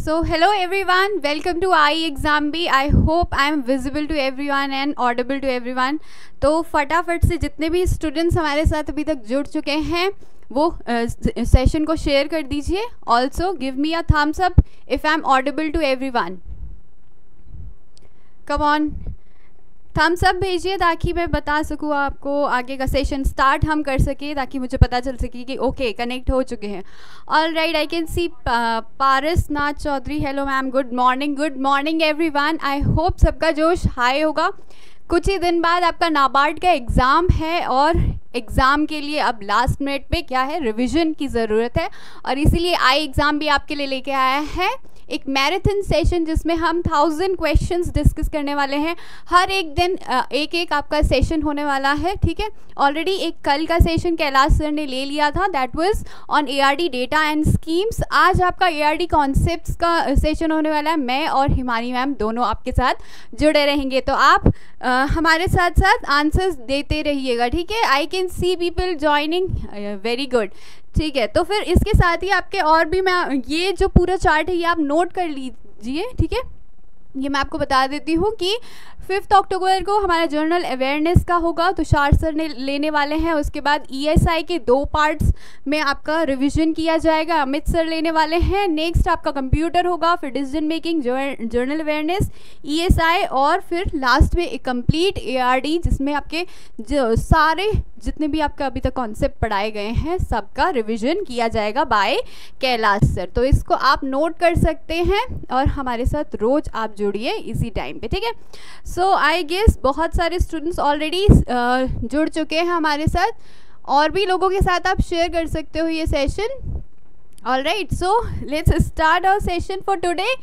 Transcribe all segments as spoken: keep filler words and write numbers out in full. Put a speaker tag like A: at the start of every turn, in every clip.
A: So hello everyone, welcome to I Exam B. I hope I am visible to everyone and audible to everyone. तो फटाफट से जितने भी students हमारे साथ अभी तक जुड़ चुके हैं वो सेशन uh, को शेयर कर दीजिए. Also give me a thumbs up if I am audible to everyone. Come on, thumbs up भेजिए ताकि मैं बता सकूँ आपको आगे का सेशन स्टार्ट हम कर सके, ताकि मुझे पता चल सके कि ओके कनेक्ट हो चुके हैं. All right, I can see Paras Nath Chaudhary. Hello ma'am, good morning. Good morning everyone. I hope सबका जोश हाई होगा. कुछ ही दिन बाद आपका नाबार्ड का एग्ज़ाम है और एग्ज़ाम के लिए अब लास्ट मिनट पे क्या है, रिवीजन की ज़रूरत है. और इसीलिए आई एग्ज़ाम भी आपके लिए लेके आया है एक मैराथन सेशन जिसमें हम थाउजेंड क्वेश्चंस डिस्कस करने वाले हैं. हर एक दिन एक एक आपका सेशन होने वाला है. ठीक है, ऑलरेडी एक कल का सेशन कैलाश सर ने ले लिया था, that was on ARD data and schemes. आज आपका एआरडी कॉन्सेप्ट्स का सेशन होने वाला है. मैं और हिमानी मैम दोनों आपके साथ जुड़े रहेंगे, तो आप आ, हमारे साथ साथ आंसर्स देते रहिएगा. ठीक है, I can see people joining, very good. ठीक है, तो फिर इसके साथ ही आपके और भी मैं ये जो पूरा चार्ट है ये आप नोट कर लीजिए. ठीक है, ये मैं आपको बता देती हूँ कि फिफ्थ अक्टूबर को हमारा जर्नल अवेयरनेस का होगा, तुषार सर ने लेने वाले हैं. उसके बाद ईएसआई के दो पार्ट्स में आपका रिवीजन किया जाएगा, अमित सर लेने वाले हैं. नेक्स्ट आपका कंप्यूटर होगा, फिर decision making, general awareness, ESI और फिर लास्ट में एक कंप्लीट एआरडी जिसमें आपके जो सारे जितने भी आपका अभी तक कॉन्सेप्ट पढ़ाए गए हैं सबका रिवीजन किया जाएगा बाय कैलाश सर. तो इसको आप नोट कर सकते हैं और हमारे साथ रोज आप जुड़िए इसी टाइम पे. ठीक है, सो आई गेस बहुत सारे स्टूडेंट्स ऑलरेडी जुड़ चुके हैं हमारे साथ. और भी लोगों के साथ आप शेयर कर सकते हो ये session. All right, so let's start our session for today.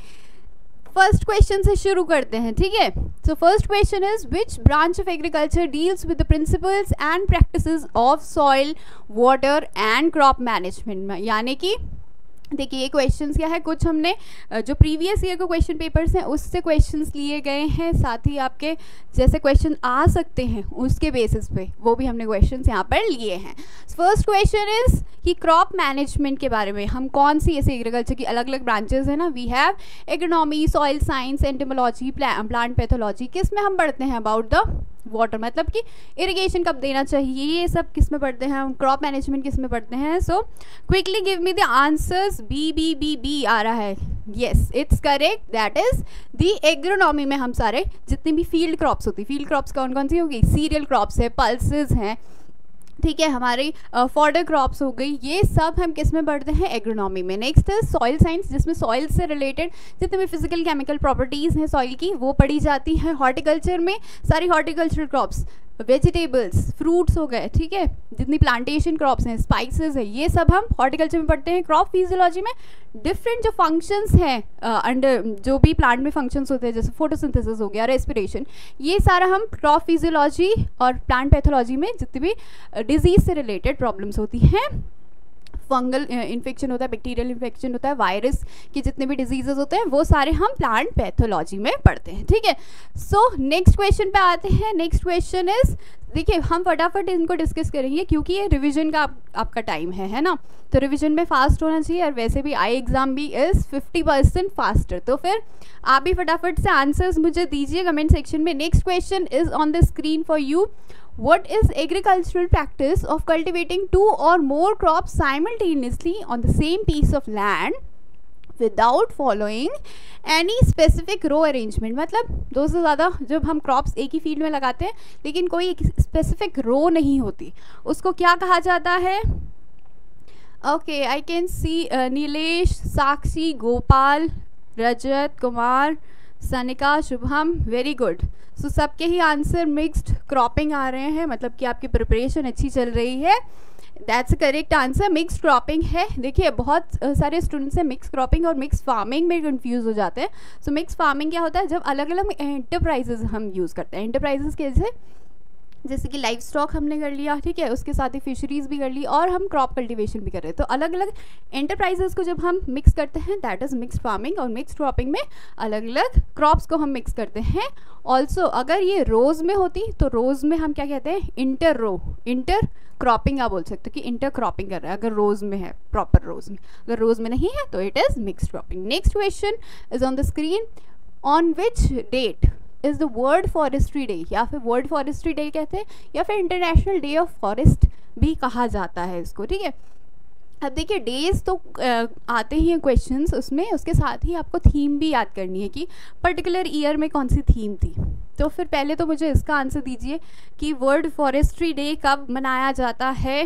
A: First question से शुरू करते हैं. ठीक है, so first question is which branch of agriculture deals with the principles and practices of soil, water and crop management. यानी कि देखिए ये क्वेश्चंस क्या है, कुछ हमने जो प्रीवियस ईयर के क्वेश्चन पेपर्स हैं उससे क्वेश्चंस लिए गए हैं, साथ ही आपके जैसे क्वेश्चन आ सकते हैं उसके बेसिस पे वो भी हमने क्वेश्चंस यहाँ पर लिए हैं. फर्स्ट क्वेश्चन इज कि क्रॉप मैनेजमेंट के बारे में हम कौन सी ऐसे एग्रीकल्चर की अलग अलग ब्रांचेस हैं ना, we have agronomy, soil science, entomology, plant pathology. किस में हम पढ़ते हैं अबाउट द वाटर, मतलब कि इरिगेशन कब देना चाहिए, ये सब किस में पढ़ते हैं. क्रॉप मैनेजमेंट किस में पढ़ते हैं. So quickly give me the answers. B B B B आ रहा है. Yes, it's correct, that is the agronomy में हम सारे जितनी भी फील्ड क्रॉप्स होती, फील्ड क्रॉप्स कौन कौन सी होगी, सीरियल क्रॉप्स है, पल्सेस हैं, ठीक है, हमारी फॉडर क्रॉप्स हो गई, ये सब हम किस में पढ़ते हैं, एग्रोनॉमी में. नेक्स्ट है सॉइल साइंस जिसमें सॉइल से रिलेटेड जितने भी फिजिकल केमिकल प्रॉपर्टीज़ हैं सॉइल की वो पढ़ी जाती हैं. हॉर्टिकल्चर में सारी हॉर्टिकल्चरल क्रॉप्स, वेजिटेबल्स, फ्रूट्स हो गए, ठीक है, जितनी प्लांटेशन क्रॉप्स हैं, स्पाइसेस है, ये सब हम हॉर्टिकल्चर में पढ़ते हैं. क्रॉप फिजियोलॉजी में डिफरेंट जो फंक्शंस हैं अंडर जो भी प्लांट में फंक्शंस होते हैं जैसे फोटोसिंथेसिस हो गया, रेस्पिरेशन, ये सारा हम क्रॉप फिजियोलॉजी और प्लांट पैथोलॉजी में जितनी भी डिजीज से रिलेटेड प्रॉब्लम्स होती हैं, फंगल इन्फेक्शन होता है, बैक्टीरियल इन्फेक्शन होता है, वायरस के जितने भी डिजीजेस होते हैं वो सारे हम प्लांट पैथोलॉजी में पढ़ते हैं. ठीक है, सो नेक्स्ट क्वेश्चन पे आते हैं. नेक्स्ट क्वेश्चन इज, देखिए हम फटाफट इनको डिस्कस करेंगे क्योंकि ये रिवीजन का आप, आपका टाइम है है ना, तो रिवीजन में फास्ट होना चाहिए. और वैसे भी आई एग्ज़ाम भी इज़ फिफ्टी परसेंट फास्टर. तो फिर आप भी फटाफट से आंसर्स मुझे दीजिए कमेंट सेक्शन में. Next question is on the screen for you. What is agricultural practice of cultivating two or more crops simultaneously on the same piece of land without following any specific row arrangement? मतलब दो से ज़्यादा जब हम crops एक ही field में लगाते हैं लेकिन कोई एक स्पेसिफिक रो नहीं होती, उसको क्या कहा जाता है. Okay, I can see Nilesh, Sakshi, Gopal, Rajat Kumar, Sanika, Shubham, very good. So so, सबके ही आंसर मिक्स्ड क्रॉपिंग आ रहे हैं, मतलब कि आपकी प्रिपरेशन अच्छी चल रही है. That's correct answer, mix cropping है. देखिए बहुत सारे स्टूडेंट्स हैं मिक्स क्रॉपिंग और मिक्स फार्मिंग में कंफ्यूज हो जाते हैं. सो मिक्स फार्मिंग क्या होता है, जब अलग अलग एंटरप्राइजेज हम यूज़ करते हैं. एंटरप्राइजेज कैसे, जैसे कि लाइफ स्टॉक हमने कर लिया, ठीक है, उसके साथ ही फिशरीज़ भी कर ली, और हम क्रॉप कल्टीवेशन भी कर रहे हैं। तो अलग अलग एंटरप्राइजेस को जब हम मिक्स करते हैं दैट इज़ मिक्स फार्मिंग, और मिक्स क्रॉपिंग में अलग अलग क्रॉप्स को हम मिक्स करते हैं। ऑल्सो अगर ये रोज़ में होती तो रोज़ में हम क्या कहते हैं, इंटर रो, इंटर क्रॉपिंग आप बोल सकते हो कि इंटर क्रॉपिंग कर रहा है अगर रोज़ में है, प्रॉपर रोज़ में। अगर रोज़ में नहीं है तो it is mix cropping. Next question is on the screen, on which date is the world forestry day, या फिर वर्ल्ड फॉरेस्ट्री डे कहते हैं, या फिर इंटरनेशनल डे ऑफ फॉरेस्ट भी कहा जाता है इसको, ठीक है। अब देखिए डेज तो आ, आते ही हैं क्वेश्चंस उसमें, उसके साथ ही आपको थीम भी याद करनी है कि पर्टिकुलर ईयर में कौन सी थीम थी। तो फिर पहले तो मुझे इसका आंसर दीजिए कि वर्ल्ड फॉरेस्ट्री डे कब मनाया जाता है।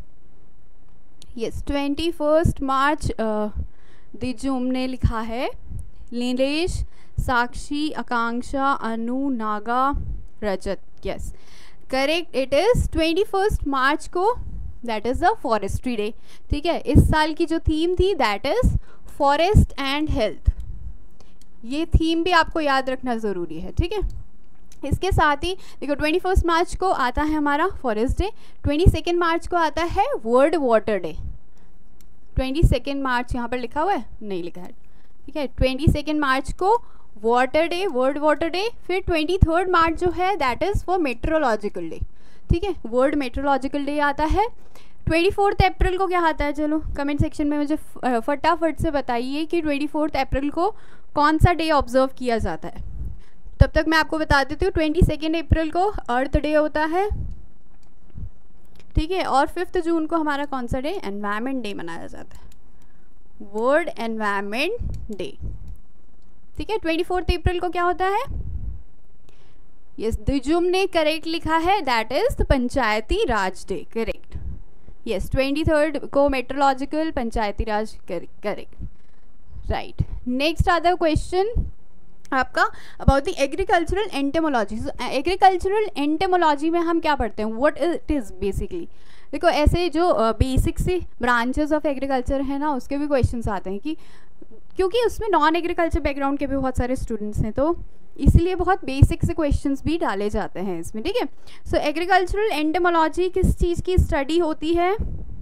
A: Yes, twenty first March Dijum ने लिखा है, Nilesh, Sakshi, Akanksha, Anu, Naga, Rajat, yes correct, it is twenty first March को, that is the forestry day, ठीक है। इस साल की जो थीम थी that is forest and health, ये थीम भी आपको याद रखना ज़रूरी है, ठीक है। इसके साथ ही देखो ट्वेंटी फर्स्ट मार्च को आता है हमारा forest day, twenty second March को आता है world water day, twenty second March यहाँ पर लिखा हुआ है, नहीं लिखा है, ठीक है। ट्वेंटी सेकेंड मार्च को water day, world water day. फिर ट्वेंटी थर्ड मार्च जो है that is for meteorological day, ठीक है, वर्ल्ड मेट्रोलॉजिकल डे आता है। ट्वेंटी फोर्थ अप्रैल को क्या आता है, चलो कमेंट सेक्शन में मुझे फटाफट से बताइए कि ट्वेंटी फोर्थ अप्रैल को कौन सा डे ऑब्जर्व किया जाता है। तब तक मैं आपको बता देती हूँ, ट्वेंटी सेकेंड अप्रैल को अर्थ डे होता है, ठीक है। और फिफ्थ जून को हमारा कौन सा डे, एनवायरनमेंट डे मनाया जाता है, वर्ल्ड एनवायरनमेंट डे, ठीक है। ट्वेंटी फोर्थ अप्रैल को क्या होता है, यस दिजुम ने करेक्ट लिखा है, that is panchayati Raj day, correct. Yes, twenty third को meteorological, panchayati Raj, correct, right. Next other question आपका about the agricultural entomology. Agricultural entomology में हम क्या पढ़ते हैं, व्हाट इट इज़ बेसिकली। देखो ऐसे जो बेसिक से ब्रांचेस ऑफ एग्रीकल्चर है ना, उसके भी क्वेश्चंस आते हैं कि क्योंकि उसमें नॉन एग्रीकल्चर बैकग्राउंड के भी बहुत सारे स्टूडेंट्स हैं, तो इसलिए बहुत बेसिक से क्वेश्चंस भी डाले जाते हैं इसमें, ठीक है। सो एग्रीकल्चरल एंटेमोलॉजी किस चीज़ की स्टडी होती है,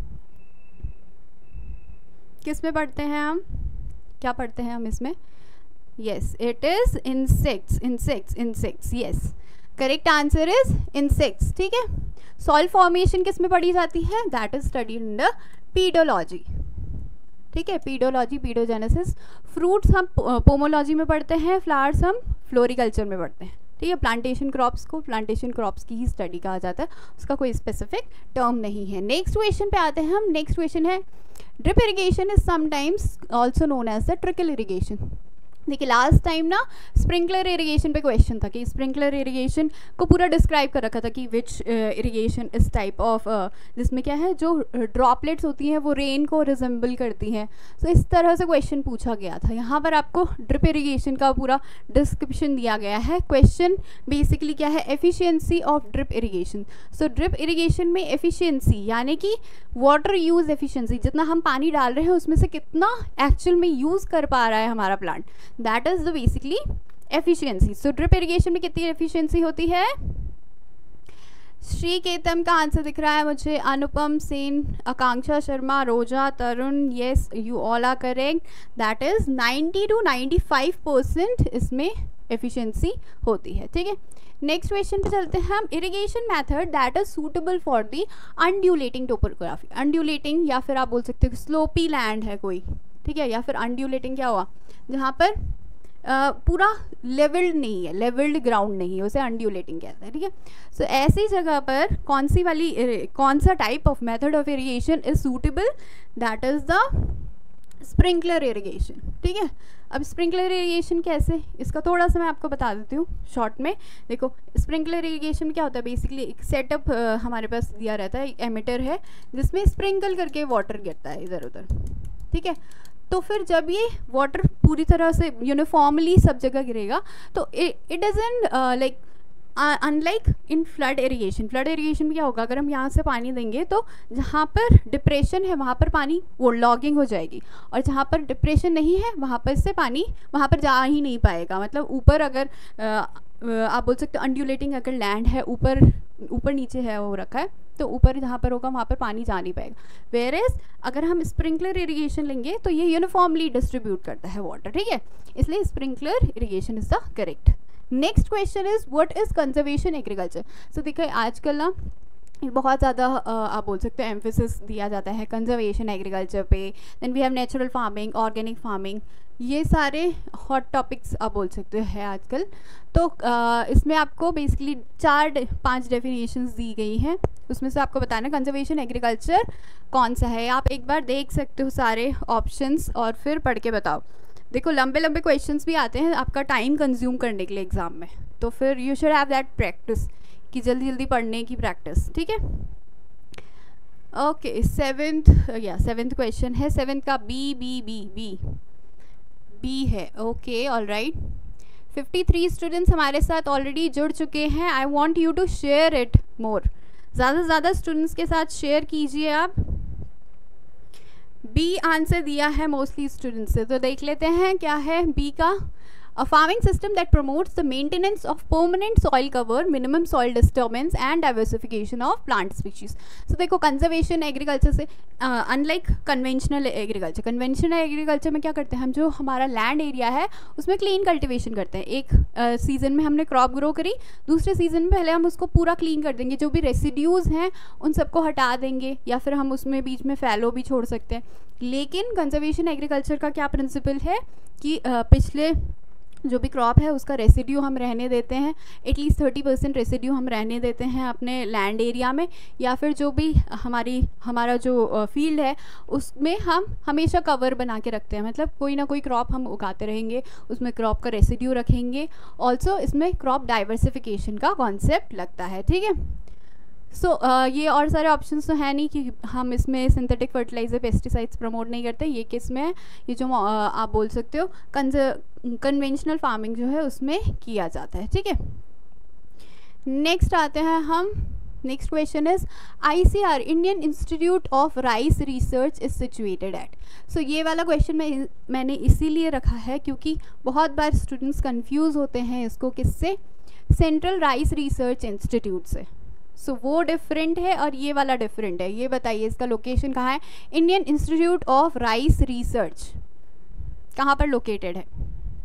A: किस में पढ़ते हैं हम, क्या पढ़ते हैं हम इसमें, yes it is insects, insects, insects, yes correct answer is insects, ठीक है। सॉइल फॉर्मेशन किस में पढ़ी जाती है, that is studied in the pedology, ठीक है, पीडोलॉजी, पीडोजेनेसिस। फ्रूट्स हम पोमोलॉजी में पढ़ते हैं, फ्लावर्स हम फ्लोरिकल्चर में पढ़ते हैं, ठीक है। प्लांटेशन क्रॉप्स को प्लांटेशन क्रॉप्स की ही स्टडी कहा जाता है, उसका कोई स्पेसिफिक टर्म नहीं है। नेक्स्ट क्वेश्चन पे आते हैं हम। नेक्स्ट क्वेश्चन है, drip irrigation is sometimes also known as the trickle irrigation. देखिए लास्ट टाइम ना स्प्रिंकलर इरिगेशन पे क्वेश्चन था कि स्प्रिंकलर इरिगेशन को पूरा डिस्क्राइब कर रखा था कि विच इरिगेशन इस टाइप ऑफ, जिसमें क्या है जो ड्रॉपलेट्स होती हैं वो रेन को रिजेंबल करती हैं, तो इस तरह से क्वेश्चन पूछा गया था। यहाँ पर आपको ड्रिप इरिगेशन का पूरा डिस्क्रिप्शन दिया गया है। क्वेश्चन बेसिकली क्या है, efficiency of drip irrigation. So drip irrigation में एफिशिएंसी यानी कि वाटर यूज़ एफिशिएंसी, जितना हम पानी डाल रहे हैं उसमें से कितना एक्चुअल में यूज़ कर पा रहा है हमारा plant, that is the basically efficiency. So drip irrigation में कितनी एफिशिएंसी होती है, श्री केतम का आंसर दिख रहा है मुझे, अनुपम Sen, Akanksha Sharma, Roja, Tarun, yes you all are correct, that is ninety two ninety five percent इसमें एफिशिएंसी होती है, ठीक है। नेक्स्ट क्वेश्चन पे चलते हैं हम। Irrigation method that is suitable for the undulating topography. Undulating या फिर आप बोल सकते हो स्लोपी लैंड है कोई, ठीक है, या फिर अनड्यूलेटिंग क्या हुआ, जहाँ पर Uh, पूरा लेवल्ड नहीं है, लेवल्ड ग्राउंड नहीं है, उसे अनड्यूलेटिंग कहते हैं, ठीक है। सो ऐसी जगह पर कौन सी वाली कौन सा type of method of irrigation is suitable, that is the sprinkler irrigation, ठीक है। अब स्प्रिंकलर इरिगेशन कैसे, इसका थोड़ा सा मैं आपको बता देती हूँ शॉर्ट में। देखो स्प्रिंकलर इरिगेशन में क्या होता है, बेसिकली एक सेटअप हमारे पास दिया रहता है, एक एमिटर है जिसमें स्प्रिंकल करके वाटर गिरता है इधर उधर, ठीक है। तो फिर जब ये वाटर पूरी तरह से यूनिफॉर्मली सब जगह गिरेगा तो it doesn't like unlike in flood irrigation. Flood irrigation में क्या होगा, अगर हम यहाँ से पानी देंगे तो जहाँ पर डिप्रेशन है वहाँ पर पानी वो लॉगिंग हो जाएगी, और जहाँ पर डिप्रेशन नहीं है वहाँ पर से पानी वहाँ पर जा ही नहीं पाएगा। मतलब ऊपर अगर आ, आप बोल सकते हो अनड्यूलेटिंग अगर लैंड है, ऊपर ऊपर नीचे है वो रखा है, तो ऊपर जहाँ पर होगा वहाँ पर पानी जा नहीं पाएगा। वेयर एज अगर हम स्प्रिंकलर इरिगेशन लेंगे तो ये यूनिफॉर्मली डिस्ट्रीब्यूट करता है वाटर, ठीक है, इसलिए sprinkler irrigation is the correct. Next question is what is conservation agriculture. So देखिए आजकल ना बहुत ज़्यादा आप बोल सकते हो एम्फेसिस दिया जाता है कंजर्वेशन एग्रीकल्चर पे। Then we have natural farming, organic farming, ये सारे हॉट टॉपिक्स आप बोल सकते हो है आजकल। तो uh, इसमें आपको बेसिकली चार पांच डेफिनेशंस दी गई हैं, उसमें से आपको बताना कंजर्वेशन एग्रीकल्चर कौन सा है। आप एक बार देख सकते हो सारे ऑप्शंस और फिर पढ़ के बताओ। देखो लंबे लंबे क्वेश्चंस भी आते हैं आपका टाइम कंज्यूम करने के लिए एग्ज़ाम में, तो फिर you should have that practice कि जल्दी जल्दी पढ़ने की प्रैक्टिस, ठीक है। ओके सेवेंथ या सेवेंथ क्वेश्चन है, सेवेंथ का B B B B B है। Okay all right, fifty three students हमारे साथ ऑलरेडी जुड़ चुके हैं। I want you to share it more, ज़्यादा से ज़्यादा स्टूडेंट्स के साथ शेयर कीजिए आप। बी आंसर दिया है मोस्टली स्टूडेंट्स से, तो देख लेते हैं क्या है बी का। A farming system that promotes the maintenance of permanent soil cover, minimum soil disturbance and diversification of plant species. So देखो conservation agriculture से unlike conventional agriculture, conventional agriculture में क्या करते हैं हम, जो हमारा लैंड एरिया है उसमें क्लीन कल्टिवेशन करते हैं। एक सीज़न uh, में हमने क्रॉप ग्रो करी, दूसरे सीज़न में पहले हम उसको पूरा क्लीन कर देंगे, जो भी रेसिड्यूज़ हैं उन सबको हटा देंगे, या फिर हम उसमें बीच में फैलो भी छोड़ सकते हैं। लेकिन कंजर्वेशन एग्रीकल्चर का क्या प्रिंसिपल है कि uh, पिछले जो भी क्रॉप है उसका रेसिड्यू हम रहने देते हैं, एटलीस्ट थर्टी परसेंट रेसिड्यू हम रहने देते हैं अपने लैंड एरिया में, या फिर जो भी हमारी हमारा जो फील्ड है उसमें हम हमेशा कवर बना के रखते हैं, मतलब कोई ना कोई क्रॉप हम उगाते रहेंगे, उसमें क्रॉप का रेसिड्यू रखेंगे। ऑल्सो इसमें क्रॉप डाइवर्सिफिकेशन का कॉन्सेप्ट लगता है, ठीक है। सो so, uh, ये और सारे ऑप्शंस तो है नहीं कि हम इसमें सिंथेटिक फर्टिलाइजर पेस्टिसाइड्स प्रमोट नहीं करते, ये किस में है, ये जो uh, आप बोल सकते हो कन्वेंशनल फार्मिंग जो है उसमें किया जाता है, ठीक है। नेक्स्ट आते हैं हम, next question is I C R Indian institute of Rice Research is situated at. So ये वाला क्वेश्चन मैं मैंने इसीलिए रखा है क्योंकि बहुत बार स्टूडेंट्स कंफ्यूज होते हैं इसको किससे, सेंट्रल राइस रिसर्च इंस्टीट्यूट से। सो so, वो डिफरेंट है और ये वाला डिफरेंट है। ये बताइए इसका लोकेशन कहाँ है, Indian institute of Rice Research कहाँ पर लोकेटेड है।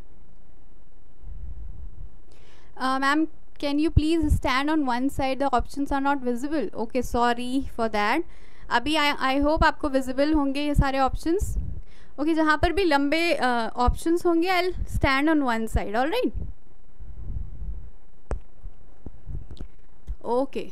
A: Ma'am can you please stand on one side, the options are not visible. Okay sorry for that. अभी आई आई होप आपको विजिबल होंगे ये सारे ऑप्शंस। ओके okay, जहाँ पर भी लंबे ऑप्शंस uh, होंगे I stand on one side, all right. Okay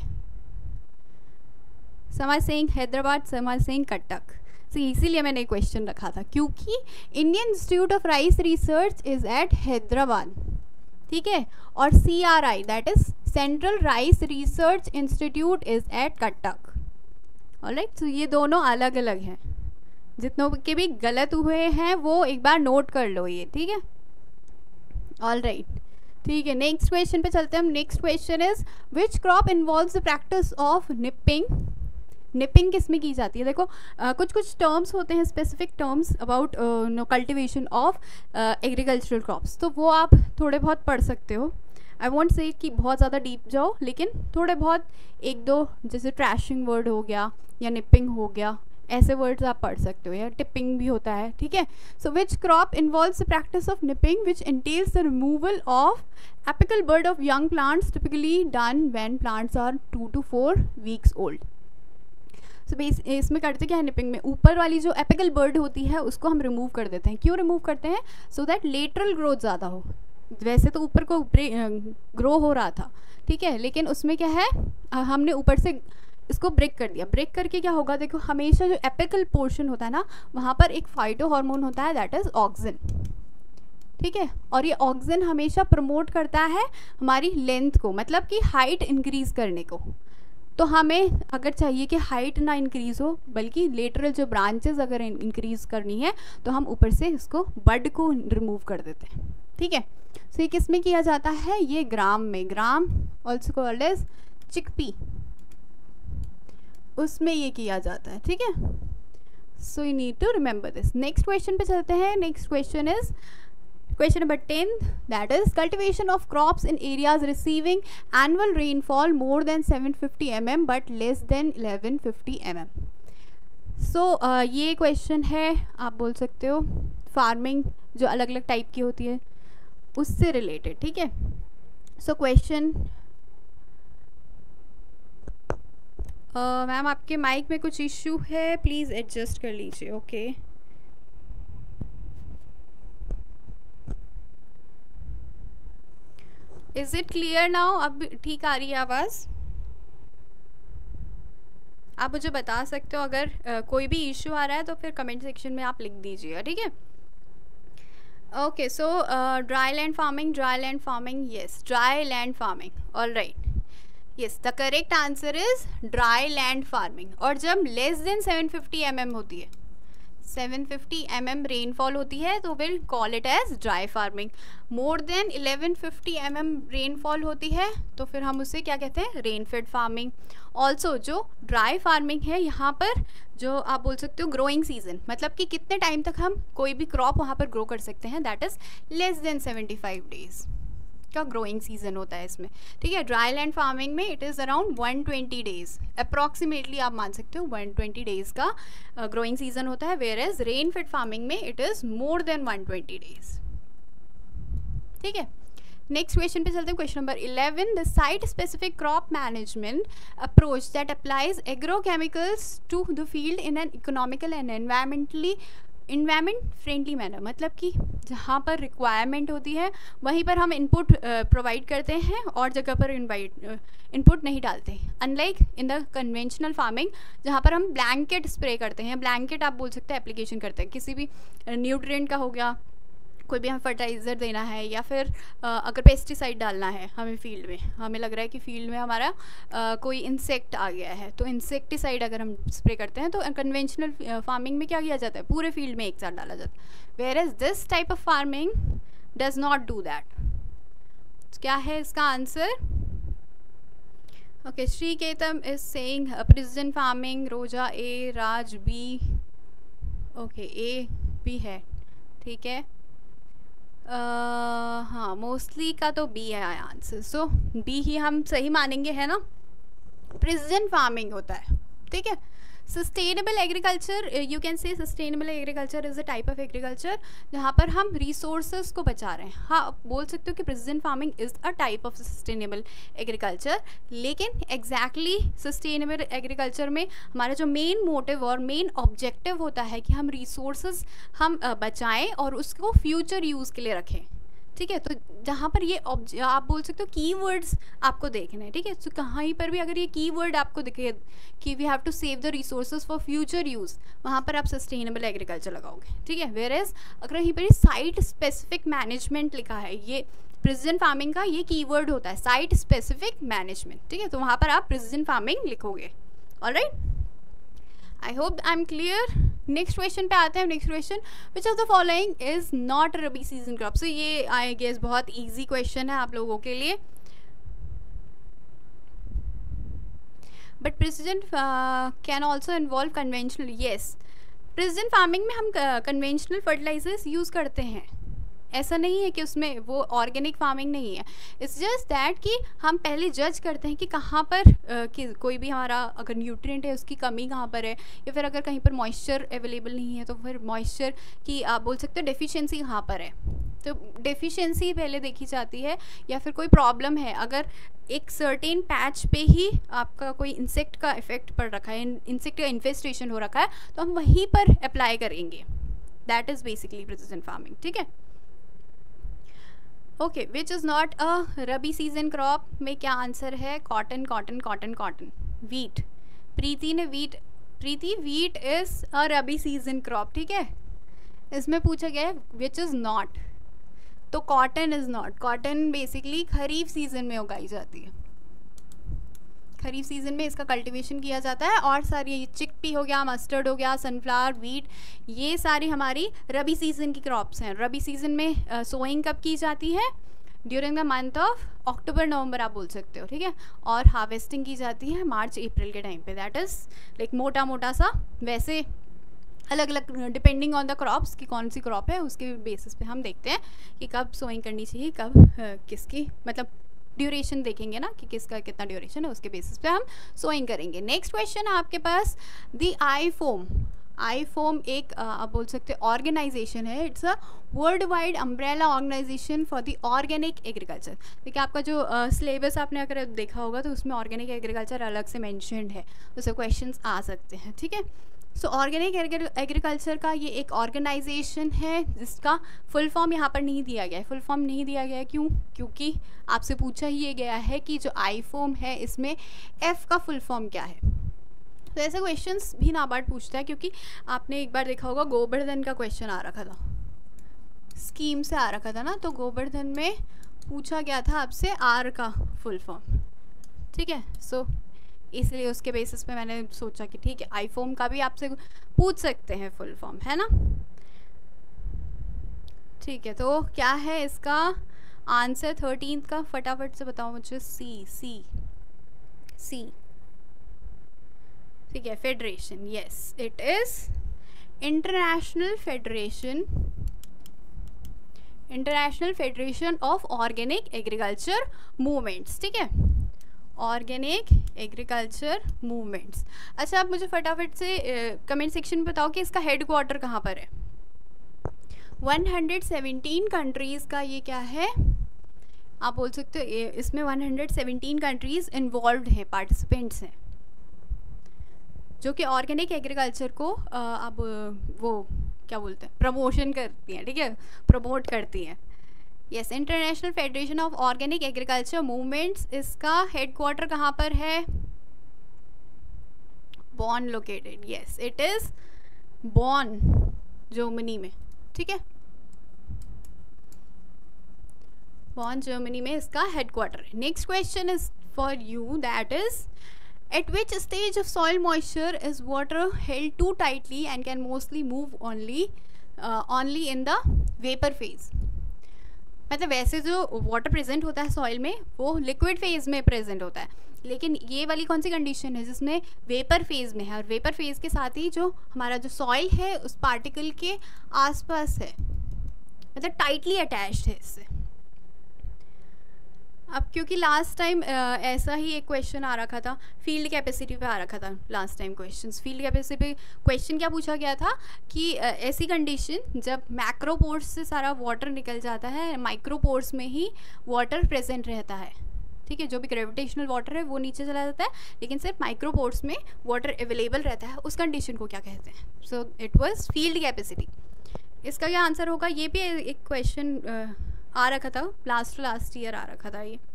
A: some are saying Hyderabad, some are saying Cuttack. so इसीलिए मैंने क्वेश्चन रखा था क्योंकि Indian institute of Rice Research is at Hyderabad, ठीक है, और C R I that is Central Rice Research Institute is at Cuttack, all right. So ये दोनों अलग अलग हैं, जितनों के भी गलत हुए हैं वो एक बार नोट कर लो ये, ठीक है, ऑलराइट, ठीक है। नेक्स्ट क्वेश्चन पे चलते हैं हम। Next question is which crop involves the practice of nipping. Nipping किस में की जाती है, देखो uh, कुछ कुछ टर्म्स होते हैं, specific terms about no cultivation of agricultural crops, तो वो आप थोड़े बहुत पढ़ सकते हो। आई वॉन्ट से कि बहुत ज़्यादा डीप जाओ, लेकिन थोड़े बहुत एक दो, जैसे ट्रैशिंग वर्ड हो गया या निपिंग हो गया, ऐसे वर्ड्स आप पढ़ सकते हो, या टिपिंग भी होता है, ठीक है। So which crop involves the practice of nipping which entails the removal of apical bird of young plants typically done when plants are two to four weeks old. So बेस इसमें करते क्या है, निपिंग में ऊपर वाली जो एपिकल बर्ड होती है उसको हम रिमूव कर देते हैं। क्यों रिमूव करते हैं, सो दैट लेटरल ग्रोथ ज़्यादा हो। वैसे तो ऊपर को ग्रो हो रहा था, ठीक है, लेकिन उसमें क्या है, हमने ऊपर से इसको ब्रेक कर दिया। ब्रेक करके क्या होगा, देखो हमेशा जो एपिकल पोर्शन होता है ना, वहाँ पर एक फाइटो हार्मोन होता है दैट इज ऑक्सिन, ठीक है, और ये ऑक्सिन हमेशा प्रमोट करता है हमारी लेंथ को, मतलब कि हाइट इंक्रीज करने को। तो हमें अगर चाहिए कि हाइट ना इंक्रीज हो बल्कि लेटरल जो ब्रांचेस अगर इंक्रीज करनी है तो हम ऊपर से इसको बड को रिमूव कर देते हैं, ठीक है। सो ये किस में किया जाता है, ये ग्राम में, gram also called as chickpea, उसमें ये किया जाता है, ठीक है। So you need to remember this. Next question पे चलते हैं। Next question is Question number ten, that is cultivation of crops in areas receiving annual rainfall more than seven hundred fifty millimeters but less than eleven fifty millimeters. So so, uh, ये question है, आप बोल सकते हो farming जो अलग अलग type की होती है उससे रिलेटेड, ठीक है. सो क्वेश्चन, मैम आपके माइक में कुछ इश्यू है, प्लीज़ एडजस्ट कर लीजिए. Okay, is it clear now? अब ठीक आ रही है आवाज़? आप मुझे बता सकते हो अगर uh, कोई भी इश्यू आ रहा है तो फिर कमेंट सेक्शन में आप लिख दीजिएगा, ठीक है. Okay, so dry land farming, dry land farming, yes dry land farming, all right, yes the correct answer is dry land farming. और जब less than seven fifty M M होती है, seven fifty M M rainfall होती है तो will call it as dry farming. More than eleven fifty M M rainfall होती है तो फिर हम उसे क्या कहते हैं, रेन फेड फार्मिंग. ऑल्सो जो ड्राई फार्मिंग है यहाँ पर जो आप बोल सकते हो ग्रोइंग सीजन, मतलब कि कितने टाइम तक हम कोई भी क्रॉप वहाँ पर ग्रो कर सकते हैं, that is less than seventy five days का ग्रोइंग सीजन होता है इसमें, ठीक है. ड्राई लैंड फार्मिंग में it is around one twenty days approximately, आप मान सकते हो वन ट्वेंटी डेज का ग्रोइंग uh, सीजन होता है. Whereas rain fed farming में it is more than one twenty days, ठीक है. नेक्स्ट क्वेश्चन पे चलते हैं. Question number eleven, the site specific crop management approach that applies agrochemicals to the field in an economical and environmentally environment friendly manner, मतलब कि जहाँ पर requirement होती है वहीं पर हम इनपुट प्रोवाइड uh, करते हैं और जगह पर इनवाइट इनपुट नहीं डालते हैं. Unlike in the conventional farming जहाँ पर हम ब्लैंकेट स्प्रे करते हैं, ब्लैंकेट आप बोल सकते हैं एप्लीकेशन करते हैं, किसी भी न्यूट्रिएंट का हो गया, कोई भी हमें फर्टिलाइज़र देना है या फिर आ, अगर पेस्टिसाइड डालना है हमें फील्ड में, हमें लग रहा है कि फील्ड में हमारा आ, कोई इंसेक्ट आ गया है तो इंसेक्टिसाइड अगर हम स्प्रे करते हैं तो कन्वेंशनल फार्मिंग में क्या किया जाता है, पूरे फील्ड में एक साथ डाला जाता है. Whereas this type of farming does not do that. क्या है इसका answer? Okay, Shri Ketam is saying precision farming, Roja A, Raj B. Okay, A B है, ठीक है. Uh, हाँ, मोस्टली का तो बी है आंसर, सो बी ही हम सही मानेंगे, है ना. प्रिसिजन फार्मिंग होता है, ठीक है. Sustainable agriculture, you can say sustainable agriculture is a type of agriculture जहाँ पर हम रिसोर्सेज को बचा रहे हैं. हाँ, बोल सकते हो कि precision farming is a type of sustainable agriculture, लेकिन एग्जैक्टली सस्टेनेबल एग्रीकल्चर में हमारा जो मेन मोटिव और मेन ऑब्जेक्टिव होता है कि हम रिसोर्सेज हम बचाएं और उसको फ्यूचर यूज़ के लिए रखें, ठीक है. तो जहाँ पर ये आप बोल सकते हो कीवर्ड्स आपको देखने हैं, ठीक है. तो कहीं पर भी अगर ये कीवर्ड आपको दिखे कि we have to save the resources for future use, वहाँ पर आप सस्टेनेबल एग्रीकल्चर लगाओगे, ठीक है. वेयर एज अगर कहीं पर साइट स्पेसिफिक मैनेजमेंट लिखा है, ये प्रिसिजन फार्मिंग का ये कीवर्ड होता है, साइट स्पेसिफिक मैनेजमेंट, ठीक है. तो वहाँ पर आप प्रिसिजन फार्मिंग लिखोगे. All right, I hope I am clear. Next question पे आते हैं. Next question, which of the following is not rabi season crop. So ये आई गेस बहुत इजी क्वेश्चन है आप लोगों के लिए. But precision can also involve conventional, yes. Precision farming में हम कन्वेंशनल फर्टिलाइजर्स यूज़ करते हैं, ऐसा नहीं है कि उसमें वो ऑर्गेनिक फार्मिंग नहीं है. इट्स जस्ट दैट कि हम पहले जज करते हैं कि कहाँ पर uh, कि कोई भी हमारा अगर न्यूट्रिएंट है उसकी कमी कहाँ पर है, या फिर अगर कहीं पर मॉइस्चर अवेलेबल नहीं है तो फिर मॉइस्चर की आप बोल सकते हो डेफिशिएंसी कहाँ पर है. तो डेफिशिएंसी पहले देखी जाती है, या फिर कोई प्रॉब्लम है, अगर एक सर्टेन पैच पे ही आपका कोई इंसेक्ट का इफेक्ट पड़ रखा है, इंसेक्ट का इन्फेस्टेशन हो रखा है, तो हम वहीं पर अप्लाई करेंगे. That is basically precision farming, ठीक है. Okay, which is not a rabi season crop में क्या आंसर है? Cotton, cotton, cotton, cotton. Wheat, Preeti ने wheat, Preeti wheat is a rabi season crop, ठीक है. इसमें पूछा गया है विच इज़ नॉट, तो cotton is not. Cotton basically kharif season में उगाई जाती है, खरीफ सीजन में इसका कल्टीवेशन किया जाता है. और सारी चिकपी हो गया, मस्टर्ड हो गया, सनफ्लावर, वीट, ये सारी हमारी रबी सीजन की क्रॉप्स हैं. रबी सीजन में सोइंग uh, कब की जाती है? During the month of October November आप बोल सकते हो, ठीक है. और हार्वेस्टिंग की जाती है मार्च अप्रैल के टाइम पे. दैट इज़ लाइक मोटा मोटा सा, वैसे अलग अलग डिपेंडिंग ऑन द क्रॉप्स कि कौन सी क्रॉप है उसके बेसिस पे हम देखते हैं कि कब सोइंग करनी चाहिए, कब uh, किसकी मतलब ड्यूरेशन देखेंगे ना कि किसका कितना ड्यूरेशन है, उसके बेसिस पे हम सोइंग करेंगे। नेक्स्ट क्वेश्चन आपके पास, the IFOAM. IFOAM एक uh, आप बोल सकते हैं ऑर्गेनाइजेशन है, it's a worldwide umbrella organisation for the organic agriculture. देखिए आपका जो सिलेबस uh, आपने अगर देखा होगा तो उसमें ऑर्गेनिक एग्रीकल्चर अलग से मैंशनड है, उससे क्वेश्चंस आ सकते हैं, ठीक है। सो ऑर्गेनिक एग्रीकल्चर का ये एक ऑर्गेनाइजेशन है जिसका फुल फॉर्म यहाँ पर नहीं दिया गया है। फुल फॉर्म नहीं दिया गया है क्यों? क्योंकि आपसे पूछा ही ये गया है कि जो आई फोम है इसमें एफ का फुल फॉर्म क्या है। तो ऐसे क्वेश्चंस भी नाबार्ड पूछता है, क्योंकि आपने एक बार देखा होगा गोवर्धन का क्वेश्चन आ रखा था, स्कीम से आ रखा था ना, तो गोवर्धन में पूछा गया था आपसे आर का फुल फॉर्म, ठीक है। सो so, इसलिए उसके बेसिस पे मैंने सोचा कि ठीक है आई फोम का भी आपसे पूछ सकते हैं फुल फॉर्म, है ना, ठीक है। तो क्या है इसका आंसर थर्टीन का, फटाफट से बताओ मुझे। सी सी सी ठीक है, federation, yes it is International Federation, International Federation of Organic Agriculture Movements, ठीक है, ऑर्गेनिक एग्रीकल्चर मूवमेंट्स। अच्छा आप मुझे फटाफट से कमेंट सेक्शन में बताओ कि इसका हेड क्वार्टर कहाँ पर है। वन हंड्रेड सेवेंटीन कंट्रीज़ का ये क्या है, आप बोल सकते हो इसमें one hundred seventeen countries involve हैं, पार्टिसिपेंट्स हैं, जो कि ऑर्गेनिक एग्रीकल्चर को अब वो क्या बोलते हैं प्रमोशन करती हैं, ठीक है, प्रमोट करती हैं। Yes, International Federation of Organic Agriculture Movements, इसका हेडक्वार्टर कहाँ पर है? Bonn located, yes it is Bonn, Germany में, ठीक है, बॉन जर्मनी में इसका हेडक्वार्टर है। Next question is for you, that is at which stage of soil moisture is water held too tightly and can mostly move only uh, only in the vapor phase। मतलब वैसे जो water present होता है soil में वो liquid phase में present होता है, लेकिन ये वाली कौन सी कंडीशन है जिसमें वेपर फेज में है, और वेपर फेज के साथ ही जो हमारा जो सॉइल है उस पार्टिकल के आसपास है, मतलब टाइटली अटैच्ड है इससे। अब क्योंकि लास्ट टाइम ऐसा ही एक क्वेश्चन आ रखा था, फील्ड कैपेसिटी पे आ रखा था last time questions. Field capacity पे क्वेश्चन क्या पूछा गया था कि uh, ऐसी कंडीशन जब मैक्रोपोर्स से सारा वाटर निकल जाता है, माइक्रोपोर्स में ही वाटर प्रेजेंट रहता है, ठीक है, जो भी ग्रेविटेशनल वाटर है वो नीचे चला जाता है, लेकिन सिर्फ माइक्रोपोर्स में वाटर अवेलेबल रहता है, उस कंडीशन को क्या कहते हैं? So it was field capacity. इसका क्या आंसर होगा? ये भी एक क्वेश्चन uh, आ रखा था, लास्ट लास्ट ईयर आ रखा था ये।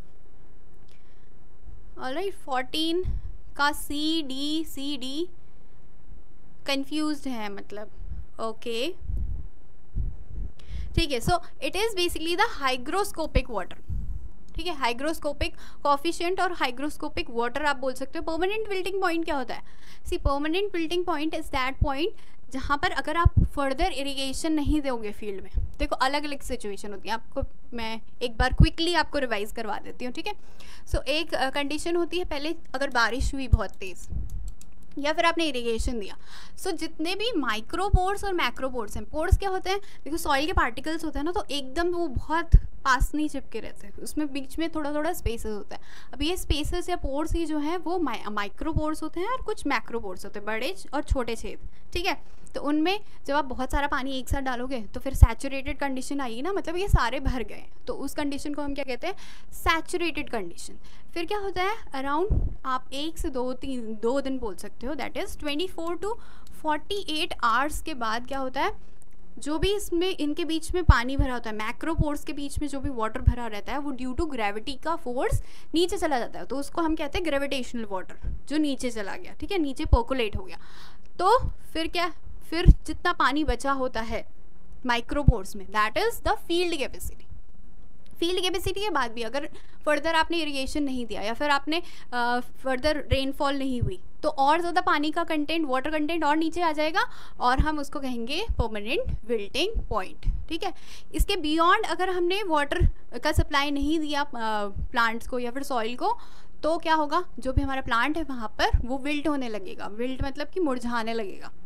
A: ऑलराइट, फोर्टीन का C D C D confused है मतलब, ओके ठीक है। So it is basically the hygroscopic water, ठीक है, हाइग्रोस्कोपिक कोफिशिएंट और हाइग्रोस्कोपिक वाटर आप बोल सकते हो। परमानेंट विल्टिंग पॉइंट क्या होता है? See permanent wilting point is that point जहाँ पर अगर आप फर्दर इरिगेशन नहीं दोगे फील्ड में, देखो अलग अलग सिचुएशन होती है, आपको मैं एक बार क्विकली आपको रिवाइज करवा देती हूँ, ठीक है। सो so, एक कंडीशन uh, होती है, पहले अगर बारिश हुई बहुत तेज़ या फिर आपने इरिगेशन दिया, सो so, जितने भी माइक्रोपोर्स और मैक्रोपोर्स हैं, पोर्स क्या होते हैं, देखो सॉइल के पार्टिकल्स होते हैं ना, तो एकदम वो बहुत पास नहीं चिपके रहते हैं, उसमें बीच में थोड़ा थोड़ा स्पेसेस होता है। अब ये स्पेसेस या पोर्स ही जो हैं वो माइक्रोपोर्स होते हैं और कुछ मैक्रोपोर्स होते हैं, बड़े और छोटे छेद, ठीक है। तो उनमें जब आप बहुत सारा पानी एक साथ डालोगे तो फिर सैचुरेटेड कंडीशन आएगी ना, मतलब ये सारे भर गए, तो उस कंडीशन को हम क्या कहते हैं? Saturated condition. फिर क्या होता है, अराउंड आप एक से दो तीन दो दिन बोल सकते हो, that is twenty four to forty eight hours के बाद क्या होता है, जो भी इसमें इनके बीच में पानी भरा होता है, मैक्रोपोर्स के बीच में जो भी वाटर भरा रहता है, वो ड्यू टू ग्रेविटी का फोर्स नीचे चला जाता है, तो उसको हम कहते हैं ग्रेविटेशनल वाटर, जो नीचे चला गया, ठीक है, नीचे पर्कुलेट हो गया। तो फिर क्या, फिर जितना पानी बचा होता है माइक्रोपोर्स में, that is the field capacity. Field capacity के बाद भी अगर फर्दर आपने इरिगेशन नहीं दिया या फिर आपने फर्दर रेनफॉल नहीं हुई, तो और ज़्यादा पानी का कंटेंट, वाटर कंटेंट और नीचे आ जाएगा, और हम उसको कहेंगे परमानेंट विल्टिंग पॉइंट, ठीक है। इसके बियॉन्ड अगर हमने वाटर का सप्लाई नहीं दिया प्लांट्स को या फिर सॉइल को, तो क्या होगा, जो भी हमारा प्लांट है वहाँ पर वो विल्ट होने लगेगा। विल्ट मतलब कि मुरझाने लगेगा,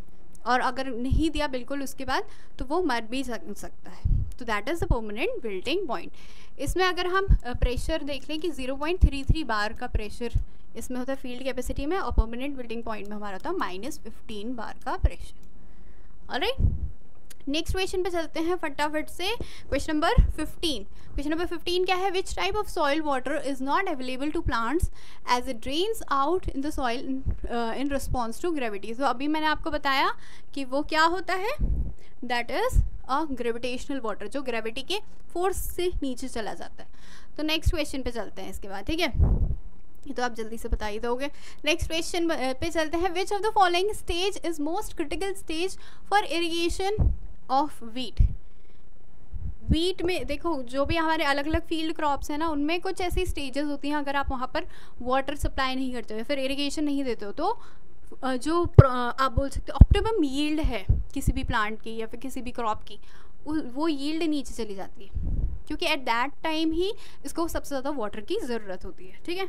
A: और अगर नहीं दिया बिल्कुल उसके बाद तो वो मर भी सकता है। तो that is the permanent wilting point. इसमें अगर हम प्रेशर देख लें कि zero point three three bar का प्रेशर इसमें होता है फील्ड कैपेसिटी में, और परमानेंट विल्टिंग पॉइंट में हमारा होता है माइनस फिफ्टीन बार का प्रेशर। ऑलराइट, नेक्स्ट क्वेश्चन पे चलते हैं फटाफट से। Question number fifteen. Question number fifteen क्या है? Which type of soil water is not available to plants as it drains out in the soil in response to gravity. तो अभी मैंने आपको बताया कि वो क्या होता है, that is a gravitational water, जो ग्रेविटी के फोर्स से नीचे चला जाता है। तो नेक्स्ट क्वेश्चन पे चलते हैं इसके बाद, ठीक है, ये तो आप जल्दी से बता ही दोगे। नेक्स्ट क्वेश्चन पे चलते हैं। Which of the following stage is most critical stage for irrigation of wheat. Wheat में देखो जो भी हमारे अलग अलग फील्ड क्रॉप्स हैं ना, उनमें कुछ ऐसी स्टेजेस होती हैं, अगर आप वहाँ पर वाटर सप्लाई नहीं करते हो फिर इरिगेशन नहीं देते हो तो जो आप बोल सकते हो ऑप्टिमम यील्ड है किसी भी प्लांट की या फिर किसी भी क्रॉप की, वो यील्ड नीचे चली जाती है, क्योंकि एट दैट टाइम ही इसको सबसे ज़्यादा वाटर की ज़रूरत होती है। ठीक है,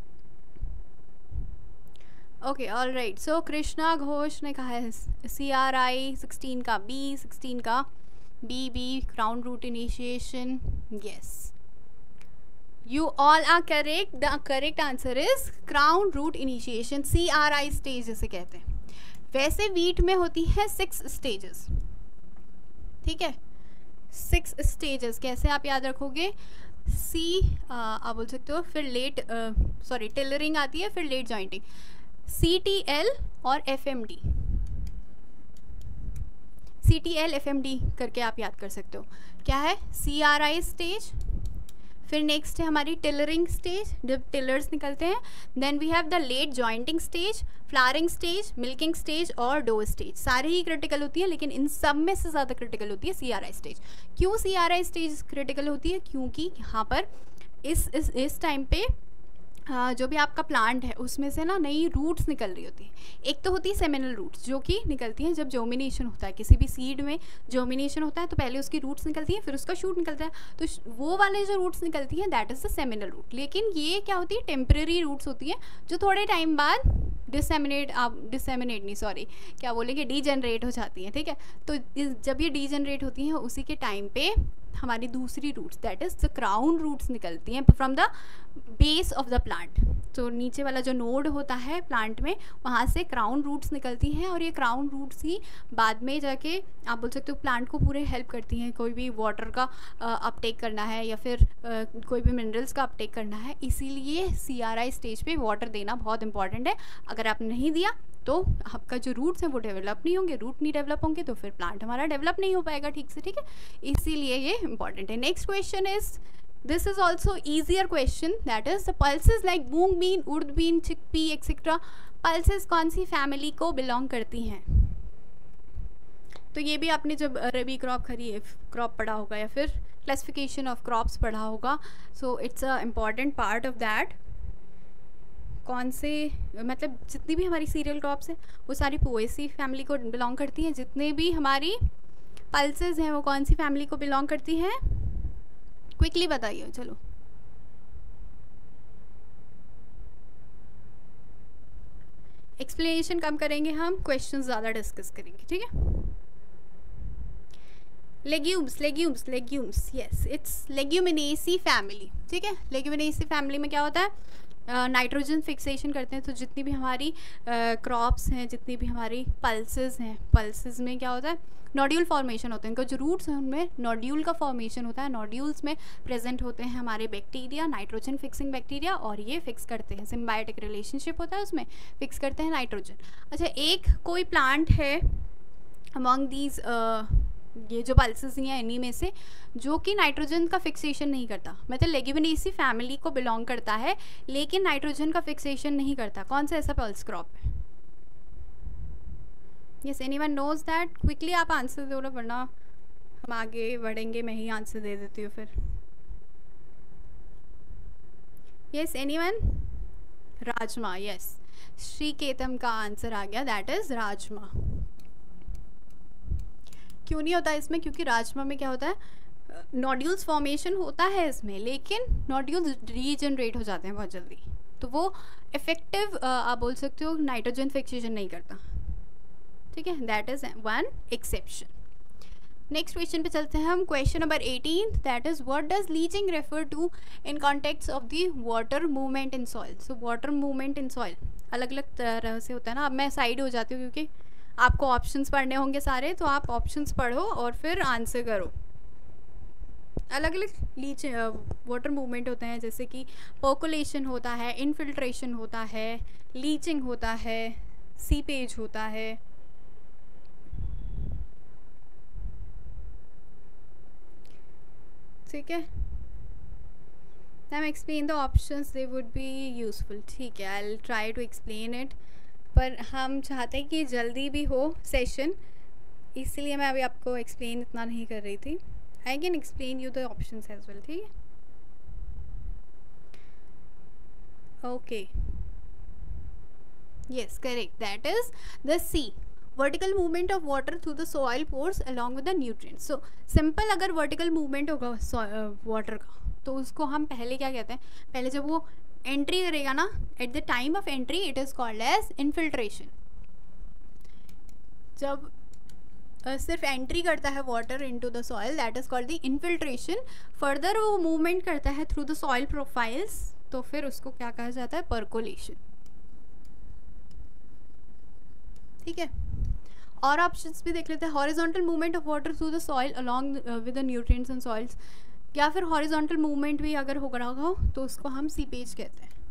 A: okay, all right. So Krishna Ghosh ने कहा है सी आर आई सिक्सटीन का बी, सिक्सटीन का B B crown root initiation. Yes, you all are correct. The correct answer is crown root initiation, C R I stage जिसे कहते हैं। वैसे wheat में होती है सिक्स स्टेजेस, ठीक है, सिक्स स्टेजेस। कैसे आप याद रखोगे? सी आप बोल सकते हो, फिर लेट सॉरी टेलरिंग आती है, फिर late jointing, C T L और F M D, C T L F M D करके आप याद कर सकते हो। क्या है? सी आर आई स्टेज, फिर नेक्स्ट है हमारी टिलरिंग स्टेज जब टिलर्स निकलते हैं, then we have the late jointing stage, flowering stage, milking stage और डो स्टेज। सारे ही क्रिटिकल होती है, लेकिन इन सब में से ज़्यादा क्रिटिकल होती है सी आर आई स्टेज। क्यों C R I stage critical होती है? क्योंकि यहाँ पर इस इस इस टाइम पे हाँ, जो भी आपका प्लांट है उसमें से ना नई रूट्स निकल रही होती हैं। एक तो होती है सेमिनल रूट्स जो कि निकलती हैं जब जर्मिनेशन होता है, किसी भी सीड में जर्मिनेशन होता है तो पहले उसकी रूट्स निकलती हैं, फिर उसका शूट निकलता है, तो वो वाले जो रूट्स निकलती हैं that is the seminal root. लेकिन ये क्या होती है? टेम्परेरी रूट्स होती हैं जो थोड़े टाइम बाद डिसमिनेट आप डिसमिनेट नहीं सॉरी क्या बोलेंगे डीजनरेट हो जाती हैं। ठीक है, तो जब ये डीजनरेट होती हैं उसी के टाइम पे हमारी दूसरी roots that is the crown roots निकलती हैं from the base of the plant. तो नीचे वाला जो नोड होता है प्लांट में, वहाँ से क्राउन रूट्स निकलती हैं, और ये क्राउन रूट्स ही बाद में जाके आप बोल सकते हो प्लांट को पूरे हेल्प करती हैं। कोई भी वाटर का अपटेक करना है या फिर आ, कोई भी मिनरल्स का अपटेक करना है, इसीलिए सी आर आई स्टेज पे वाटर देना बहुत इंपॉर्टेंट है। अगर आपने नहीं दिया तो आपका जो रूट्स हैं वो डेवलप नहीं होंगे, रूट नहीं डेवलप होंगे तो फिर प्लांट हमारा डेवलप नहीं हो पाएगा ठीक से। ठीक है, इसीलिए ये इंपॉर्टेंट है। Next question is, this is also easier question, that is the pulses like moong bean, urd bean, chickpea etcetera, pulses कौन सी फैमिली को बिलोंग करती हैं? तो ये भी आपने जब रबी क्रॉप खरीफ क्रॉप पढ़ा होगा या फिर क्लासिफिकेशन ऑफ क्रॉप्स पढ़ा होगा, so it's a important part of that. कौन से मतलब जितनी भी हमारी सीरियल क्रॉप्स हैं वो सारी पोएसी फैमिली को बिलोंग करती हैं। जितने भी हमारी पल्सेस हैं वो कौन सी फैमिली को बिलोंग करती हैं? क्विकली बताइए। चलो, एक्सप्लेनेशन कम करेंगे हम, क्वेश्चन ज़्यादा डिस्कस करेंगे। ठीक है, legumes legumes legumes yes, it's leguminosae family. ठीक है, लेग्यूमिनेसी फैमिली में क्या होता है? नाइट्रोजन फिक्सेशन करते हैं। तो जितनी भी हमारी क्रॉप्स हैं, जितनी भी हमारी पल्सेस हैं, पल्सेस में क्या होता है? नोड्यूल फॉर्मेशन होते हैं। इनका जो रूट्स हैं उनमें नोड्यूल का फॉर्मेशन होता है। नोड्यूल्स में प्रेजेंट होते हैं हमारे बैक्टीरिया, नाइट्रोजन फिक्सिंग बैक्टीरिया, और ये फिक्स करते हैं, सिम्बायोटिक रिलेशनशिप होता है उसमें, फिक्स करते हैं नाइट्रोजन। अच्छा, एक कोई प्लांट है अमॉन्ग दीज ये जो पल्सेस हैं इन्हीं में से जो कि नाइट्रोजन का फिक्सेशन नहीं करता, मतलब लेग्यूमिनेसी फैमिली को बिलोंग करता है लेकिन नाइट्रोजन का फिक्सेशन नहीं करता। कौन सा ऐसा पल्स क्रॉप है? Yes, anyone knows that? Quickly आप आंसर दो ना, वरना हम आगे बढ़ेंगे, मैं ही आंसर दे देती हूँ फिर। Yes, anyone? Rajma. Yes, Shri Ketam का आंसर आ गया, दैट इज राजमा। क्यों नहीं होता इसमें? क्योंकि राजमा में क्या होता है? नोड्यूल्स फॉर्मेशन होता है इसमें, लेकिन नोड्यूल्स रीजनरेट हो जाते हैं बहुत जल्दी, तो वो इफेक्टिव आप बोल सकते हो नाइट्रोजन फिक्सेशन नहीं करता। ठीक ठीक है, that is one exception. Next question पे चलते हैं हम. Question number eighteen, that is what does leaching refer to in context of the water movement in soil. So water movement in soil अलग अलग तरह से होता है ना. अब मैं साइड हो जाती हूँ क्योंकि आपको ऑप्शंस पढ़ने होंगे सारे, तो आप ऑप्शंस पढ़ो और फिर आंसर करो. अलग अलग लीच वाटर मूवमेंट होते हैं, जैसे कि पर्कोलेशन होता है, इनफिल्ट्रेशन होता है, लीचिंग होता है, सीपेज होता है. ठीक है, ma'am explain the options, they would be useful. ठीक है, I will try to explain it, पर हम चाहते हैं कि जल्दी भी हो सेशन, इसलिए मैं अभी आपको एक्सप्लेन इतना नहीं कर रही थी. I can explain you the options as well. ठीक है, okay, yes, correct, that is the C, vertical movement of water through the soil pores along with the nutrients. so simple अगर vertical movement होगा water uh, का, तो उसको हम पहले क्या कहते हैं, पहले जब वो एंट्री करेगा ना, at the time of entry it is called as infiltration. जब uh, सिर्फ एंट्री करता है water into the soil, that is called the infiltration. Further वो मूवमेंट करता है थ्रू द सॉइल प्रोफाइल्स, तो फिर उसको क्या कहा जाता है, पर्कोलेशन. ठीक है, और ऑप्शंस भी देख लेते हैं. Horizontal movement of water through the soil along with the nutrients and soils, या फिर हॉरिजॉन्टल मूवमेंट भी अगर हो रहा हो तो उसको हम सीपेज कहते हैं.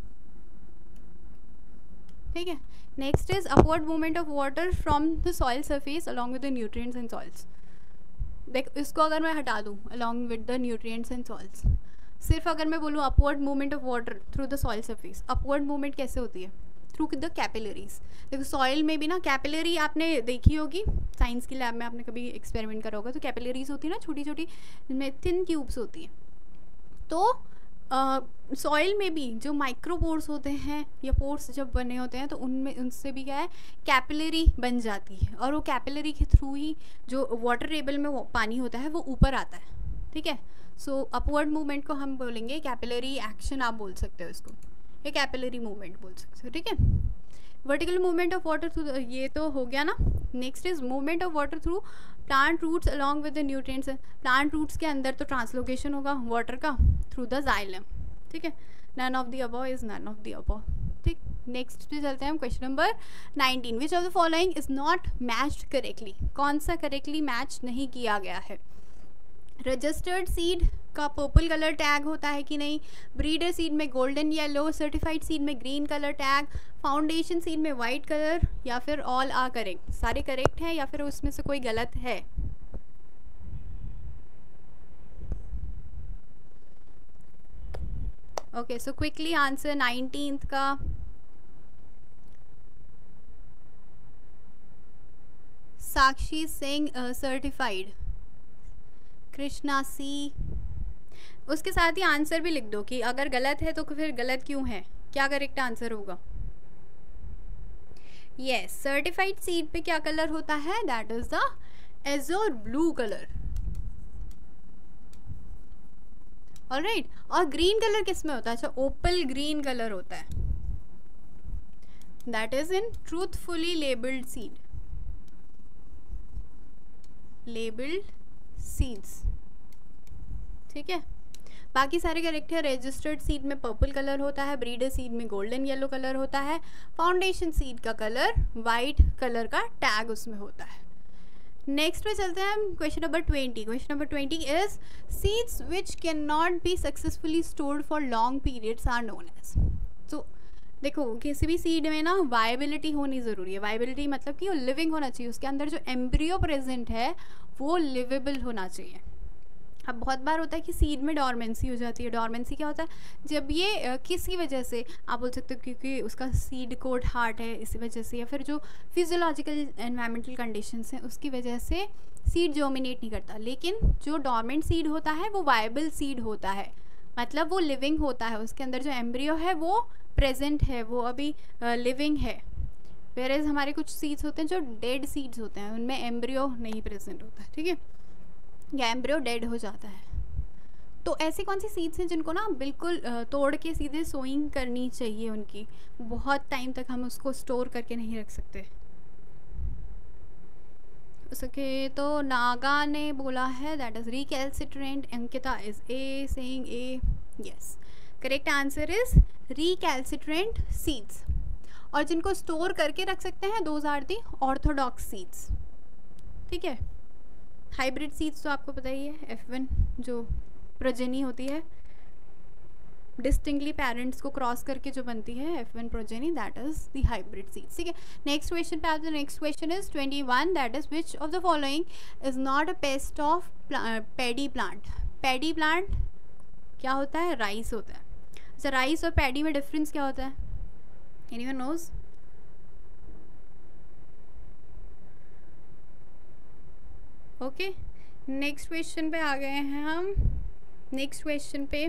A: ठीक है, next is upward movement of water from the soil surface along with the nutrients and soils. देख, इसको अगर मैं हटा दूँ along with the nutrients and soils, सिर्फ अगर मैं बोलूँ upward movement of water through the soil surface, upward movement कैसे होती है, थ्रू द कैपिलरीज. देखो सॉइल में भी ना कैपिलरी आपने देखी होगी, साइंस की लैब में आपने कभी एक्सपेरिमेंट करा होगा, तो कैपिलरीज होती है ना छोटी छोटी, जिनमें थिन ट्यूब्स होती हैं. तो सॉइल uh, में भी जो माइक्रोपोर्स होते हैं या पोर्स जब बने होते हैं, तो उनमें उनसे भी क्या है, कैपिलरी बन जाती है, और वो कैपिलरी के थ्रू ही जो वाटर टेबल में वो पानी होता है वो ऊपर आता है. ठीक है, सो अपवर्ड मूवमेंट को हम बोलेंगे कैपिलरी एक्शन, आप बोल सकते हो इसको, ये कैपिलरी मूवमेंट बोल सकते हो. ठीक है, vertical movement of water through, ये तो हो गया ना. Next is movement of water through plant roots along with the nutrients. Plant roots के अंदर तो ट्रांसलोकेशन होगा वाटर का थ्रू द जाइलम. ठीक है, none of the above is none of the above. ठीक, नेक्स्ट पे चलते हैं हम. Question number nineteen, which of the following is not matched correctly. कौन सा करेक्टली मैच नहीं किया गया है. रजिस्टर्ड सीड का पर्पल कलर टैग होता है कि नहीं, ब्रीडर सीड में गोल्डन येलो, सर्टिफाइड सीड में green colour tag, foundation seed में वाइट कलर, या फिर ऑल आर करेक्ट. सारे करेक्ट हैं या फिर उसमें से कोई गलत है. Okay, so quickly answer nineteenth का. Sakshi Singh certified, Krishna C. उसके साथ ही आंसर भी लिख दो कि अगर गलत है तो फिर गलत क्यों है, क्या करेक्ट आंसर होगा. यस, सर्टिफाइड सीड पे क्या कलर होता है, that is the azure blue colour. All right, और ग्रीन कलर किस में होता है, अच्छा ओपल ग्रीन कलर होता है, that is in truthfully labelled seed, labelled seeds. ठीक है, बाकी सारे करेक्ट है. रजिस्टर्ड सीड में पर्पल कलर होता है, ब्रीडर सीड में गोल्डन येलो कलर होता है, फाउंडेशन सीड का कलर वाइट कलर का टैग उसमें होता है. नेक्स्ट पे चलते हैं हम. Question number twenty. Question number twenty is seeds which can not be successfully stored for long periods are known as. तो देखो, किसी भी सीड में ना वायबिलिटी होनी ज़रूरी है. वायबिलिटी मतलब कि वो लिविंग होना चाहिए, उसके अंदर जो एम्ब्रियो प्रेजेंट है वो लिवेबल होना चाहिए. अब बहुत बार होता है कि सीड में डॉर्मेंसी हो जाती है. डॉर्मेंसी क्या होता है, जब ये आ, किसी वजह से आप बोल सकते हो क्योंकि उसका सीड कोड हार्ड है इसी वजह से, या फिर जो फिजियोलॉजिकल एनवायरमेंटल कंडीशंस हैं उसकी वजह से सीड जर्मिनेट नहीं करता. लेकिन जो डॉर्मेंट सीड होता है वो वायबल सीड होता है, मतलब वो लिविंग होता है, उसके अंदर जो एम्ब्रियो है वो प्रेजेंट है, वो अभी लिविंग है. वेयरएज हमारे कुछ सीड्स होते हैं जो डेड सीड्स होते हैं, उनमें एम्ब्रियो नहीं प्रेजेंट होता है. ठीक है, या एम्ब्रियो डेड हो जाता है. तो ऐसी कौन सी सीड्स हैं जिनको ना बिल्कुल तोड़ के सीधे सोइंग करनी चाहिए, उनकी बहुत टाइम तक हम उसको स्टोर करके नहीं रख सकते. सके तो नागा ने बोला है that is recalcitrant. Ankita is a saying A. Yes, correct answer is recalcitrant seeds. और जिनको स्टोर करके रख सकते हैं those are the orthodox seeds. ठीक है, हाइब्रिड सीड्स तो आपको पता ही है, एफ वन जो प्रोजेनी होती है डिस्टिंक्टली पेरेंट्स को क्रॉस करके जो बनती है F one progeny, that is the hybrid seeds. ठीक है, नेक्स्ट क्वेश्चन पे आते हैं. Next question is twenty one, that is which of the following is not a pest of paddy plant. Paddy plant क्या होता है? राइस होता है. अच्छा, राइस और पैडी में डिफरेंस क्या होता है? Anyone knows? Okay, next question पे आ गए हैं हम. नेक्स्ट क्वेश्चन पे,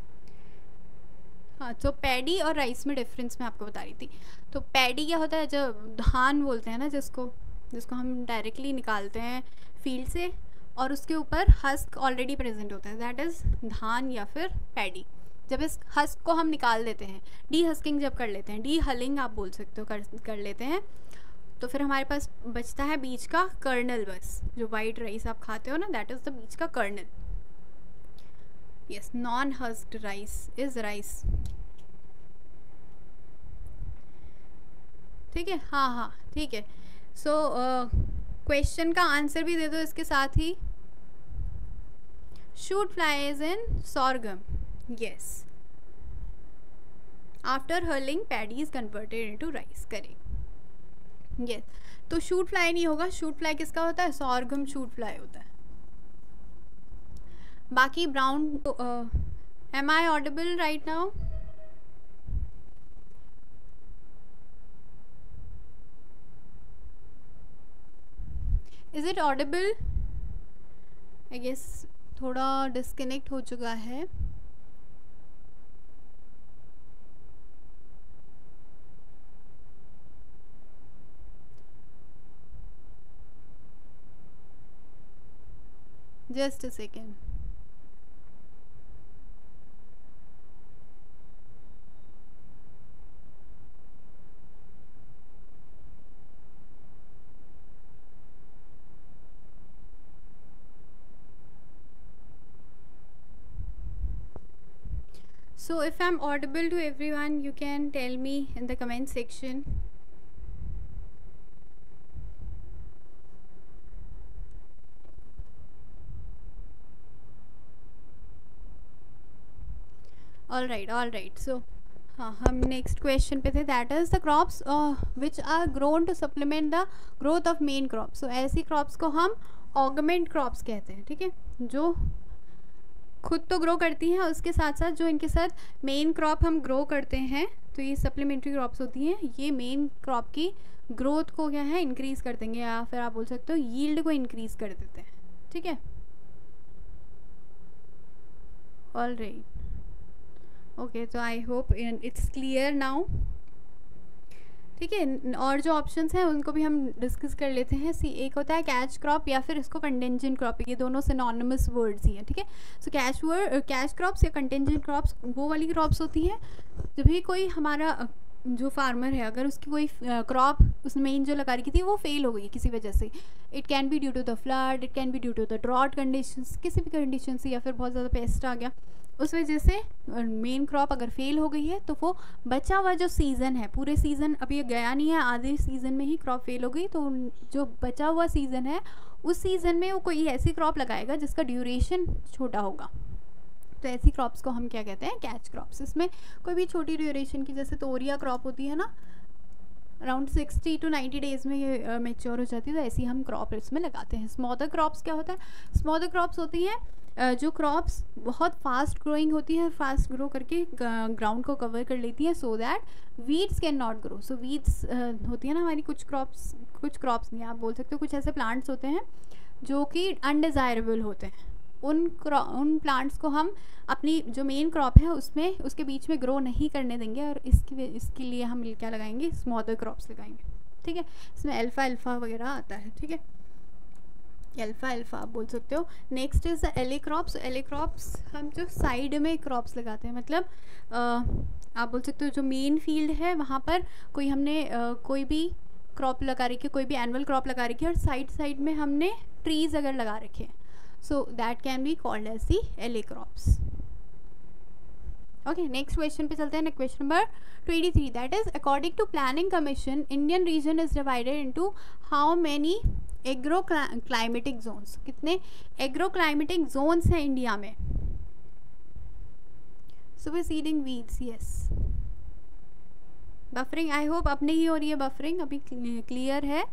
A: हाँ, तो पैडी और राइस में डिफरेंस मैं आपको बता रही थी. तो पैडी क्या होता है? जो धान बोलते हैं ना, जिसको जिसको हम डायरेक्टली निकालते हैं फील्ड से और उसके ऊपर हस्क ऑलरेडी प्रेजेंट होता है, दैट इज़ धान या फिर पैडी. जब इस हस्क को हम निकाल देते हैं, डी हस्किंग जब कर लेते हैं, डी हलिंग आप बोल सकते हो, कर कर लेते हैं, तो फिर हमारे पास बचता है बीज का कर्नल. बस जो वाइट राइस आप खाते हो ना, दैट इज़ द बीज का kernel. Yes, non husked rice is rice. ठीक है, हाँ हाँ ठीक है. सो क्वेश्चन का आंसर भी दे दो इसके साथ ही. Shoot fly is in sorghum. Yes. After hurling, paddy is converted into rice. Correct. Yes. तो शूट फ्लाई नहीं होगा. शूट फ्लाई किसका होता है? sorghum शूट फ्लाई होता है. बाकी brown. Am I audible right now? Is it audible? I guess थोड़ा डिस्कनेक्ट हो चुका है. Just a second. So if I'm audible to everyone, you can tell me in the comment section. All right all right. So हाँ, हम next question पे थे. That is the crops which are grown to supplement the growth of main crop. So ऐसी crops को हम augment crops कहते हैं. ठीक है, जो खुद तो ग्रो करती हैं, उसके साथ साथ जो इनके साथ मेन क्रॉप हम ग्रो करते हैं, तो ये सप्लीमेंट्री क्रॉप्स होती हैं. ये मेन क्रॉप की ग्रोथ को क्या है, इंक्रीज़ कर देंगे, या फिर आप बोल सकते हो यील्ड को इंक्रीज़ कर देते हैं. ठीक है, ऑल राइट. ओके, तो I hope it's clear now. ठीक है, और जो ऑप्शंस हैं उनको भी हम डिस्कस कर लेते हैं. सी, एक होता है कैच क्रॉप या फिर इसको कंटेंजेंट क्रॉप. ये दोनों सिनोनिमस वर्ड्स ही हैं. ठीक है, so catch word catch crops या कंटेंजेंट क्रॉप्स वो वाली क्रॉप्स होती हैं जब भी कोई हमारा जो फार्मर है, अगर उसकी कोई क्रॉप उसने मेन जो लगा रखी थी वो फेल हो गई किसी वजह से. It can be due to the flood, it can be due to the drought conditions, किसी भी कंडीशन से, या फिर बहुत ज़्यादा पेस्ट आ गया, उस वजह से मेन क्रॉप अगर फेल हो गई है, तो वो बचा हुआ जो सीज़न है, पूरे सीज़न अभी ये गया नहीं है, आधे सीज़न में ही क्रॉप फेल हो गई, तो जो बचा हुआ सीज़न है उस सीज़न में वो कोई ऐसी क्रॉप लगाएगा जिसका ड्यूरेशन छोटा होगा. तो ऐसी क्रॉप्स को हम क्या कहते हैं? Catch crops. इसमें कोई भी छोटी ड्यूरेशन की, जैसे तोरिया क्रॉप होती है ना, around sixty to ninety days में ये मेच्योर हो जाती है, तो ऐसी हम क्रॉप इसमें लगाते हैं. स्मॉदर क्रॉप्स क्या होता है? स्मॉदर क्रॉप्स होती हैं जो क्रॉप्स बहुत फास्ट ग्रोइंग होती है, फास्ट ग्रो करके ग्राउंड को कवर कर लेती हैं, so that weeds can not grow. So weeds होती है ना हमारी, कुछ क्रॉप्स कुछ क्रॉप्स नहीं आप बोल सकते हो, कुछ ऐसे प्लांट्स होते हैं जो कि अनडिज़ायरेबल होते हैं. उन उन प्लांट्स को हम अपनी जो मेन क्रॉप है उसमें उसके बीच में ग्रो नहीं करने देंगे, और इसकी इसके लिए हम क्या लगाएंगे? स्मॉदर क्रॉप्स लगाएंगे. ठीक है, इसमें अल्फ़ा अल्फ़ा वगैरह आता है. ठीक है, अल्फ़ा अल्फ़ा आप बोल सकते हो. Next is the alley crops. Alley crops हम जो साइड में क्रॉप्स लगाते हैं, मतलब आ, आप बोल सकते हो जो मेन फील्ड है वहाँ पर कोई हमने आ, कोई भी क्रॉप लगा रखी है, कोई भी एनुअल क्रॉप लगा रखी है और साइड साइड में हमने ट्रीज अगर लगा रखे हैं, so that can be called as the alley crops. Okay, next question पे चलते हैं. Question number twenty three, that is according to planning commission Indian region is divided into how many agro climatic zones. कितने agro climatic zones हैं India में? Superseding weeds, yes. Buffering, I hope अब नहीं हो रही है बफरिंग, अभी clear है.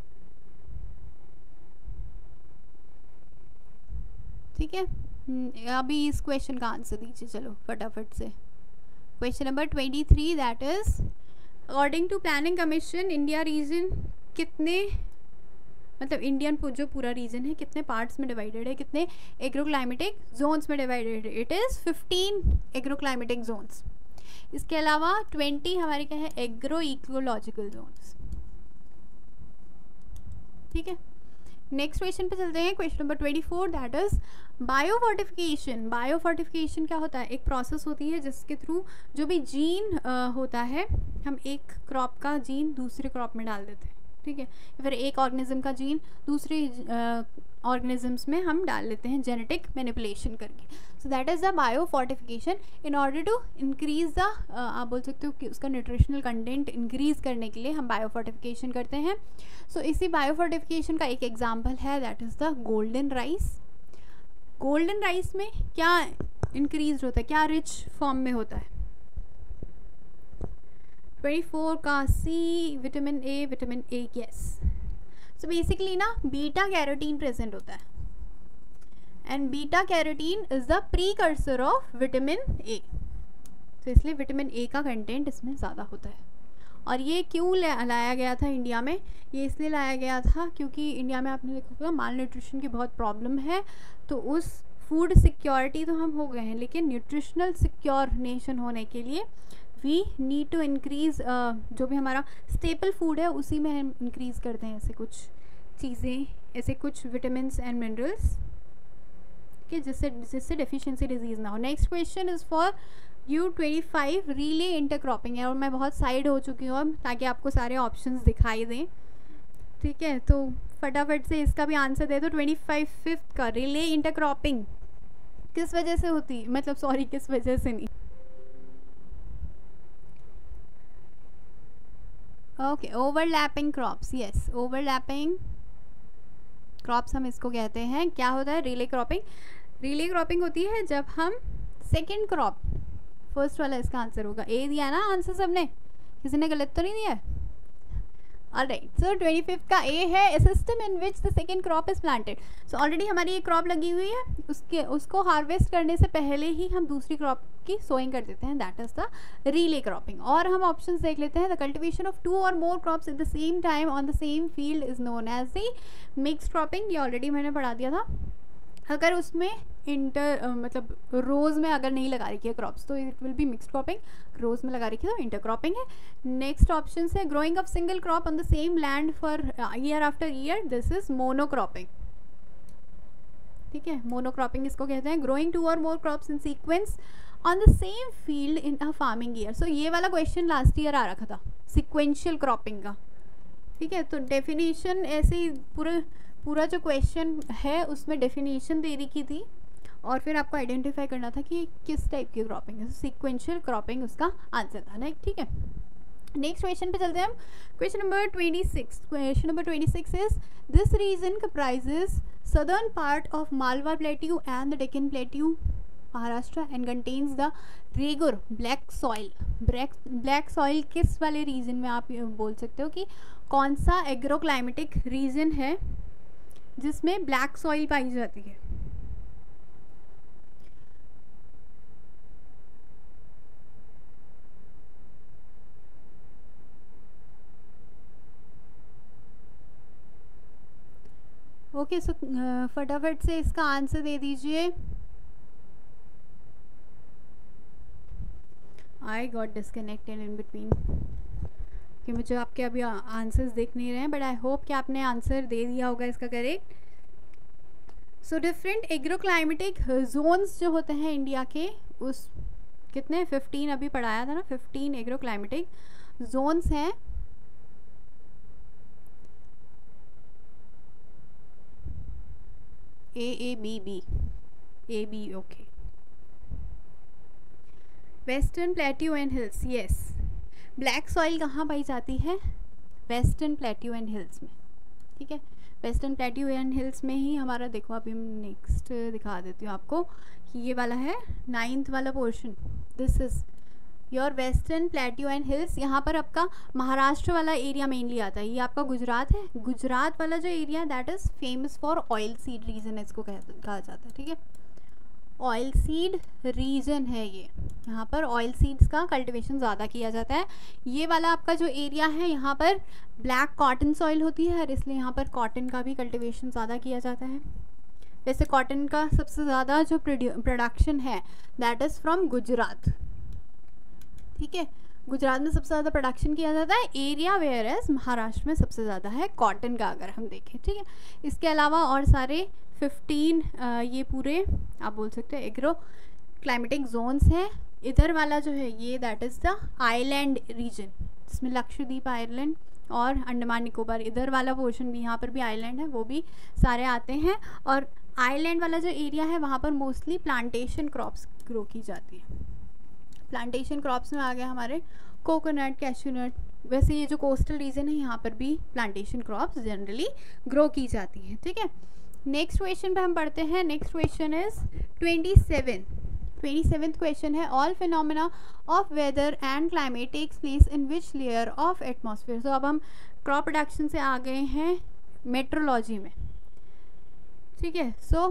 A: ठीक है, अभी इस क्वेश्चन का आंसर दीजिए चलो फटाफट से. Question number twenty three, that is according to planning commission India region कितने, मतलब इंडियन जो पूरा रीजन है कितने पार्ट्स में डिवाइडेड है, कितने एग्रो क्लाइमेटिक जोन्स में डिवाइडेड है? It is fifteen agro climatic zones. इसके अलावा ट्वेंटी हमारे क्या है, एग्रो इकोलॉजिकल जोन्स. ठीक है, नेक्स्ट क्वेश्चन पे चलते हैं. Question number twenty four, that is biofortification. Biofortification क्या होता है? एक प्रोसेस होती है जिसके थ्रू जो भी जीन होता है, हम एक क्रॉप का जीन दूसरे क्रॉप में डाल देते हैं. ठीक है, फिर एक ऑर्गेनिज्म का जीन दूसरे ऑर्गेनिजम्स में हम डाल लेते हैं जेनेटिक मैनिपुलेशन करके. So that is the biofortification. In order to increase the, आप बोल सकते हो कि उसका न्यूट्रिशनल कंटेंट इंक्रीज करने के लिए हम बायोफोर्टिफिकेशन करते हैं. सो so, इसी बायोफोर्टिफिकेशन का एक एग्जाम्पल है, that is the golden rice. Golden rice में क्या इंक्रीज होता है, क्या रिच फॉर्म में होता है? ट्वेंटी फोर का C, vitamin A. Vitamin A, yes. So basically ना बीटा कैरोटीन प्रेजेंट होता है, and beta carotene is the precursor of vitamin A. तो इसलिए विटामिन ए का कंटेंट इसमें ज़्यादा होता है. और ये क्यों लाया गया था इंडिया में? ये इसलिए लाया गया था क्योंकि इंडिया में आपने देखा होगा माल न्यूट्रिशन की बहुत प्रॉब्लम है. तो उस फूड सिक्योरिटी तो हम हो गए हैं, लेकिन न्यूट्रिशनल सिक्योर नेशन होने के लिए वी नीड टू इंक्रीज़, जो भी हमारा स्टेपल फूड है उसी में हम इंक्रीज़ करते हैं ऐसे कुछ चीज़ें, ऐसे कुछ विटामिन्स एंड मिनरल्स कि जिससे जिससे डेफिशिएंसी डिजीज़ ना हो. Next question is for you twenty five, relay intercropping है. और मैं बहुत साइड हो चुकी हूँ अब, ताकि आपको सारे ऑप्शंस दिखाई दें. ठीक है, तो फटाफट से इसका भी आंसर दे दो. ट्वेंटी फाइव फिफ्थ का, रिले इंटरक्रॉपिंग किस वजह से होती, मतलब सॉरी किस वजह से नहीं. Okay, overlapping crops, yes. Overlapping crops हम इसको कहते हैं. क्या होता है रिले क्रॉपिंग? रिले क्रॉपिंग होती है जब हम सेकंड क्रॉप, फर्स्ट वाला इसका आंसर होगा. ए दिया ना आंसर सबने, किसी ने गलत तो नहीं दिया है? ऑलराइट, सो ट्वेंटी फिफ्थ का ए है, A system in which the second crop is planted. So already हमारी एक क्रॉप लगी हुई है, उसके उसको हार्वेस्ट करने से पहले ही हम दूसरी क्रॉप की सोइंग कर देते हैं, that is the relay cropping. और हम ऑप्शंस देख लेते हैं. The cultivation of two or more crops at the same time on the same field is known as the mixed cropping. ये ऑलरेडी मैंने पढ़ा दिया था. अगर उसमें इंटर uh, मतलब रोज़ में अगर नहीं लगा रखी है क्रॉप्स तो it will be mixed cropping. Rows में लगा रखी है तो इंटर क्रॉपिंग है. नेक्स्ट ऑप्शन है growing of single crop on the same land for year after year, this is monocropping. ठीक है, मोनोक्रॉपिंग इसको कहते हैं. Growing two or more crops in sequence on the same field in a farming year. So ये वाला question last year आ रखा था sequential cropping का. ठीक है, तो डेफिनेशन ऐसे ही पूरा पूरा जो क्वेश्चन है उसमें डेफिनेशन दे रखी थी और फिर आपको आइडेंटिफाई करना था कि किस टाइप की क्रॉपिंग है. सिक्वेंशियल क्रॉपिंग उसका आंसर था ना. ठीक है, नेक्स्ट क्वेश्चन पे चलते हैं हम. Question number twenty six. Question number twenty six is this region comprises southern part of Malwa plateau and the Deccan plateau Maharashtra and contains the regur black soil. Black black soil किस वाले रीजन में आप बोल सकते हो कि कौन सा एग्रो क्लाइमेटिक रीजन है जिसमें ब्लैक सॉइल पाई जाती है? ओके, सो फटाफट से इसका आंसर दे दीजिए. I got disconnected in between कि मुझे आपके अभी आंसर्स दिख नहीं रहे हैं, बट आई होप कि आपने आंसर दे दिया होगा इसका correct. So different agro climatic zones जो होते हैं इंडिया के, उस कितने फिफ्टीन अभी पढ़ाया था ना, फिफ्टीन एग्रो क्लाइमेटिक जोन्स हैं. A A B B A B okay. Western plateau and hills, yes. Black soil कहाँ पाई जाती है? वेस्टर्न प्लेट्यू एंड हिल्स में, ठीक है। वेस्टर्न प्लेट्यू एंड हिल्स में ही हमारा, देखो अभी हम नेक्स्ट दिखा देती हूँ आपको कि ये वाला है नाइन्थ वाला portion, this is your western plateau and hills. यहाँ पर आपका महाराष्ट्र वाला एरिया मेनली आता है। ये आपका गुजरात है, गुजरात वाला जो area that is famous for oil seed region, इसको कहा जाता है, ठीक है। ऑयल सीड रीजन है ये, यहाँ पर ऑयल सीड्स का कल्टीवेशन ज़्यादा किया जाता है। ये वाला आपका जो एरिया है यहाँ पर ब्लैक कॉटन सॉइल होती है और इसलिए यहाँ पर कॉटन का भी कल्टीवेशन ज़्यादा किया जाता है। वैसे कॉटन का सबसे ज़्यादा जो प्रोडक्शन है दैट इज़ फ्रॉम गुजरात, ठीक है। गुजरात में सबसे ज़्यादा प्रोडक्शन किया जाता है एरिया, वेयर एज महाराष्ट्र में सबसे ज़्यादा है कॉटन का, अगर हम देखें, ठीक है। इसके अलावा और सारे फिफ्टीन ये पूरे आप बोल सकते हैं एग्रो क्लाइमेटिक जोन्स हैं। इधर वाला जो है ये that is the island region, जिसमें लक्षद्वीप आइलैंड और अंडमान निकोबार, इधर वाला पोर्शन भी, यहाँ पर भी आइलैंड है, वो भी सारे आते हैं। और आइलैंड वाला जो एरिया है वहाँ पर मोस्टली प्लांटेशन क्रॉप्स ग्रो की जाती है। प्लांटेशन क्रॉप्स में आ गया हमारे कोकोनट, कैश्यूनट। वैसे ये जो कोस्टल रीजन है यहाँ पर भी प्लांटेशन क्रॉप्स जनरली ग्रो की जाती हैं, ठीक है। नेक्स्ट क्वेश्चन पे हम पढ़ते हैं। Next question is twenty seven twenty seventh question है, all phenomena of weather and climate takes place in which layer of atmosphere. So अब हम क्रॉप प्रोडक्शन से आ गए हैं मेट्रोलॉजी में, ठीक है। सो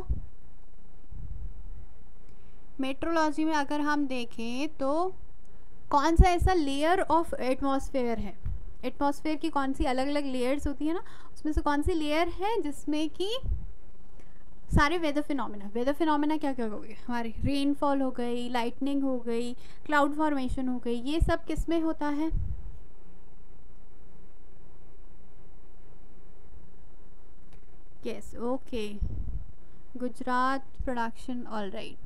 A: मेट्रोलॉजी में अगर हम देखें तो कौन सा ऐसा लेयर ऑफ एटमॉस्फेयर है, एटमॉस्फेयर की कौन सी अलग अलग लेयर्स होती है ना, उसमें से कौन सी लेयर है जिसमें कि सारे वेदर फिनोमेना, वेदर फिनोमेना क्या क्या हो गए हमारे, रेनफॉल हो गई, लाइटनिंग हो गई, क्लाउड फॉर्मेशन हो गई, ये सब किस में होता है? Yes, okay, Gujarat production, all right,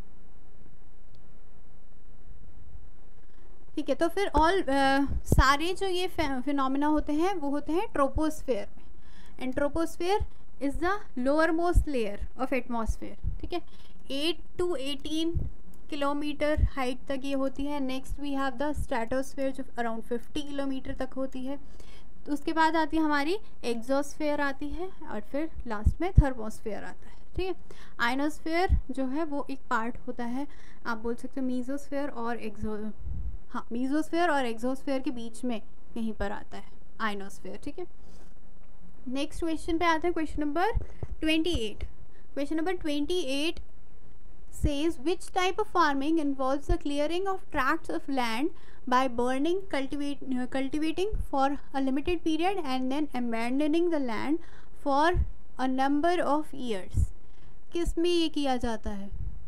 A: ठीक है। तो फिर ऑल सारे जो ये फिनोमेना होते हैं वो होते हैं ट्रोपोस्फेयर में, and troposphere is the lower most layer of atmosphere, ठीक है। Eight to eighteen kilometre height तक ये होती है। Next we have the stratosphere जो अराउंड फिफ्टी किलोमीटर तक होती है। तो उसके बाद आती है हमारी एक्सोस्फेयर आती है, और फिर लास्ट में थर्मोस्फेयर आता है, ठीक है। आयनोस्फेयर जो है वो एक पार्ट होता है, आप बोल सकते हो मीजोस्फेयर और एक्सो हाँ मीजोस्फेयर और एक्सोस्फेयर के बीच में कहीं पर आता है आयनोस्फेयर, ठीक है। नेक्स्ट क्वेश्चन पे आते हैं, question number twenty eight. Question number twenty eight says which type of farming involves the clearing of tracts of land by burning, cultivate, uh, cultivating for a limited period and then abandoning the land for a number of years। किस में ये किया जाता है?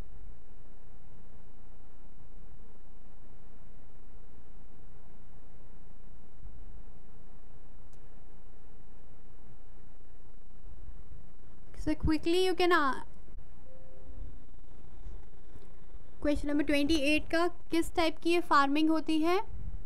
A: So quickly you can question number twenty eight का किस type की ये फार्मिंग होती है?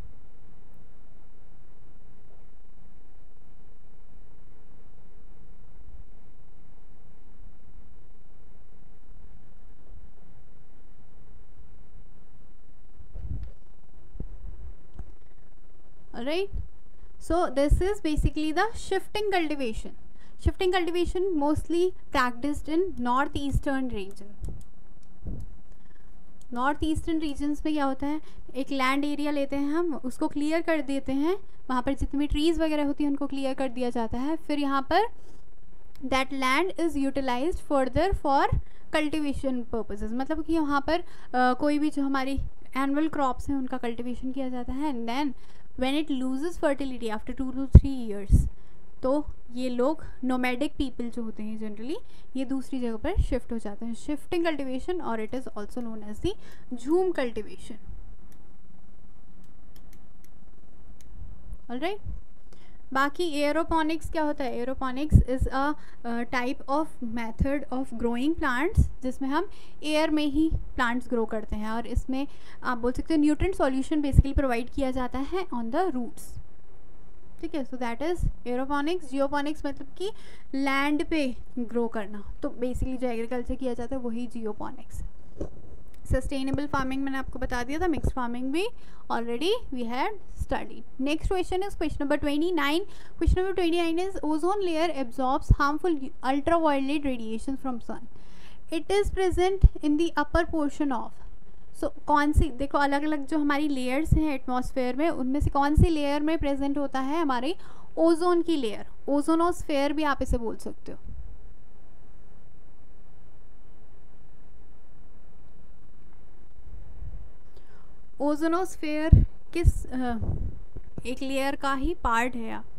A: Alright, so this is basically the shifting cultivation. Shifting cultivation mostly practiced in northeastern region. North eastern regions में क्या होता है, एक लैंड एरिया लेते हैं हम, उसको क्लियर कर देते हैं, वहाँ पर जितनी भी ट्रीज़ वगैरह होती हैं उनको क्लियर कर दिया जाता है। फिर यहाँ पर that land is utilised further for cultivation purposes, मतलब कि यहाँ पर uh, कोई भी जो हमारी एनुअल क्रॉप्स हैं उनका कल्टीवेशन किया जाता है। And then when it loses fertility after two two three years, तो ये लोग नोमैडिक पीपल जो होते हैं जनरली ये दूसरी जगह पर शिफ्ट हो जाते हैं, शिफ्टिंग कल्टीवेशन, और it is also known as the jhum cultivation. All, बाकी एरोपोनिक्स क्या होता है? Aeroponics is a type of method of growing plants जिसमें हम एयर में ही प्लांट्स ग्रो करते हैं, और इसमें आप बोल सकते हैं न्यूट्रिएंट सॉल्यूशन बेसिकली प्रोवाइड किया जाता है ऑन द रूट्स। ठीक है। So that is aeroponics. Geoponics मतलब कि लैंड पे ग्रो करना, तो बेसिकली जो एग्रीकल्चर किया जाता है वही जियोपोनिक्स। सस्टेनेबल फार्मिंग मैंने आपको बता दिया था, मिक्स फार्मिंग भी already we had study. Next question is question number twenty nine. Question number twenty nine is ozone layer absorbs harmful ultraviolet radiation from sun. It is present in the upper portion of. सो कौन सी, देखो अलग अलग जो हमारी layers हैं atmosphere में, उनमें से कौन सी लेयर में प्रेजेंट होता है? हमारी ओजोन की लेयर, ओजोनोस्फेयर भी आप इसे बोल सकते हो। ओजोनोस्फेयर किस आ, एक लेयर का ही पार्ट है आप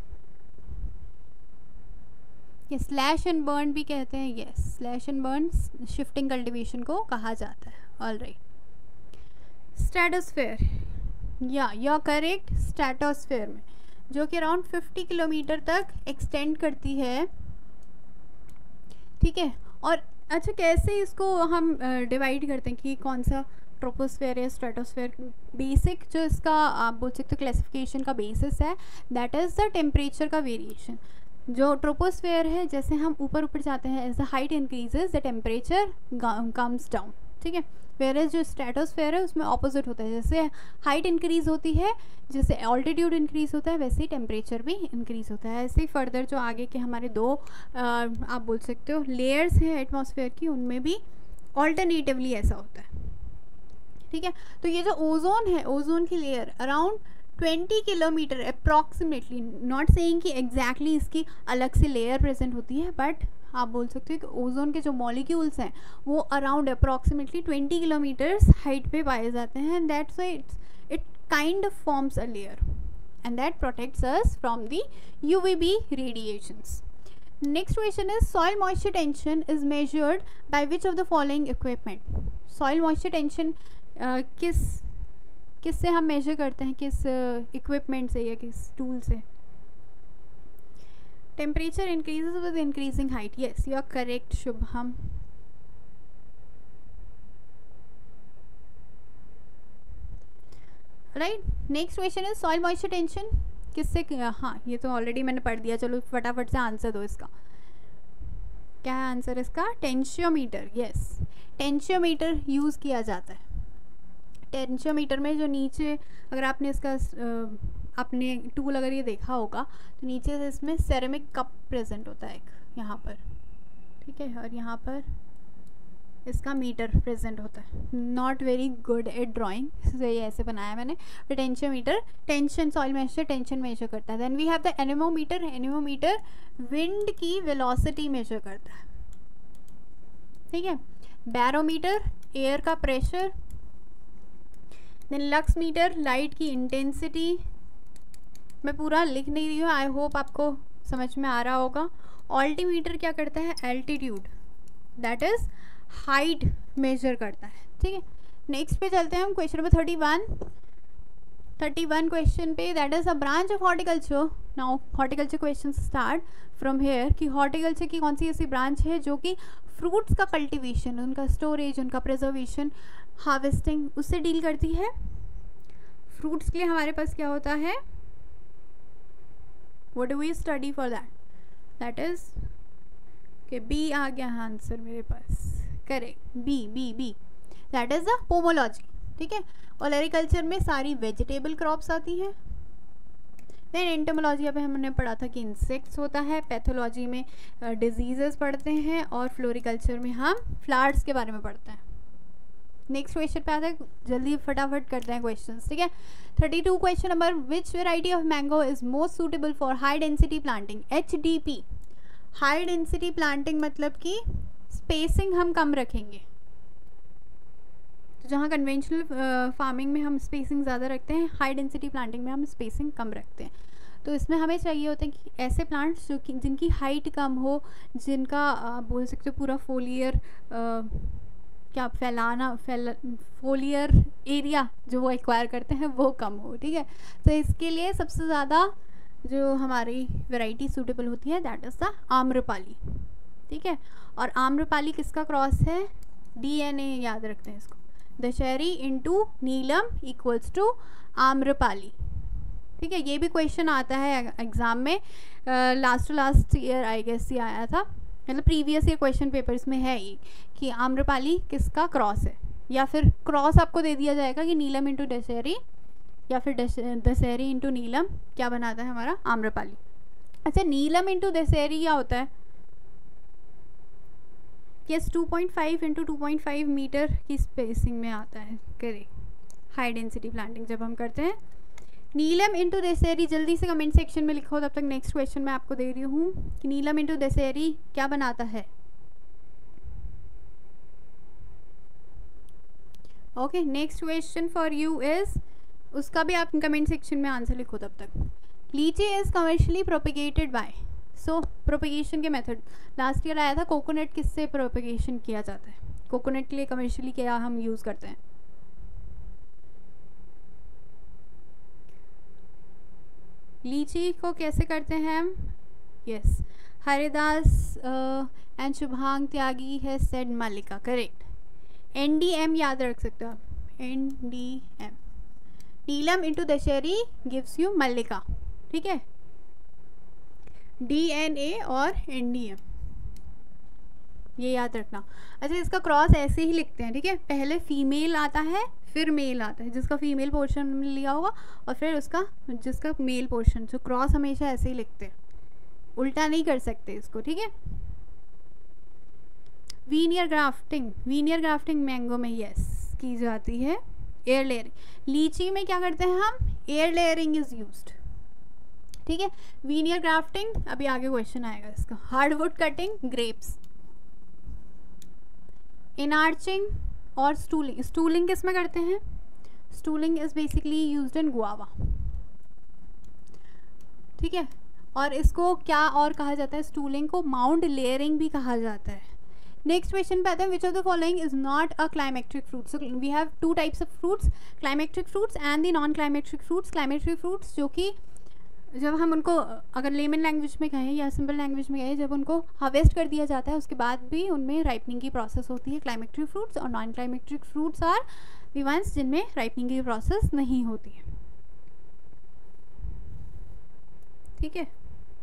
A: ये स्लैश एंड बर्न भी कहते हैं। Yes, slash and burn shifting cultivation को कहा जाता है। All right. स्ट्रेटोस्फेयर, या या करेक्ट, स्ट्रेटोस्फेयर में जो कि अराउंड फिफ्टी किलोमीटर तक एक्सटेंड करती है, ठीक है। और अच्छा, कैसे इसको हम डिवाइड करते हैं कि कौन सा ट्रोपोस्फेयर या स्ट्रेटोस्फेयर? बेसिक जो इसका आप बोल सकते हो क्लासिफिकेशन का बेसिस है, दैट इज़ द टेम्परेचर का वेरिएशन। जो ट्रोपोस्फेयर है, जैसे हम ऊपर ऊपर जाते हैं, as the height increases the temperature comes down, ठीक है। वेरेज जो स्ट्रेटोस्फेयर है उसमें ऑपोजिट होता है, जैसे हाइट इंक्रीज होती है, जैसे ऑल्टीट्यूड इंक्रीज होता है, वैसे ही टेम्परेचर भी इंक्रीज होता है। ऐसे ही फर्दर जो आगे के हमारे दो आ, आप बोल सकते हो लेयर्स हैं एटमॉस्फेयर की, उनमें भी ऑल्टरनेटिवली ऐसा होता है, ठीक है। तो ये जो ओजोन है, ओजोन की layer around twenty kilometre approximately, not saying कि एग्जैक्टली इसकी अलग से लेयर प्रेजेंट होती है, बट आप बोल सकते हो कि ओजोन के जो मॉलिक्यूल्स हैं वो around approximately twenty kilometres height पे पाए जाते हैं, and that's why it's it kind of forms a layer and that protects us from the UVB radiations. Next question is soil moisture tension is measured by which of the following equipment? Soil moisture tension Uh, किस किस से हम major करते हैं, किस equipment uh, से या किस टूल से? Temperature increases with increasing height. Yes, you are correct Shubham. Right. Next question is soil moisture tension किससे? हाँ, ये तो ऑलरेडी मैंने पढ़ दिया, चलो फटाफट से आंसर दो इसका। क्या है आंसर इसका? टेंशियोमीटर। यस, टेंशियोमीटर यूज़ किया जाता है। टेंशियोमीटर में जो नीचे, अगर आपने इसका आपने टूल अगर ये देखा होगा तो नीचे से इसमें सेरेमिक कप प्रेजेंट होता है एक यहाँ पर, ठीक है, और यहाँ पर इसका मीटर प्रेजेंट होता है। Not very good at drawing, इसलिए ये ऐसे बनाया मैंने। Tensiometer tension, soil moisture tension measure करता है। Then we have the anemometer. Anemometer wind की वेलोसिटी मेजर करता है, ठीक है। बैरोमीटर एयर का pressure. Then lux meter light की इंटेंसिटी। मैं पूरा लिख नहीं रही हूँ, आई होप आपको समझ में आ रहा होगा। ऑल्टीमीटर क्या करता है? Altitude, that is height measure करता है, ठीक है। नेक्स्ट पे चलते हैं हम question number thirty one thirty one question पे, that is a branch of horticulture. Now horticulture question start from here कि हॉर्टिकल्चर की कौन सी ऐसी ब्रांच है जो कि फ्रूट्स का कल्टीवेशन, उनका स्टोरेज, उनका प्रिजर्वेशन, हार्वेस्टिंग, उससे डील करती है। फ्रूट्स के लिए हमारे पास क्या होता है? What do we study for that? That is कि बी आ गया आंसर मेरे पास, correct, B B B that is the pomology, ठीक है। और एग्रीकल्चर में सारी वेजिटेबल क्रॉप्स आती हैं। देन एंटोमोलॉजी अभी हमने पढ़ा था कि इंसेक्ट्स होता है। पैथोलॉजी में डिजीजेस पढ़ते हैं, और फ्लोरिकल्चर में हम फ्लावर्स के बारे में पढ़ते हैं। नेक्स्ट क्वेश्चन पे आता है, जल्दी फटाफट करते हैं क्वेश्चंस, ठीक है। Thirty two question number, which variety of mango is most suitable for high density planting? H D P, high density planting मतलब कि स्पेसिंग हम कम रखेंगे। तो जहाँ कन्वेंशनल फार्मिंग में हम स्पेसिंग ज़्यादा रखते हैं, हाई डेंसिटी प्लांटिंग में हम स्पेसिंग कम रखते हैं। तो इसमें हमें चाहिए होता है कि ऐसे प्लांट्स जो कि जिनकी हाइट कम हो, जिनका आप बोल सकते हो पूरा फोलियर क्या फैलाना फैला फोलियर एरिया जो वो एक्वायर करते हैं वो कम हो, ठीक है। तो इसके लिए सबसे ज़्यादा जो हमारी वैरायटी सूटेबल होती है दैट इज़ द आम्रपाली, ठीक है। और आम्रपाली किसका क्रॉस है? डीएनए याद रखते हैं इसको। Dasheri into Neelam equals to Amrapali, ठीक है, ये भी क्वेश्चन आता है एग्ज़ाम में, last to last year I guess ये आया था, मतलब प्रीवियस ईयर क्वेश्चन पेपर्स में है ये कि आम्रपाली किसका क्रॉस है, या फिर क्रॉस आपको दे दिया जाएगा कि नीलम इंटू दशहरी, या फिर दशहरी इंटू नीलम क्या बनाता है हमारा आम्रपाली। अच्छा, नीलम इंटू दशहरी क्या होता है? Yes, two point five into two point five metre की स्पेसिंग में आता है, करेक्ट, हाई डेंसिटी प्लांटिंग जब हम करते हैं। नीलम इंटू दशहरी जल्दी से कमेंट सेक्शन में लिखो, तब तक नेक्स्ट क्वेश्चन मैं आपको दे रही हूँ कि नीलम इंटू दशहरी क्या बनाता है। Okay, next question for you is, उसका भी आप कमेंट सेक्शन में आंसर लिखो तब तक। Litchi is commercially propagated by, so propagation के मेथड लास्ट ईयर आया था, कोकोनट किससे प्रोपिगेशन किया जाता है, कोकोनट के लिए कमर्शियली क्या हम यूज़ करते हैं। लीची को कैसे करते हैं हम? यस, हरिदास एंड शुभांग त्यागी है सेड मालिका, करेक्ट। एन डी एम याद रख सकते हो आप, N D M, Neelam into Dasheri gives you Mallika, ठीक है, डी एन ए और एन डी एम, ये याद रखना। अच्छा, इसका क्रॉस ऐसे ही लिखते हैं, ठीक है, पहले फीमेल आता है फिर मेल आता है, जिसका फीमेल पोर्शन लिया होगा और फिर उसका जिसका मेल पोर्शन, जो क्रॉस हमेशा ऐसे ही लिखते हैं, उल्टा नहीं कर सकते इसको, ठीक है। Veneer grafting, veneer grafting mango में यस की जाती है, एयर लेयरिंग। लीची में क्या करते हैं हम? एयर लेयरिंग इज यूज्ड, ठीक है। वीनियर ग्राफ्टिंग अभी आगे क्वेश्चन आएगा इसका। Hardwood cutting, grapes. इनार्चिंग और स्टूलिंग, स्टूलिंग किस में करते हैं? Stooling is basically used in guava, ठीक है। और इसको क्या और कहा जाता है? स्टूलिंग को माउंट लेयरिंग भी कहा जाता है। नेक्स्ट क्वेश्चन पे आते हैं, which of the following is not a climacteric fruit. So we have two types of fruits, climacteric fruits and the non climacteric fruits. Climacteric fruits जो कि जब हम उनको अगर लेमन लैंग्वेज में कहें या सिंपल लैंग्वेज में कहें, जब उनको हार्वेस्ट कर दिया जाता है उसके बाद भी उनमें राइपनिंग की प्रोसेस होती है, क्लाइमेक्ट्रिक फ्रूट्स। और non climacteric fruits are the ones जिनमें राइपनिंग की प्रोसेस नहीं होती है, ठीक है।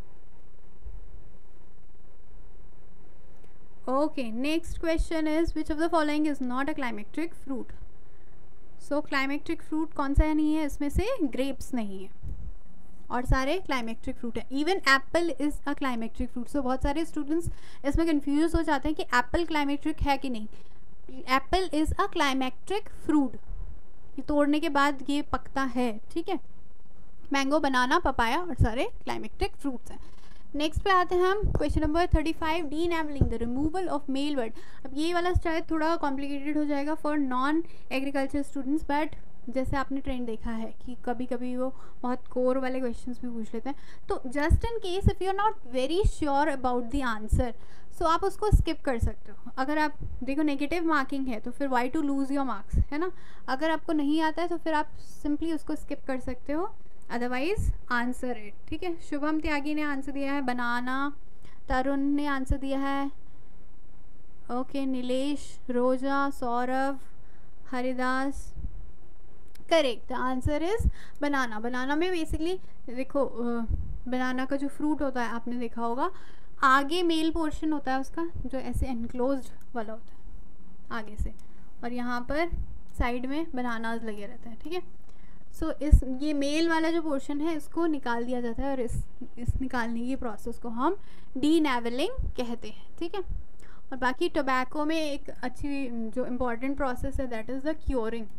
A: Okay, next question is which of the following is not a climacteric fruit. So climacteric fruit कौन सा नहीं है इसमें से? ग्रेप्स नहीं है और सारे क्लाइमेक्ट्रिक फ्रूट है। Even apple is a climacteric fruit. So बहुत सारे स्टूडेंट्स इसमें कंफ्यूज हो जाते हैं कि एप्पल क्लाइमेक्ट्रिक है कि नहीं। Apple is a climacteric fruit, ये तोड़ने के बाद ये पकता है, ठीक है। मैंगो, बनाना, पपाया और सारे क्लाइमेक्ट्रिक फ्रूट्स हैं। नेक्स्ट पे आते हैं हम, question number thirty five, D enabling the removal of male word. अब ये वाला शायद थोड़ा कॉम्प्लिकेटेड हो जाएगा for non agriculture students, but जैसे आपने ट्रेंड देखा है कि कभी कभी वो बहुत कोर वाले क्वेश्चंस भी पूछ लेते हैं, तो just in case if you are not very sure about the answer, so आप उसको स्किप कर सकते हो। अगर आप देखो नेगेटिव मार्किंग है तो फिर why to lose your marks, है ना। अगर आपको नहीं आता है तो फिर आप सिंपली उसको स्किप कर सकते हो, अदरवाइज आंसर इट, ठीक है। शुभम त्यागी ने आंसर दिया है बनाना, तरुण ने आंसर दिया है, okay, Nilesh, Roja, Saurabh, Haridas, correct. The answer is banana. Banana में बेसिकली देखो, बनाना का जो फ्रूट होता है आपने देखा होगा, आगे मेल पोर्शन होता है उसका जो ऐसे एनक्लोज्ड वाला होता है आगे से, और यहाँ पर साइड में बनानाज लगे रहते हैं, ठीक है। सो so, इस ये मेल वाला जो पोर्शन है इसको निकाल दिया जाता है और इस इस निकालने की प्रोसेस को हम डीनेवलिंग कहते हैं, ठीक है। और बाकी टोबैको में एक अच्छी जो इम्पॉर्टेंट प्रोसेस है that is the curing.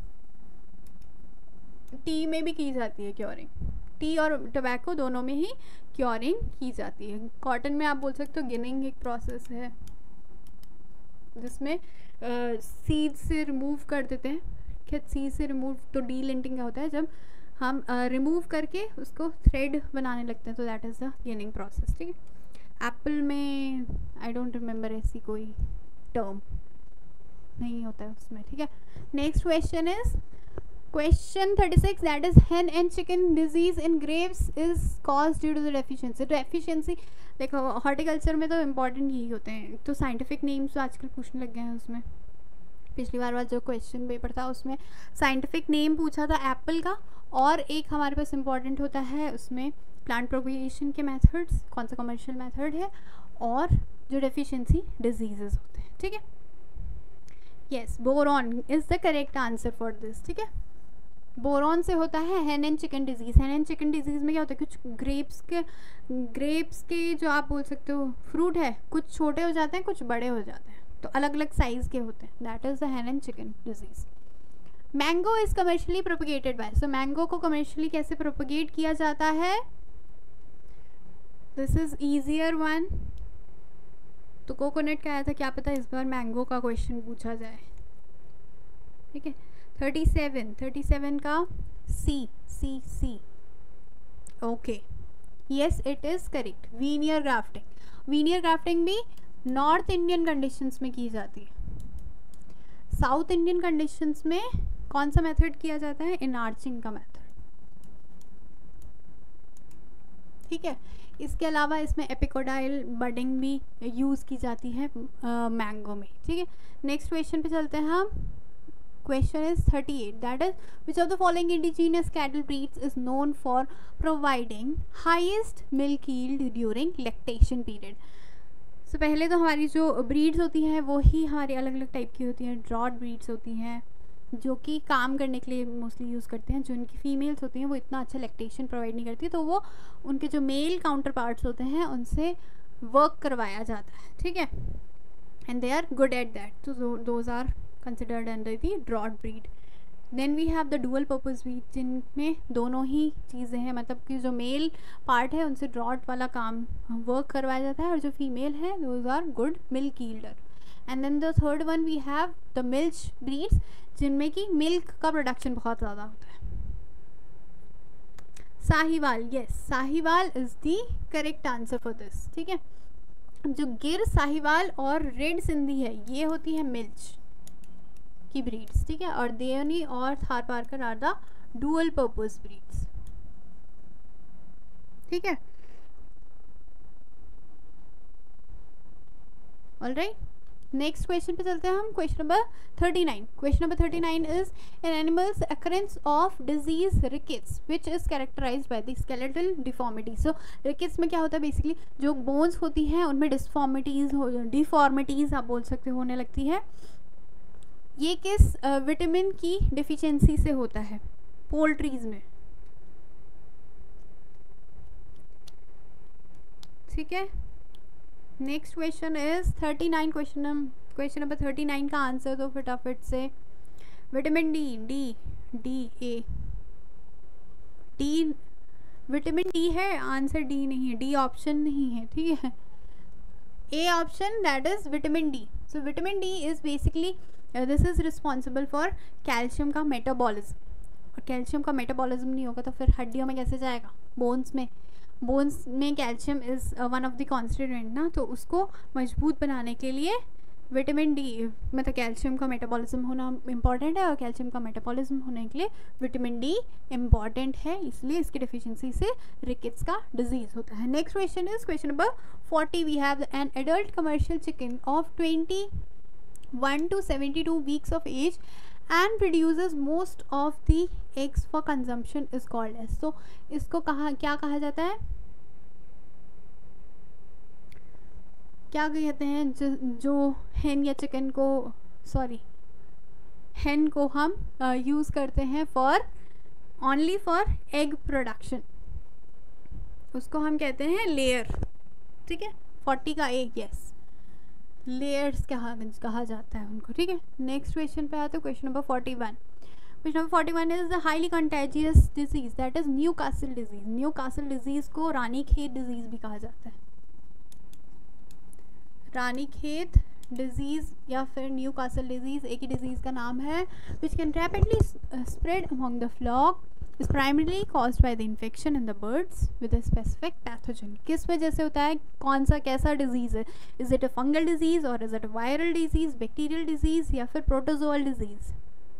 A: Tea में भी की जाती है क्योरिंग, टी और टोबैको दोनों में ही क्योरिंग की जाती है। कॉटन में आप बोल सकते हो गिनिंग एक प्रोसेस है जिसमें सीड से रिमूव कर देते हैं। क्या सीड से रिमूव तो डी लिंटिंग का होता है, जब हम रिमूव uh, करके उसको थ्रेड बनाने लगते हैं, तो that is the ginning process, ठीक है। एप्पल में आई डोंट रिमेंबर ऐसी कोई टर्म नहीं होता है उसमें, ठीक है। Next question is question thirty six, that is hen and chicken disease in grapes is caused due to the deficiency। Deficiency देखो हॉर्टिकल्चर में तो इम्पॉर्टेंट यही होते हैं, तो साइंटिफिक नेम्स तो आजकल पूछने लग गए हैं उसमें। पिछली बार वाला जो क्वेश्चन पेपर था उसमें साइंटिफिक नेम पूछा था एप्पल का, और एक हमारे पास इम्पॉर्टेंट होता है उसमें प्लांट प्रोपगेशन के मेथड्स, कौन सा कमर्शियल मेथड है, और जो डेफिशिएंसी डिजीजेस होते हैं, ठीक है। Yes, boron is the correct answer for this, ठीक है। बोरॉन से होता है hen and chicken disease. Hen and chicken disease में क्या होता है, कुछ ग्रेप्स के ग्रेप्स के जो आप बोल सकते हो फ्रूट है, कुछ छोटे हो जाते हैं, कुछ बड़े हो जाते हैं, तो अलग अलग साइज़ के होते हैं, that is the hen and chicken disease. Mango is commercially propagated by, so mango को कमर्शियली कैसे प्रोपगेट किया जाता है, दिस इज़ ईजियर वन। तो कोकोनट का आया था, क्या पता इस बार मैंगो का क्वेश्चन पूछा जाए, ठीक है। थर्टी सेवन थर्टी सेवन का C C C okay, yes it is correct. Veneer grafting, veneer grafting भी नॉर्थ इंडियन कंडीशंस में की जाती है। साउथ इंडियन कंडीशंस में कौन सा मेथड किया जाता है, इनार्चिंग का मेथड, ठीक है। इसके अलावा इसमें एपिकोडाइल बडिंग भी यूज़ की जाती है मैंगो में, ठीक है। नेक्स्ट क्वेश्चन पे चलते हैं हम। Question is thirty-eight, that is which of the following indigenous cattle breeds is known for providing highest milk yield during lactation period। So so, पहले तो हमारी जो ब्रीड्स होती हैं वो ही हमारी अलग अलग टाइप की होती हैं। ड्रॉट ब्रीड्स होती हैं जो कि काम करने के लिए मोस्टली यूज़ करते हैं। जो उनकी फीमेल्स होती हैं वो इतना अच्छा लैक्टेशन प्रोवाइड नहीं करती, तो वो उनके जो मेल काउंटर पार्ट्स होते हैं उनसे वर्क करवाया जाता है, ठीक है, and they are good at that, तो those are considered under the drought breed। then we have the dual purpose breed जिनमें दोनों ही चीज़ें हैं, मतलब कि जो मेल पार्ट है उनसे ड्रॉट वाला काम वर्क करवाया जाता है, और जो फीमेल है those are good milk yielder. And then the third one we have the milch breeds जिनमें कि मिल्क का प्रोडक्शन बहुत ज़्यादा होता है। Sahiwal, yes Sahiwal is the correct answer for this, ठीक है। जो गिर, साहिवाल और रेड सिंधी है ये होती है मिल्च की ब्रीड्स, ठीक है, और देवनी और Tharparkar are the dual purpose breeds, ठीक है। ऑलराइट, नेक्स्ट क्वेश्चन पे चलते हैं हम। Question number thirty nine question number thirty nine is in animals occurrence of disease rickets which is characterised by the skeletal deformity. So rickets में क्या होता है, बेसिकली जो बोन्स होती हैं उनमें डिस्फॉर्मिटीज हो डिफॉर्मिटीज आप बोल सकते होने लगती है। ये किस विटामिन की डिफिशियंसी से होता है पोल्ट्रीज में, ठीक है। Next question is thirty nine question question number thirty nine का आंसर दो फटाफट से। Vitamin D, D D A D vitamin D है आंसर, डी नहीं है, डी ऑप्शन नहीं है, ठीक है। A option that is vitamin D. So vitamin D is basically this is responsible for calcium का मेटाबॉलिज्म, और कैल्शियम का मेटाबॉलिज्म नहीं होगा तो फिर हड्डियों में कैसे जाएगा, बोन्स में। बोन्स में calcium is one of the constituent ना, तो उसको मजबूत बनाने के लिए विटामिन डी मतलब कैल्शियम का मेटाबॉलिज्म होना इम्पॉर्टेंट है, और कैल्शियम का मेटाबॉलिज्म होने के लिए विटामिन डी इम्पॉर्टेंट है, इसलिए इसकी डेफिशिएंसी से रिकेट्स का डिजीज़ होता है। Next question is question number forty. We have an adult commercial chicken of twenty one to seventy-two weeks of age and produces most of the eggs for consumption is called as। so इसको कहा क्या कहा जाता है, क्या कहते हैं, जो, जो hen या चिकन को सॉरी hen को हम यूज़ uh, करते हैं for only for egg production, उसको हम कहते हैं लेयर, ठीक है। फोर्टी का एग, यस लेयर्स कहा कहा जाता है उनको, ठीक है। नेक्स्ट क्वेश्चन पे आते हैं, question number forty one question number forty one is the highly contagious disease that is Newcastle disease. Newcastle disease को रानीखेत डिजीज भी कहा जाता है। रानीखेत डिजीज या फिर न्यू कासल डिजीज एक ही डिजीज का नाम है, which can rapidly spread among the flock, is primarily caused by the infection in the birds with a specific pathogen। किस वजह से होता है, कौन सा कैसा डिजीज़ है, is it a fungal disease और is it a viral disease, bacterial disease या फिर प्रोटोजोअल डिजीज़।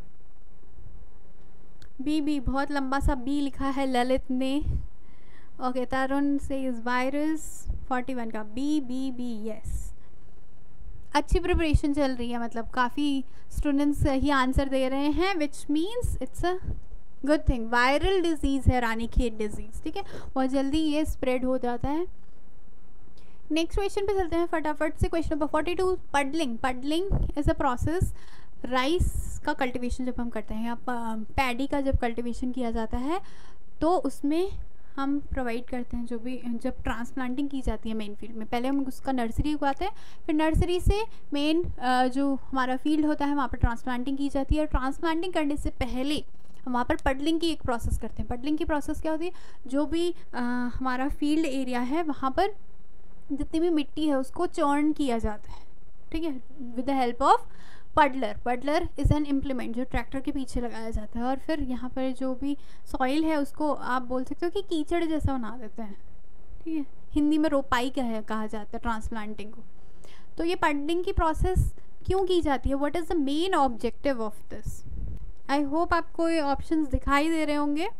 A: बी बी बहुत लंबा सा बी लिखा है ललित ने। ओके तरुण से इज वायरस, फोर्टी वन का बी बी बी यस अच्छी प्रिपरेशन चल रही है, मतलब काफ़ी स्टूडेंट्स ही आंसर दे रहे हैं, which means it's a good thing. Viral disease है रानीखेत डिजीज़, ठीक है, बहुत जल्दी ये स्प्रेड हो जाता है। नेक्स्ट क्वेश्चन पे चलते हैं फटाफट से। Question number forty two, puddling. Puddling is a process, rice का कल्टीवेशन जब हम करते हैं या पैडी का जब कल्टीवेशन किया जाता है तो उसमें हम प्रोवाइड करते हैं, जो भी जब ट्रांसप्लांटिंग की जाती है मेन फील्ड में, पहले हम उसका नर्सरी उगाते हैं, फिर नर्सरी से मेन जो हमारा फील्ड होता है वहाँ पर ट्रांसप्लांटिंग की जाती है। और ट्रांसप्लांटिंग करने से पहले हम वहाँ पर पडलिंग की एक प्रोसेस करते हैं। पडलिंग की प्रोसेस क्या होती है, जो भी आ, हमारा फील्ड एरिया है वहाँ पर जितनी भी मिट्टी है उसको चर्न किया जाता है, ठीक है, with the help of puddler. Puddler is an implement जो ट्रैक्टर के पीछे लगाया जाता है, और फिर यहाँ पर जो भी सॉइल है उसको आप बोल सकते हो कि कीचड़ जैसा बना देते हैं, ठीक है, हिंदी में रोपाई का है कहा जाता है ट्रांसप्लांटिंग को। तो ये पडलिंग की प्रोसेस क्यों की जाती है, what is the main objective of this. I hope आपको ये ऑप्शंस दिखाई दे रहे होंगे।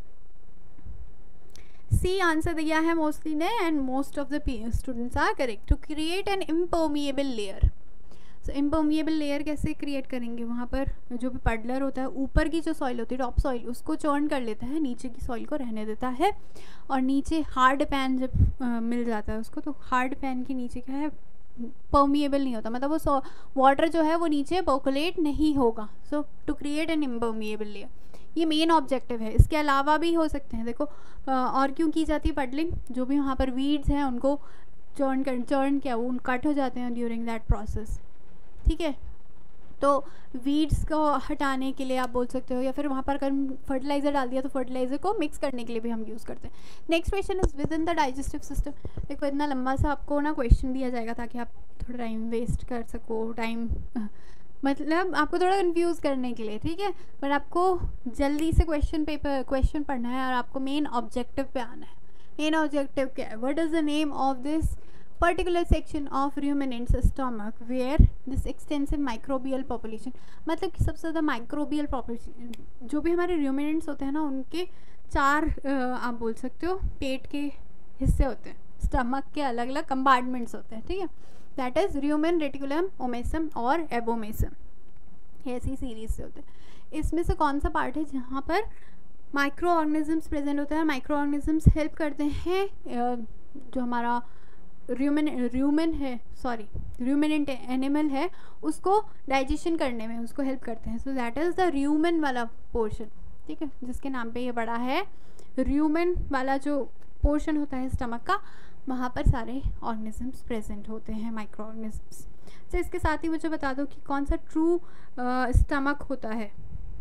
A: सी आंसर दिया है मोस्टली ने, and most of the students are correct. To create an impermeable layer. So impermeable layer कैसे क्रिएट करेंगे, वहाँ पर जो भी पडलर होता है ऊपर की जो सॉइल होती है टॉप सॉइल उसको चर्न कर लेता है, नीचे की सॉइल को रहने देता है, और नीचे हार्ड पैन जब आ, मिल जाता है उसको, तो हार्ड पैन के नीचे क्या है, परमिएबल नहीं होता, मतलब वो वाटर जो है वो नीचे पर्कुलेट नहीं होगा। So to create an impermeable layer, ये मेन ऑब्जेक्टिव है। इसके अलावा भी हो सकते हैं, देखो और क्यों की जाती है पडलिंग, जो भी वहाँ पर वीड्स हैं उनको चर्न कर चर्न क्या वो कट हो जाते हैं ड्यूरिंग दैट प्रोसेस, ठीक है, तो वीड्स को हटाने के लिए आप बोल सकते हो, या फिर वहाँ पर अगर फर्टिलाइज़र डाल दिया तो फर्टिलाइज़र को मिक्स करने के लिए भी हम यूज़ करते हैं। Next question is within the digestive system. देखो इतना लंबा सा आपको ना क्वेश्चन दिया जाएगा ताकि आप थोड़ा टाइम वेस्ट कर सको, टाइम मतलब आपको थोड़ा कंफ्यूज करने के लिए, ठीक है, पर आपको जल्दी से क्वेश्चन पेपर क्वेश्चन पढ़ना है और आपको मेन ऑब्जेक्टिव पे आना है। मेन ऑब्जेक्टिव क्या है, what is the name of this particular section of ruminants stomach where this extensive microbial population, मतलब कि सबसे ज़्यादा microbial population, जो भी हमारे ruminants होते हैं ना उनके चार आप बोल सकते हो पेट के हिस्से होते हैं, स्टमक के अलग अलग कंपार्टमेंट्स होते हैं, ठीक है, that is rumen, reticulum, omasum और एबोमेसम, ऐसी सीरीज से होते हैं। इसमें से कौन सा पार्ट है जहाँ पर माइक्रो ऑर्गेनिजम्स प्रेजेंट होते हैं। माइक्रो ऑर्गेनिजम्स हेल्प करते हैं जो हमारा र्यूमिन र्यूमिन है सॉरी र्यूमिनेंट एनिमल है उसको डाइजेशन करने में उसको हेल्प करते हैं। So that is the rumen वाला पोर्शन, ठीक है, जिसके नाम पे ये बड़ा है। र्यूमिन वाला जो पोर्शन होता है स्टमक का, वहाँ पर सारे ऑर्गेनिजम्स प्रेजेंट होते हैं, माइक्रो ऑर्गेनिजम्स। तो इसके साथ ही मुझे बता दो कि कौन सा ट्रू स्टमक होता है।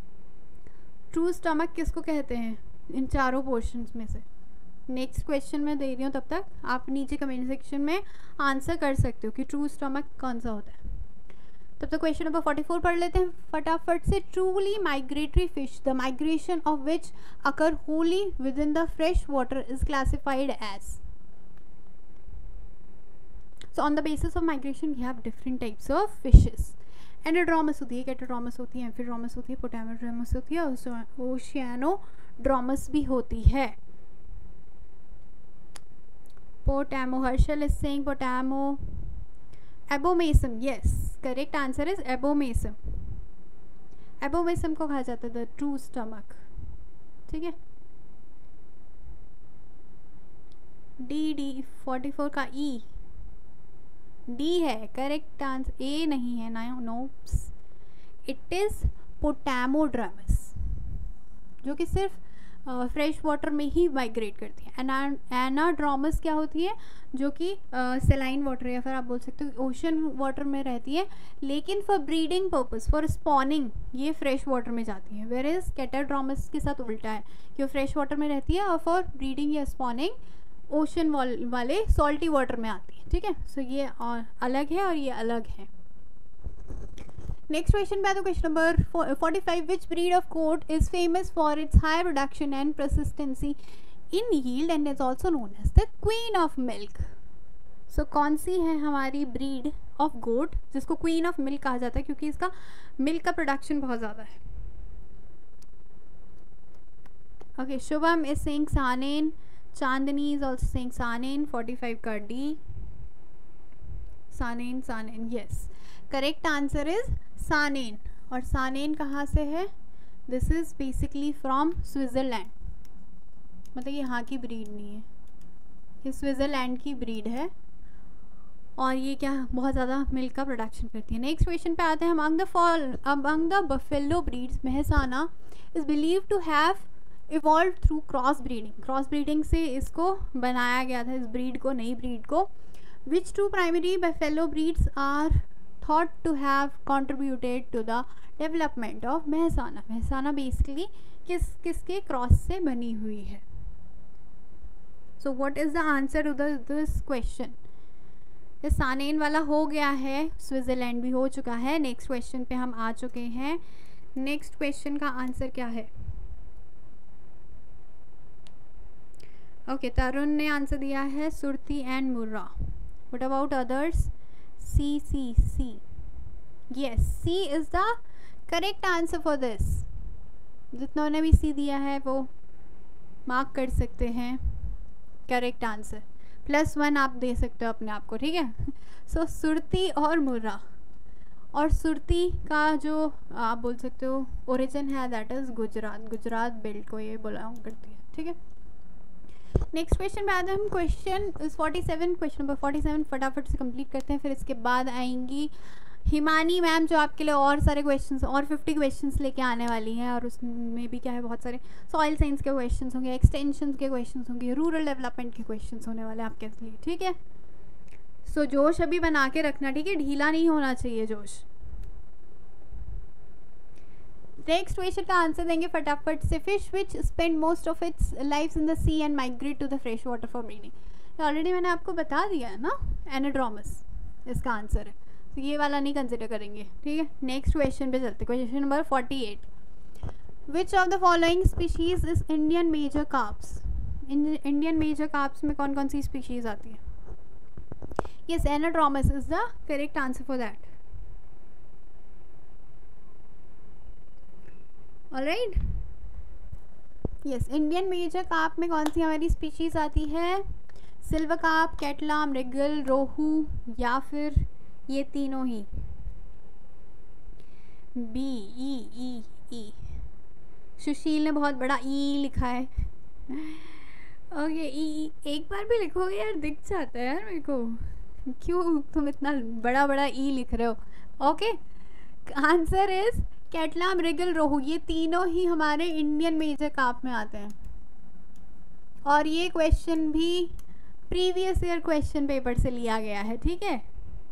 A: ट्रू स्टमक किसको कहते हैं इन चारों पोर्शंस में से। नेक्स्ट क्वेश्चन मैं दे रही हूँ, तब तक आप नीचे कमेंट सेक्शन में आंसर कर सकते हो कि ट्रू स्टमक कौन सा होता है। तब तक क्वेश्चन नंबर फोर्टी फोर पढ़ लेते हैं फटाफट से। Truly migratory fish, the migration of which occur wholly within the fresh water is classified as. So on the basis of migration we have different types of fishes. Anadromous होती है, कैटोड्रोमस होती है, एम्फीड्रोमस होती है, पोटामोड्रोमस होती है, ओशियानोड्रोमस भी होती है। Potamo, Harshal is saying Potamo. Abomasum, yes, correct answer is Abomasum. Abomasum को कहा जाता है the true stomach, ठीक है। D D फोर्टी फोर का E D है करेक्ट आंसर, A नहीं है ना, नोप्स, इट इज पोटामोड्रामस जो कि सिर्फ फ्रेश uh, वाटर में ही माइग्रेट करती है। एना एनाड्रोमस क्या होती है, जो कि सेलाइन uh, वाटर या फिर आप बोल सकते हो ओशन वाटर में रहती है, लेकिन for breeding purpose, for spawning ये फ्रेश वाटर में जाती है। वेयर इज कैटाड्रोमस के साथ उल्टा है कि वो फ्रेश वाटर में रहती है और फॉर ब्रीडिंग या स्पॉनिंग ओशन वाले सॉल्टी वाटर में आती है, ठीक है। सो so, ये और अलग है और ये अलग है। नेक्स्ट क्वेश्चन पे तो question number forty five, which breed of goat is famous for its high production and persistency in yield and is also known as the queen of milk. So कौन सी है हमारी ब्रीड ऑफ गोट जिसको queen of milk कहा जाता है, क्योंकि इसका मिल्क का प्रोडक्शन बहुत ज़्यादा है। Okay, Shubham is saying Saanen, Chandni is also saying Saanen, forty five का D, Saanen, Saanen, yes, correct answer is सानेन। और सानेन कहाँ से है? This is basically from Switzerland, मतलब यहाँ की ब्रीड नहीं है, ये स्विट्ज़रलैंड की ब्रीड है और ये क्या बहुत ज़्यादा मिल्क का प्रोडक्शन करती है। नेक्स्ट क्वेश्चन पे आते हैं। Among the fall among the buffalo breeds Mehsana is believe to have evolve through cross breeding. Cross breeding से इसको बनाया गया था, इस ब्रीड को, नई ब्रीड को। Which two primary buffalo breeds are thought to have contributed to the development of Mehsana. Mehsana basically किस किसके क्रॉस से बनी हुई है? So what is the answer to this question? ये सानेन वाला हो गया है, स्विट्ज़रलैंड भी हो चुका है। नेक्स्ट क्वेश्चन पे हम आ चुके हैं। नेक्स्ट क्वेश्चन का आंसर क्या है? ओके okay, तरुण ने आंसर दिया है Surti and Murrah. What about others? C C C, yes, C is the correct answer for this. जितनों ने भी सी दिया है वो मार्क कर सकते हैं करेक्ट आंसर, प्लस वन आप दे सकते हो अपने आप को, ठीक है। सो so, सुरती और मुर्रा, और सुरती का जो आप बोल सकते हो ओरिजिन है that is Gujarat, Gujarat belt को ये बिलोंग करती है, ठीक है। नेक्स्ट क्वेश्चन पे आते हैं हम। Question is forty seven, question number forty seven फटाफट से कंप्लीट करते हैं, फिर इसके बाद आएंगी हिमानी मैम जो आपके लिए और सारे क्वेश्चंस, और फिफ्टी क्वेश्चंस लेके आने वाली हैं। और उसमें भी क्या है, बहुत सारे सॉइल साइंस के क्वेश्चंस होंगे, एक्सटेंशन के क्वेश्चंस होंगे, रूरल डेवलपमेंट के क्वेश्चंस होने वाले हैं आपके लिए, ठीक है। सो so, जोश अभी बना के रखना, ठीक है, ढीला नहीं होना चाहिए जोश। नेक्स्ट क्वेश्चन का आंसर देंगे फटाफट से। Fish which spend most of its life in the sea and migrate to the fresh water for breeding. Already मैंने आपको बता दिया है ना, एनाड्रोमस इसका आंसर है, तो ये वाला नहीं कंसिडर करेंगे, ठीक है। नेक्स्ट क्वेश्चन पे चलते, question number forty eight. Which of the following species is Indian major carps. Indian major carps में कौन कौन सी स्पीशीज आती है? Yes, anadromous is the correct answer for that. Alright, yes, Indian major carp में कौन सी हमारी स्पीशीज आती है? सिल्वर कार्प, कैटला, मृगल, रोहू, या फिर ये तीनों ही? बी, ई ई ई। सुशील ने बहुत बड़ा ई लिखा है। ओके, ई, एक बार भी लिखोगे यार, दिख जाता है यार मेरे को, क्यों तुम इतना बड़ा बड़ा ई लिख रहे हो? Okay, answer is catla, mrigal, rohu, ये तीनों ही हमारे इंडियन मेजर कार्प में आते हैं। और ये क्वेश्चन भी प्रीवियस ईयर क्वेश्चन पेपर से लिया गया है, ठीक है।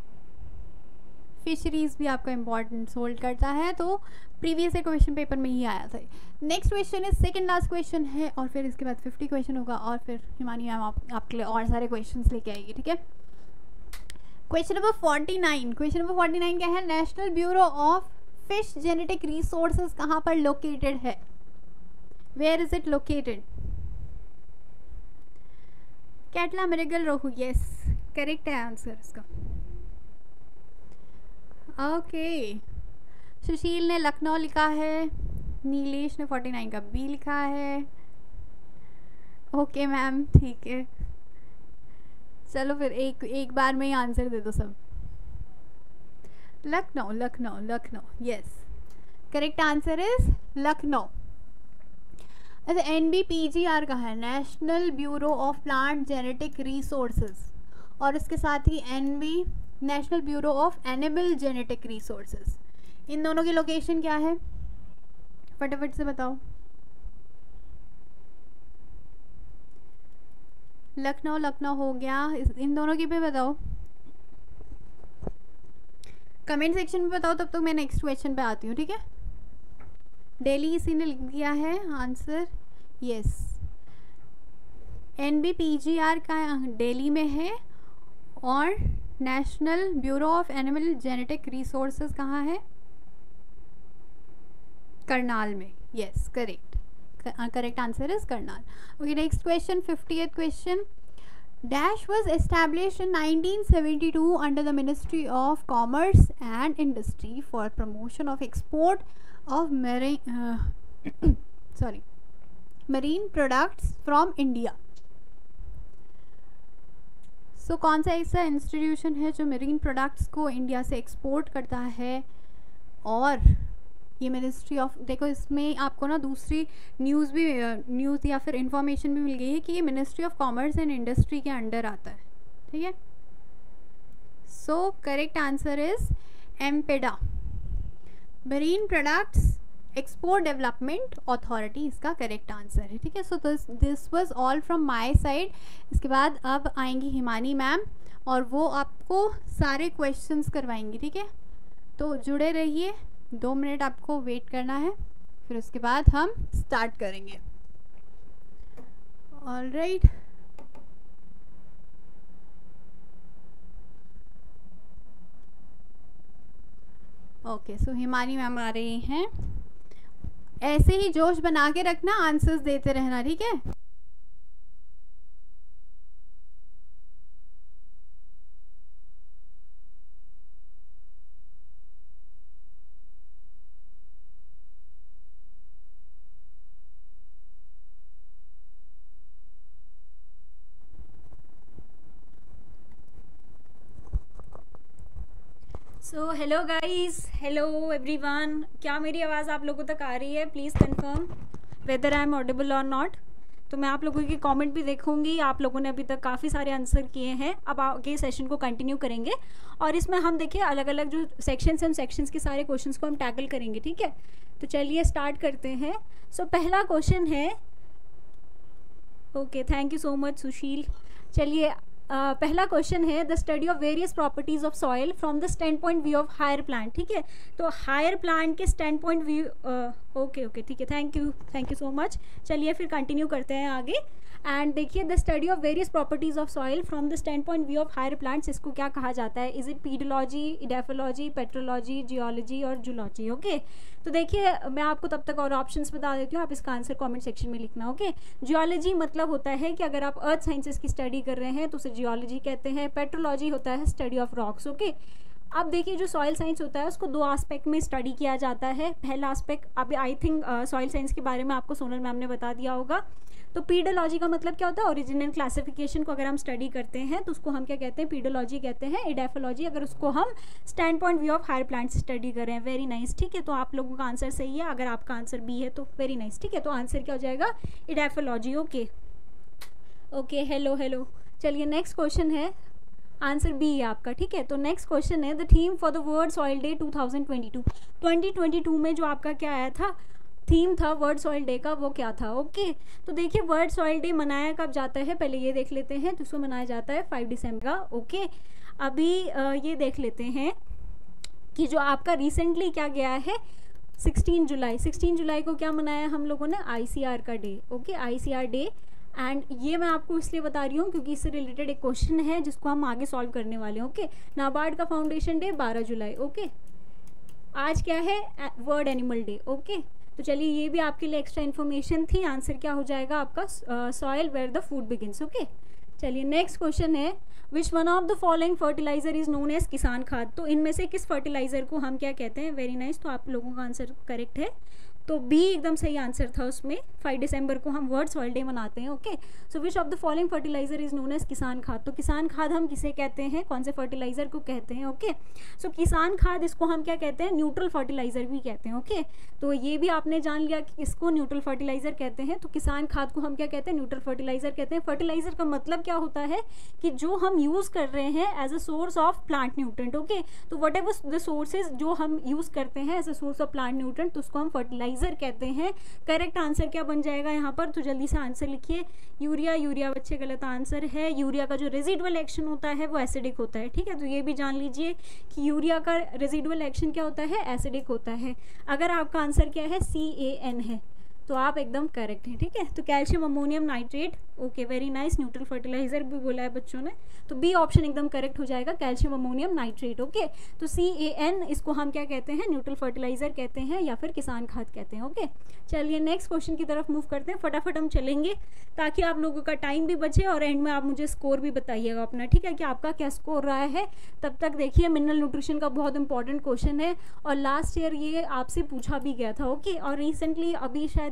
A: फिशरीज भी आपका इंपॉर्टेंस होल्ड करता है, तो प्रीवियस ईयर क्वेश्चन पेपर में ही आया था। Next question is second last question है, और फिर इसके बाद फिफ्टी क्वेश्चन होगा, और फिर हिमानी मैम आप, आपके लिए और सारे क्वेश्चंस लेके आएगी, ठीक है। Question number forty nine. Question number forty nine क्या है? National bureau of fish genetic resources कहाँ पर लोकेटेड है? Where is it located? Catla, mrigal, rohu, yes, correct है आंसर इसका। ओके, सुशील ने लखनऊ लिखा है, नीलेश ने फोर्टी नाइन का बी लिखा है। ओके मैम, ठीक है, चलो फिर एक एक बार में ही आंसर दे दो सब। Lucknow, Lucknow, Lucknow, yes, correct answer is Lucknow. अच्छा, N B P G R का है, national bureau of plant genetic resources, और इसके साथ ही N B national bureau of animal genetic resources. इन दोनों की लोकेशन क्या है? फटाफट से बताओ। लखनऊ, लखनऊ हो गया, इन दोनों की भी बताओ, कमेंट सेक्शन में बताओ, तब तक मैं नेक्स्ट क्वेश्चन पे आती हूँ, ठीक है। दिल्ली इसी ने लिख दिया है answer, yes, N B P G R का दिल्ली में है, और national bureau of animal genetic resources कहाँ है? करनाल में, yes, correct, correct answer is Karnal. Okay, next question, fiftieth question. Dash was established in nineteen seventy-two under the Ministry of Commerce and Industry for promotion of export of marine uh, sorry marine products from India. So so, कौन सा ऐसा institution है जो marine products को India से export करता है? और ये मिनिस्ट्री ऑफ, देखो इसमें आपको ना दूसरी न्यूज़ भी न्यूज़ या फिर इंफॉर्मेशन भी मिल गई है कि ये ministry of commerce and industry के अंडर आता है, ठीक है। So correct answer is MPEDA, marine products export development authority इसका करेक्ट आंसर है, ठीक है। So this this was all from my side. इसके बाद अब आएंगी हिमानी मैम और वो आपको सारे क्वेश्चंस करवाएंगी, ठीक है। तो जुड़े रहिए, दो मिनट आपको वेट करना है, फिर उसके बाद हम स्टार्ट करेंगे। All right, okay. So Himani ma'am आ रही हैं, ऐसे ही जोश बना के रखना, आंसर्स देते रहना, ठीक है।
B: So hello guys, hello everyone, क्या मेरी आवाज़ आप लोगों तक आ रही है? Please confirm whether I am audible और नॉट। तो मैं आप लोगों के कमेंट भी देखूंगी। आप लोगों ने अभी तक काफ़ी सारे आंसर किए हैं, अब आगे सेशन को कंटिन्यू करेंगे और इसमें हम देखिए अलग अलग जो सेक्शंस हैं, सेक्शंस के सारे क्वेश्चंस को हम टैकल करेंगे, ठीक है। तो चलिए स्टार्ट करते हैं। सो so, पहला क्वेश्चन है, okay thank you so much Sushil. चलिए Uh, पहला क्वेश्चन है, the study of various properties of soil from the stand point view of higher plant, ठीक है। तो हायर प्लांट के stand point view, okay okay ठीक है, thank you thank you so much. चलिए फिर कंटिन्यू करते हैं आगे। एंड देखिए, the study of various properties of soil from the stand point view of higher plants, इसको क्या कहा जाता है? Is it pedology, edaphology, petrology, geology और जूलॉजी, ओके। तो देखिए मैं आपको तब तक और ऑप्शंस बता देती हूँ, आप इसका आंसर कमेंट सेक्शन में लिखना, ओके। जियोलॉजी मतलब होता है कि अगर आप अर्थ साइंसेस की स्टडी कर रहे हैं तो उसे जियोलॉजी कहते हैं। पेट्रोलॉजी होता है स्टडी ऑफ रॉक्स, ओके। अब देखिए जो सॉइल साइंस होता है उसको दो एस्पेक्ट में स्टडी किया जाता है। पहला एस्पेक्ट, अभी आई थिंक सॉइल साइंस के बारे में आपको सोनल मैम ने बता दिया होगा। तो पीडोलॉजी का मतलब क्या होता है? ओरिजिनल क्लासिफिकेशन को अगर हम स्टडी करते हैं तो उसको हम क्या कहते हैं? पीडोलॉजी कहते हैं। इडेफोलॉजी अगर उसको हम stand point view of higher plant study कर रहे हैं। वेरी नाइस, ठीक है। तो आप लोगों का आंसर सही है, अगर आपका आंसर बी है तो वेरी नाइस, ठीक है। तो आंसर क्या हो जाएगा? Edaphology, okay okay. Hello hello, चलिए नेक्स्ट क्वेश्चन है, आंसर बी है आपका, ठीक है। तो नेक्स्ट क्वेश्चन है, the theme for the world soil day two thousand twenty two, twenty twenty two में जो आपका क्या आया था, थीम था वर्ल्ड सॉइल डे का, वो क्या था? Okay okay. तो देखिए वर्ल्ड सॉइल डे मनाया कब जाता है, पहले ये देख लेते हैं। तो इसको मनाया जाता है फाइव दिसंबर का, ओके okay. अभी आ, ये देख लेते हैं कि जो आपका रिसेंटली क्या गया है, सिक्सटीन जुलाई, सिक्सटीन जुलाई को क्या मनाया हम लोगों ने? आईसीआर का day, okay, ICR day. And ये मैं आपको इसलिए बता रही हूँ क्योंकि इससे रिलेटेड एक क्वेश्चन है जिसको हम आगे सॉल्व करने वाले हैं, ओके okay? नाबार्ड का फाउंडेशन डे बारह जुलाई, ओके okay? आज क्या है? World animal day, okay okay? तो चलिए ये भी आपके लिए एक्स्ट्रा इन्फॉर्मेशन थी। आंसर क्या हो जाएगा आपका? Soil where the food begins, okay. चलिए नेक्स्ट क्वेश्चन है, which one of the following fertiliser is known as किसान खाद, तो इनमें से किस फर्टिलाइजर को हम क्या कहते हैं? वेरी नाइस, तो आप लोगों का आंसर करेक्ट है। तो बी एकदम सही आंसर था उसमें। फाइव दिसंबर को हम वर्ल्ड सॉइल डे मनाते हैं, okay. So which of the following fertiliser is known as किसान खाद, तो किसान खाद हम किसे कहते हैं? कौन से फर्टिलाइजर को कहते हैं? ओके सो किसान खाद, इसको हम क्या कहते हैं? न्यूट्रल फर्टिलाइजर भी कहते हैं, ओके। तो ये भी आपने जान लिया कि इसको न्यूट्रल फर्टिलाइजर कहते हैं। तो किसान खाद को हम क्या कहते हैं? न्यूट्रल फर्टिलाइजर कहते हैं। फर्टिलाइजर का मतलब क्या होता है कि जो हम यूज़ कर रहे हैं as a source of plant nutrient, okay. तो वट एवर द सोर्सेज जो हम यूज़ करते हैं as a source of plant nutrient, तो उसको हम फर्टिलाइजर कहते हैं। करेक्ट आंसर क्या बन जाएगा यहाँ पर? तो जल्दी से आंसर लिखिए। यूरिया, यूरिया बच्चे गलत आंसर है। यूरिया का जो रेजिडुअल एक्शन होता है वो एसिडिक होता है, ठीक है। तो ये भी जान लीजिए कि यूरिया का रेजिडुअल एक्शन क्या होता है? एसिडिक होता है। अगर आपका आंसर क्या है? सी ए एन है, तो आप एकदम करेक्ट हैं, ठीक है। तो calcium ammonium nitrate, okay very nice. Neutral fertiliser भी बोला है बच्चों ने, तो बी ऑप्शन एकदम करेक्ट हो जाएगा, कैल्शियम अमोनियम नाइट्रेट, ओके। तो सी ए एन, इसको हम क्या कहते हैं? न्यूट्रल फर्टिलाइजर कहते हैं या फिर किसान खाद कहते हैं, ओके। चलिए नेक्स्ट क्वेश्चन की तरफ मूव करते हैं, फटाफट हम चलेंगे ताकि आप लोगों का टाइम भी बचे और एंड में आप मुझे स्कोर भी बताइएगा अपना, ठीक है, कि आपका क्या स्कोर रहा है। तब तक देखिए मिनरल न्यूट्रिशन का बहुत इंपॉर्टेंट क्वेश्चन है और लास्ट ईयर ये आपसे पूछा भी गया था, ओके। और रिसेंटली अभी शायद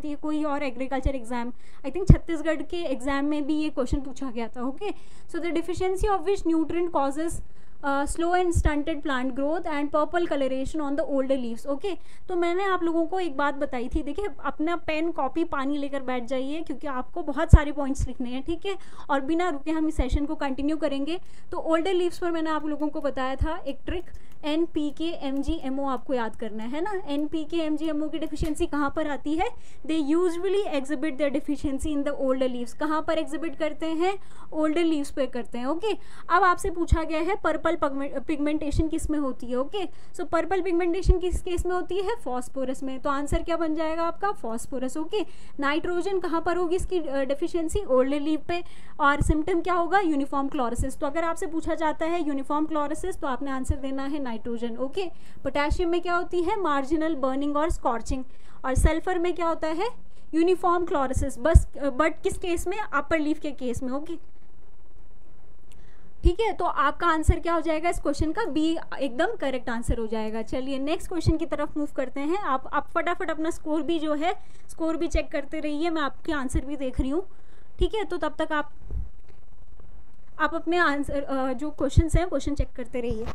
B: आती है कोई और agriculture exam, I think Chhattisgarh के एग्जाम में भी ये क्वेश्चन पूछा गया था। Okay, so the deficiency of which nutrient causes slow and stunted plant growth and purple colouration on the older leaves. Okay, तो मैंने आप लोगों को एक बात बताई थी, देखिए अपना पेन कॉपी पानी लेकर बैठ जाइए क्योंकि आपको बहुत सारे पॉइंट्स लिखने हैं, ठीक है, और बिना रुके हम इस सेशन को कंटिन्यू करेंगे। तो ओल्डर लीव्स पर मैंने आप लोगों को बताया था एक trick, N P K M G M O आपको याद करना है ना। N P K M G M O की डिफिशियंसी कहाँ पर आती है? They usually exhibit their deficiency in the older leaves. कहाँ पर एग्जिबिट करते हैं? ओल्डर लीव्स पे करते हैं। ओके, अब आपसे पूछा गया है पर्पल पिगमेंटेशन किस में होती है। ओके, सो पर्पल पिगमेंटेशन किस केस में होती है? फॉस्फोरस में। तो आंसर क्या बन जाएगा आपका? फॉस्फोरस। ओके, नाइट्रोजन कहाँ पर होगी इसकी डिफिशियंसी? ओल्डर लीव पे। और सिम्टम क्या होगा? Uniform chlorosis. तो अगर आपसे पूछा जाता है यूनिफॉर्म क्लोरोसिस तो आपने आंसर देना है नाइट्रोजन। ओके, पोटेशियम में क्या होती है? मार्जिनल बर्निंग और स्कॉर्चिंग। और सल्फर में क्या होता है? यूनिफॉर्म क्लोरोसिस, बस बट किस केस में? अपर लीफ के केस में। ओके, ठीक है, तो आपका आंसर क्या हो जाएगा इस क्वेश्चन का? बी एकदम करेक्ट आंसर हो जाएगा। चलिए नेक्स्ट क्वेश्चन की तरफ मूव करते हैं। आप आप फटाफट अपना स्कोर भी जो है स्कोर भी चेक करते रहिए, मैं आपके आंसर भी देख रही हूँ, ठीक है। तो तब तक आप आप अपने आंसर जो क्वेश्चन हैं क्वेश्चन चेक करते रहिए।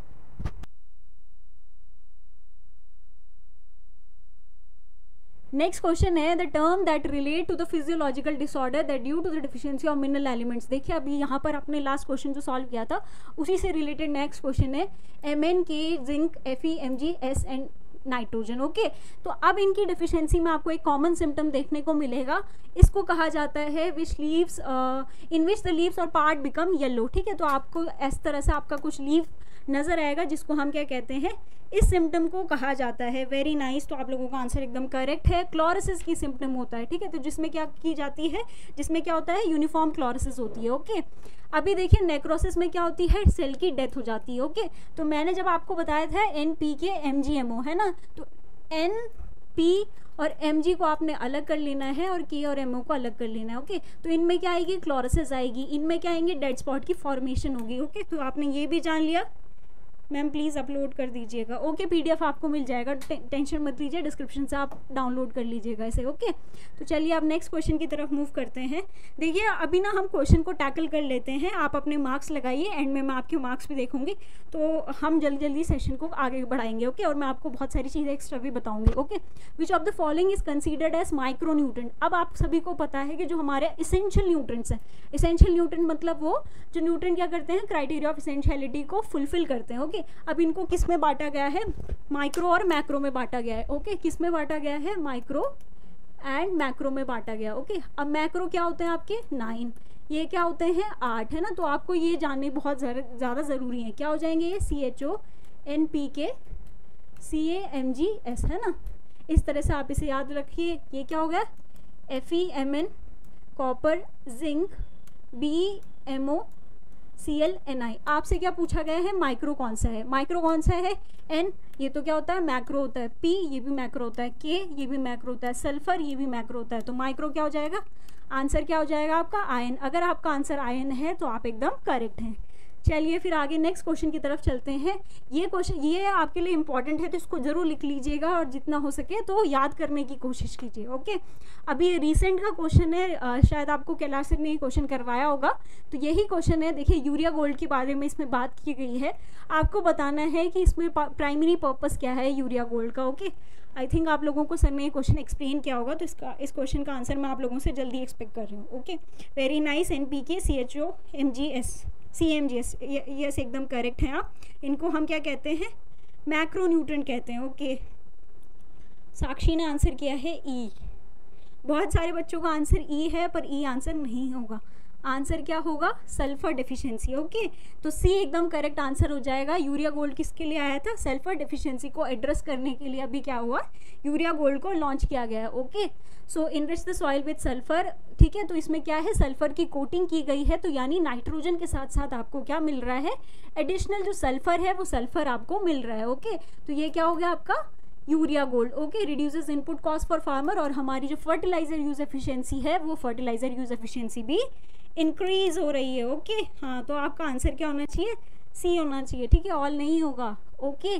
B: नेक्स्ट क्वेश्चन है the term that relate to the physiological disorder that due to the deficiency of mineral elements. देखिए अभी यहाँ पर आपने लास्ट क्वेश्चन जो सॉल्व किया था उसी से रिलेटेड नेक्स्ट क्वेश्चन है M N K, zinc, F E, M G, S and nitrogen. Okay, तो अब इनकी डिफिशियंसी में आपको एक कॉमन सिम्टम देखने को मिलेगा, इसको कहा जाता है which leaves in which the leaves और पार्ट बिकम येलो। ठीक है, तो आपको इस तरह से आपका कुछ लीव नजर आएगा जिसको हम क्या कहते हैं, इस सिम्टम को कहा जाता है। वेरी नाइस, तो आप लोगों का आंसर एकदम करेक्ट है। क्लोरोसिस की सिम्टम होता है, ठीक है, तो जिसमें क्या की जाती है, जिसमें क्या होता है, यूनिफॉर्म क्लोरोसिस होती है। ओके, अभी देखिए नेक्रोसिस में क्या होती है, सेल की डेथ हो जाती है। ओके, तो मैंने जब आपको बताया था N P K M G M O है ना, तो एन पी और एम जी को आपने अलग कर लेना है और के और एम ओ को अलग कर लेना है। ओके, तो इनमें क्या आएगी, क्लोरोसिस आएगी, इनमें क्या आएंगे, डेड स्पॉट की फॉर्मेशन होगी। ओके, तो आपने ये भी जान लिया। मैम प्लीज़ अपलोड कर दीजिएगा। ओके, पीडीएफ आपको मिल जाएगा, टे, टेंशन मत लीजिए, डिस्क्रिप्शन से आप डाउनलोड कर लीजिएगा इसे। ओके, तो चलिए अब नेक्स्ट क्वेश्चन की तरफ मूव करते हैं। देखिए अभी ना हम क्वेश्चन को टैकल कर लेते हैं, आप अपने मार्क्स लगाइए, एंड में मैं आपके मार्क्स भी देखूंगी, तो हम जल्दी जल्दी सेशन को आगे बढ़ाएंगे। ओके, और मैं आपको बहुत सारी चीज़ें एक्स्ट्रा भी बताऊंगी। Okay, which of the following is considered as micro nutrient. अब आप सभी को पता है कि जो हमारे इसेंशियल न्यूट्रेंट्स हैं, इसेंशियल न्यूट्रेंट मतलब वो जो न्यूट्रेंट क्या करते हैं, क्राइटेरिया ऑफ इसेंशियलिटी को फुलफिल करते हैं। ओके, अब इनको किस में बांटा गया है, माइक्रो और मैक्रो में बांटा गया है। ओके, किस में बांटा गया है, माइक्रो एंड मैक्रो में बांटा गया। ओके, अब मैक्रो क्या होते हैं आपके, नाइन, ये क्या होते हैं, आठ, है ना। तो आपको ये जानने बहुत ज़्यादा ज़रूरी है, क्या हो जाएंगे ये, C H O, N P K, C ए, एम जी, एस, है ना। इस तरह से आप इसे याद रखिए। ये क्या हो गया, F E, M N, copper, zinc, B, M O, C L, N I. आपसे क्या पूछा गया है, माइक्रो कौन सा है, माइक्रो कौन सा है, एन, ये तो क्या होता है, मैक्रो होता है, पी ये भी मैक्रो होता है, के ये भी मैक्रो होता है, सल्फर ये भी मैक्रो होता है। तो माइक्रो क्या हो जाएगा, आंसर क्या हो जाएगा आपका, आयन। अगर आपका आंसर आयन है तो आप एकदम करेक्ट हैं। चलिए फिर आगे नेक्स्ट क्वेश्चन की तरफ चलते हैं। ये क्वेश्चन ये आपके लिए इंपॉर्टेंट है तो इसको ज़रूर लिख लीजिएगा और जितना हो सके तो याद करने की कोशिश कीजिए। ओके, अभी रिसेंट का क्वेश्चन है, आ, शायद आपको कैलाश सर ने ये क्वेश्चन करवाया होगा, तो यही क्वेश्चन है। देखिए यूरिया गोल्ड के बारे में इसमें बात की गई है, आपको बताना है कि इसमें प्राइमरी पर्पस क्या है यूरिया गोल्ड का। ओके, आई थिंक आप लोगों को सर ने ये क्वेश्चन एक्सप्लेन किया होगा, तो इसका इस क्वेश्चन का आंसर मैं आप लोगों से जल्दी एक्सपेक्ट कर रही हूँ। Okay, very nice, N P K, C H O, M G S, C M G S, yes एकदम करेक्ट हैं आप। इनको हम क्या कहते हैं, मैक्रो न्यूट्रेंट कहते हैं। ओके, साक्षी ने आंसर किया है ई। बहुत सारे बच्चों का आंसर ई है पर ई आंसर नहीं होगा, आंसर क्या होगा, सल्फर डेफिशिएंसी। ओके, तो सी एकदम करेक्ट आंसर हो जाएगा। यूरिया गोल्ड किसके लिए आया था, सल्फर डेफिशिएंसी को एड्रेस करने के लिए अभी क्या हुआ, यूरिया गोल्ड को लॉन्च किया गया है। Okay, so enrich the soil with sulphur, ठीक है, तो इसमें क्या है, सल्फर की कोटिंग की गई है, तो यानी नाइट्रोजन के साथ साथ आपको क्या मिल रहा है, एडिशनल जो सल्फर है वो सल्फर आपको मिल रहा है। ओके, तो ये क्या हो गया आपका urea gold. Okay, reduces input cost for farmer, और हमारी जो फर्टिलाइजर यूज एफिशिएंसी है वो फर्टिलाइजर यूज एफिशिएंसी भी इंक्रीज हो रही है। ओके, हाँ, तो आपका आंसर क्या होना चाहिए, सी होना चाहिए। ठीक है, ऑल नहीं होगा। Okay,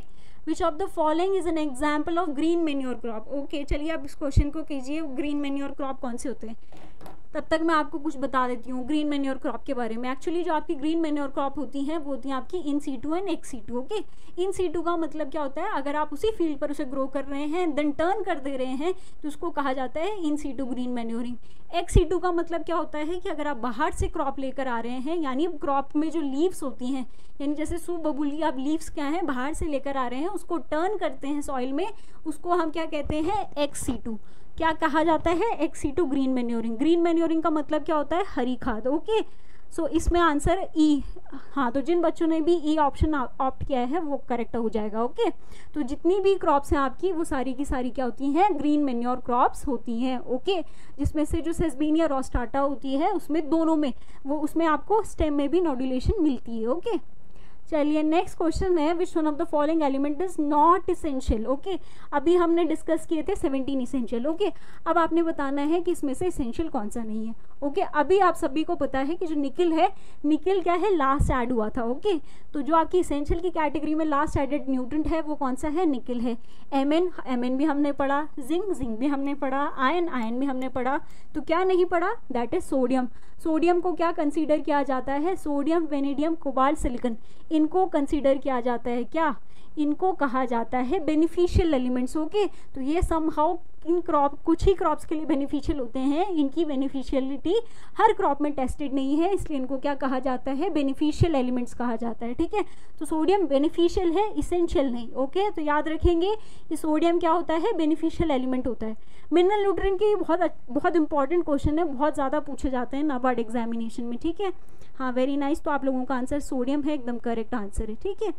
B: which of the following is an example of green manure crop. Okay चलिए अब इस क्वेश्चन को कीजिए, ग्रीन मेन्योर क्रॉप कौन से होते हैं। तब तक मैं आपको कुछ बता देती हूँ ग्रीन मेन्योर क्रॉप के बारे में। एक्चुअली जो आपकी ग्रीन मेन्योर क्रॉप होती हैं वो होती हैं आपकी in situ and ex situ. Okay, in situ का मतलब क्या होता है, अगर आप उसी फील्ड पर उसे ग्रो कर रहे हैं देन टर्न कर दे रहे हैं तो उसको कहा जाता है in situ green manuring. Ex situ का मतलब क्या होता है कि अगर आप बाहर से क्रॉप लेकर आ रहे हैं, यानी क्रॉप में जो लीव्स होती हैं, यानी जैसे सूप बबूली आप लीव्स क्या हैं बाहर से लेकर आ रहे हैं, उसको टर्न करते हैं सॉइल में, उसको हम क्या कहते हैं एक्स सीटू। क्या कहा जाता है, ex situ green manuring. Green manuring का मतलब क्या होता है, हरी खाद। ओके सो इसमें आंसर ई, हाँ तो जिन बच्चों ने भी ई ऑप्शन ऑप्ट किया है वो करेक्ट हो जाएगा। ओके तो जितनी भी क्रॉप्स हैं आपकी वो सारी की सारी क्या होती हैं, ग्रीन मैन्योर क्रॉप्स होती हैं। ओके जिसमें से जो सेसबीनिया रोस्टाटा होती है उसमें दोनों में वो उसमें आपको स्टेम में भी नोडुलेशन मिलती है। ओके चलिए नेक्स्ट क्वेश्चन है, which one of the following element is not essential. Okay अभी हमने डिस्कस किए थे सेवनटीन इसेंशियल। ओके अब आपने बताना है कि इसमें से इसेंशियल कौन सा नहीं है। Okay okay? अभी आप सभी को पता है कि जो निकिल है, निकिल क्या है लास्ट ऐड हुआ था। Okay okay? तो जो आपकी इसेंशियल की कैटेगरी में लास्ट एडेड न्यूट्रेंट है वो कौन सा है, निकिल है। एम एन एम एन भी हमने पढ़ा, जिंक जिंक भी हमने पढ़ा, आयन आयन भी हमने पढ़ा, तो क्या नहीं पढ़ा, दैट इज सोडियम। सोडियम को क्या कंसीडर किया जाता है, सोडियम वेनेडियम कोबाल्ट सिलिकन, इनको कंसीडर किया जाता है क्या, इनको कहा जाता है बेनिफिशियल एलिमेंट्स। ओके तो ये समहाउ इन क्रॉप कुछ ही क्रॉप्स के लिए बेनिफिशियल होते हैं, इनकी बेनिफिशियलिटी हर क्रॉप में टेस्टेड नहीं है, इसलिए इनको क्या कहा जाता है, बेनिफिशियल एलिमेंट्स कहा जाता है। ठीक है तो सोडियम बेनिफिशियल है, इसेंशियल नहीं। ओके तो याद रखेंगे कि सोडियम क्या होता है, बेनिफिशियल एलिमेंट होता है। मिनरल न्यूट्रिएंट की बहुत बहुत इंपॉर्टेंट क्वेश्चन है, बहुत ज़्यादा पूछे जाते हैं नाबार्ड एग्जामिनेशन में। ठीक है हाँ वेरी नाइस, तो आप लोगों का आंसर सोडियम है, एकदम करेक्ट आंसर है। ठीक है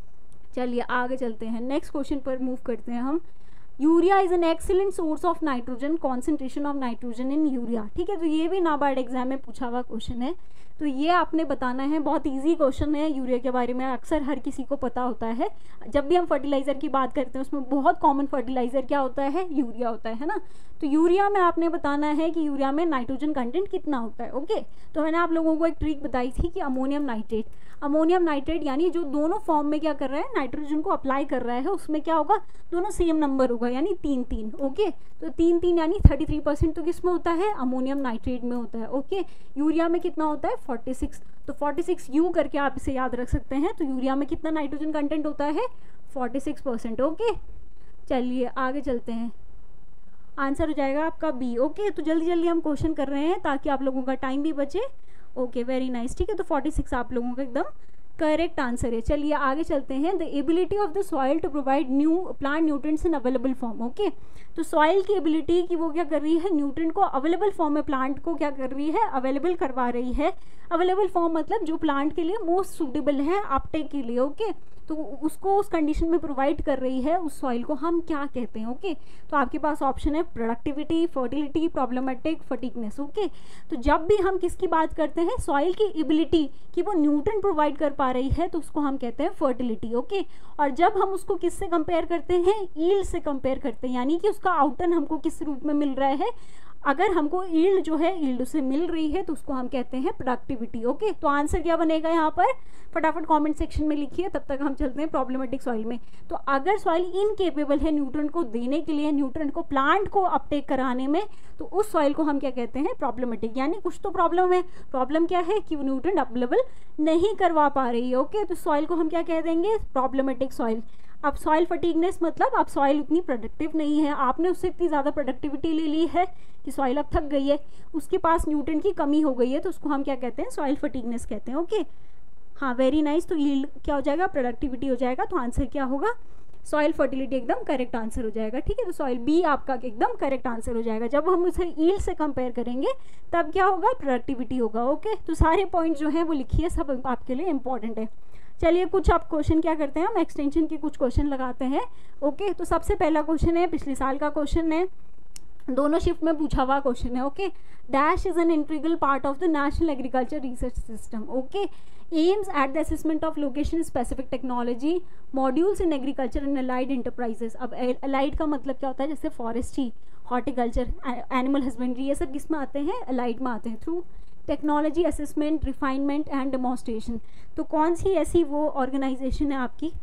B: चलिए आगे चलते हैं, नेक्स्ट क्वेश्चन पर मूव करते हैं हम। Urea is an excellent source of nitrogen, concentration of nitrogen in urea. ठीक है तो ये भी नाबार्ड एग्जाम में पूछा हुआ क्वेश्चन है, तो ये आपने बताना है, बहुत इजी क्वेश्चन है। यूरिया के बारे में अक्सर हर किसी को पता होता है, जब भी हम फर्टिलाइज़र की बात करते हैं उसमें बहुत कॉमन फर्टिलाइज़र क्या होता है, यूरिया होता है ना। तो यूरिया में आपने बताना है कि यूरिया में नाइट्रोजन कंटेंट कितना होता है। ओके तो मैंने आप लोगों को एक ट्रिक बताई थी कि अमोनियम नाइट्रेट, अमोनियम नाइट्रेट यानी जो दोनों फॉर्म में क्या कर रहा है, नाइट्रोजन को अप्लाई कर रहा है, उसमें क्या होगा, दोनों सेम नंबर होगा, यानी तीन तीन। ओके तो तीन तीन यानी थर्टी थ्री परसेंट तो किस में होता है, अमोनियम नाइट्रेट में होता है। ओके यूरिया में कितना होता है, फोर्टी सिक्स, तो फोर्टी सिक्स यू करके आप इसे याद रख सकते हैं। तो यूरिया में कितना नाइट्रोजन कंटेंट होता है, फोर्टी सिक्स परसेंट। ओके चलिए आगे चलते हैं, आंसर हो जाएगा आपका बी। ओके तो जल्दी जल्दी हम क्वेश्चन कर रहे हैं ताकि आप लोगों का टाइम भी बचे। ओके वेरी नाइस, ठीक है तो फोर्टी सिक्स आप लोगों का एकदम करेक्ट आंसर है। चलिए आगे चलते हैं, the ability of the soil to provide new plant nutrients in available form. Okay तो सॉइल की एबिलिटी की वो क्या कर रही है, न्यूट्रिएंट को अवेलेबल फॉर्म में प्लांट को क्या कर रही है, अवेलेबल करवा रही है। अवेलेबल फॉर्म मतलब जो प्लांट के लिए मोस्ट सूटेबल है अपटेक के लिए। ओके तो उसको उस कंडीशन में प्रोवाइड कर रही है, उस सॉइल को हम क्या कहते हैं। ओके तो आपके पास ऑप्शन है productivity, fertility, problematic, fatigueness. Okay तो जब भी हम किसकी बात करते हैं, सॉइल की एबिलिटी कि वो न्यूट्रिएंट प्रोवाइड कर पा रही है, तो उसको हम कहते हैं फर्टिलिटी। ओके और जब हम उसको किससे कंपेयर करते हैं, ईल्ड से कंपेयर करते हैं, यानी कि उसका आउटन हमको किस रूप में मिल रहा है, अगर हमको ईल्ड जो है ईल्ड से मिल रही है तो उसको हम कहते हैं प्रोडक्टिविटी। ओके तो आंसर क्या बनेगा यहाँ पर, फटाफट कमेंट सेक्शन में लिखिए, तब तक हम चलते हैं प्रॉब्लमेटिक सॉइल में। तो अगर सॉइल इनकेपेबल है न्यूट्रिएंट को देने के लिए, न्यूट्रिएंट को प्लांट को अपटेक कराने में, तो उस सॉइल को हम क्या कहते हैं, प्रॉब्लमेटिक। यानी कुछ तो प्रॉब्लम है, प्रॉब्लम क्या है कि वो न्यूट्रिएंट अवेलेबल नहीं करवा पा रही है। ओके तो सॉइल को हम क्या कह देंगे, प्रॉब्लमेटिक सॉइल। अब सॉइल फटीगनेस मतलब अब सॉइल उतनी प्रोडक्टिव नहीं है, आपने उससे इतनी ज़्यादा प्रोडक्टिविटी ले ली है कि सॉइल अब थक गई है, उसके पास न्यूट्रिएंट की कमी हो गई है, तो उसको हम क्या कहते हैं, सॉइल फटीगनेस कहते हैं। ओके हाँ वेरी नाइस, तो यील्ड क्या हो जाएगा, प्रोडक्टिविटी हो जाएगा, तो आंसर क्या होगा, सॉइल फर्टिलिटी एकदम करेक्ट आंसर हो जाएगा। ठीक है तो सॉइल बी आपका एकदम करेक्ट आंसर हो जाएगा। जब हम उसे ईल्ड से कंपेयर करेंगे तब क्या होगा, प्रोडक्टिविटी होगा। ओके तो सारे पॉइंट जो हैं वो लिखिए, सब आपके लिए इंपॉर्टेंट है। चलिए कुछ आप क्वेश्चन क्या करते हैं, हम एक्सटेंशन के कुछ क्वेश्चन लगाते हैं। ओके तो सबसे पहला क्वेश्चन है, पिछले साल का क्वेश्चन है, दोनों शिफ्ट में पूछा हुआ क्वेश्चन है। Okay dash is an integral part of the national agriculture research system. Okay aims at the assessment of location specific technology modules in agriculture and allied enterprises. अब अलाइड का मतलब क्या होता है, जैसे फॉरेस्ट्री, हॉर्टिकल्चर, एनिमल हस्बेंड्री, ये सब किस में आते हैं, अलाइड में आते हैं, through technology assessment, refinement and demonstration. तो कौन सी ऐसी वो ऑर्गेनाइजेशन है आपकी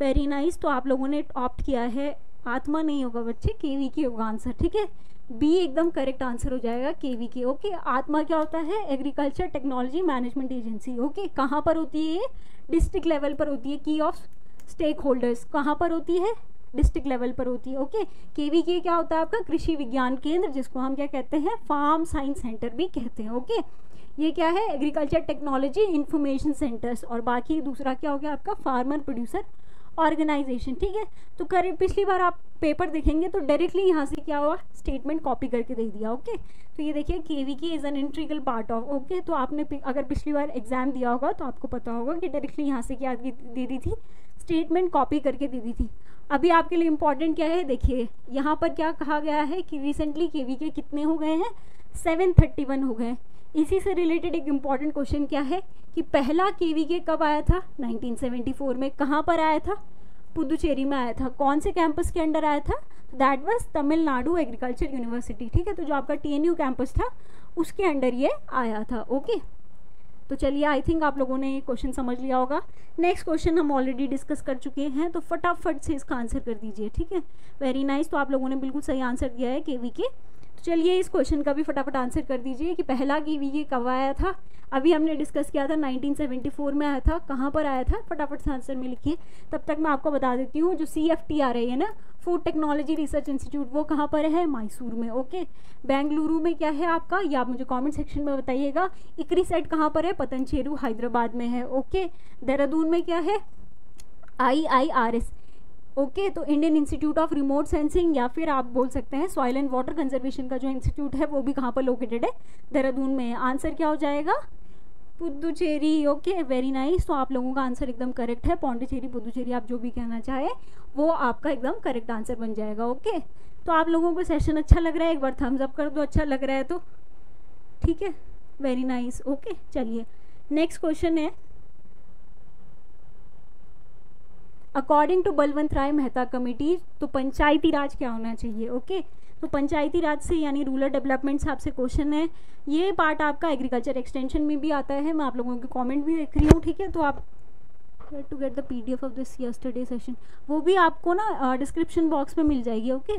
B: वेरी नाइस। तो आप लोगों ने ऑप्ट किया है, आत्मा नहीं होगा बच्चे, केवी की होगा आंसर, ठीक है। बी एकदम करेक्ट आंसर हो जाएगा, केवी की। ओके, आत्मा क्या होता है? Agriculture technology management agency. Okay, कहाँ पर होती है ये? डिस्ट्रिक्ट लेवल पर होती है। की ऑफ स्टेक होल्डर्स कहाँ पर होती है? डिस्ट्रिक्ट लेवल पर होती है। ओके, केवी के क्या होता है आपका? कृषि विज्ञान केंद्र, जिसको हम क्या कहते हैं? फार्म साइंस सेंटर भी कहते हैं। ओके, ये क्या है? Agriculture technology information centres. और बाकी दूसरा क्या हो गया आपका? फार्मर प्रोड्यूसर ऑर्गेनाइजेशन, ठीक है। तो कर पिछली बार आप पेपर देखेंगे तो डायरेक्टली यहाँ से क्या हुआ? स्टेटमेंट कॉपी करके दे दिया। ओके, तो ये देखिए केवी की is an integral part of. Okay, तो आपने अगर पिछली बार एग्जाम दिया होगा तो आपको पता होगा कि डायरेक्टली यहाँ से क्या दे दी थी? स्टेटमेंट कॉपी करके दे दी थी। अभी आपके लिए इम्पॉर्टेंट क्या है? देखिए यहाँ पर क्या कहा गया है कि रिसेंटली केवी के कितने हो गए हैं? सेवन थर्टी वन हो गए। इसी से रिलेटेड एक इम्पॉर्टेंट क्वेश्चन क्या है कि पहला केवी के कब आया था? नाइनटीन सेवेंटी फोर में। कहाँ पर आया था? पुदुचेरी में आया था। कौन से कैंपस के अंडर आया था? That was Tamil Nadu agriculture university, ठीक है। तो जो आपका टीएनयू कैंपस था उसके अंडर ये आया था। ओके, तो चलिए आई थिंक आप लोगों ने ये क्वेश्चन समझ लिया होगा। नेक्स्ट क्वेश्चन हम ऑलरेडी डिस्कस कर चुके हैं, तो फटाफट से इसका आंसर कर दीजिए, ठीक है। वेरी नाइस, तो आप लोगों ने बिल्कुल सही आंसर दिया है केवी के। तो चलिए इस क्वेश्चन का भी फटाफट आंसर कर दीजिए कि पहला केवी के कब आया था? अभी हमने डिस्कस किया था नाइनटीन सेवेंटी फोर में आया था। कहाँ पर आया था? फटाफट से आंसर में लिखिए। तब तक मैं आपको बता देती हूँ, जो सी एफ टी आ रही है ना, फूड टेक्नोलॉजी रिसर्च इंस्टीट्यूट, वो कहाँ पर है? मैसूर में। ओके, बेंगलुरु में क्या है आपका? ये आप मुझे कमेंट सेक्शन में बताइएगा। इक्री सेट कहाँ पर है? पतंचेरू हैदराबाद में है। ओके, देहरादून में क्या है? I I R S. Okay, तो Indian institute of remote sensing, या फिर आप बोल सकते हैं सॉइल एंड वाटर कंजर्वेशन का जो इंस्टीट्यूट है वो भी कहाँ पर लोकेटेड है? देहरादून में। आंसर क्या हो जाएगा? पुदुचेरी। Okay, very nice. तो आप लोगों का आंसर एकदम करेक्ट है। पौंडीचेरी, पुदुचेरी, आप जो भी कहना चाहे वो आपका एकदम करेक्ट आंसर बन जाएगा। ओके, तो आप लोगों को सेशन अच्छा लग रहा है? एक बार थम्स अप कर दो अच्छा लग रहा है तो, ठीक है। Very nice. ओके, चलिए नेक्स्ट क्वेश्चन है, according to Balwant Rai Mehta committee, तो पंचायती राज क्या होना चाहिए? ओके, तो पंचायती राज से यानी रूरल डेवलपमेंट से आपसे क्वेश्चन है। ये पार्ट आपका एग्रीकल्चर एक्सटेंशन में भी आता है। मैं आप लोगों के कमेंट भी देख रही हूँ, ठीक है। तो आप to get the PDF of this yesterday session, वो भी आपको ना डिस्क्रिप्शन बॉक्स में मिल जाएगी। ओके,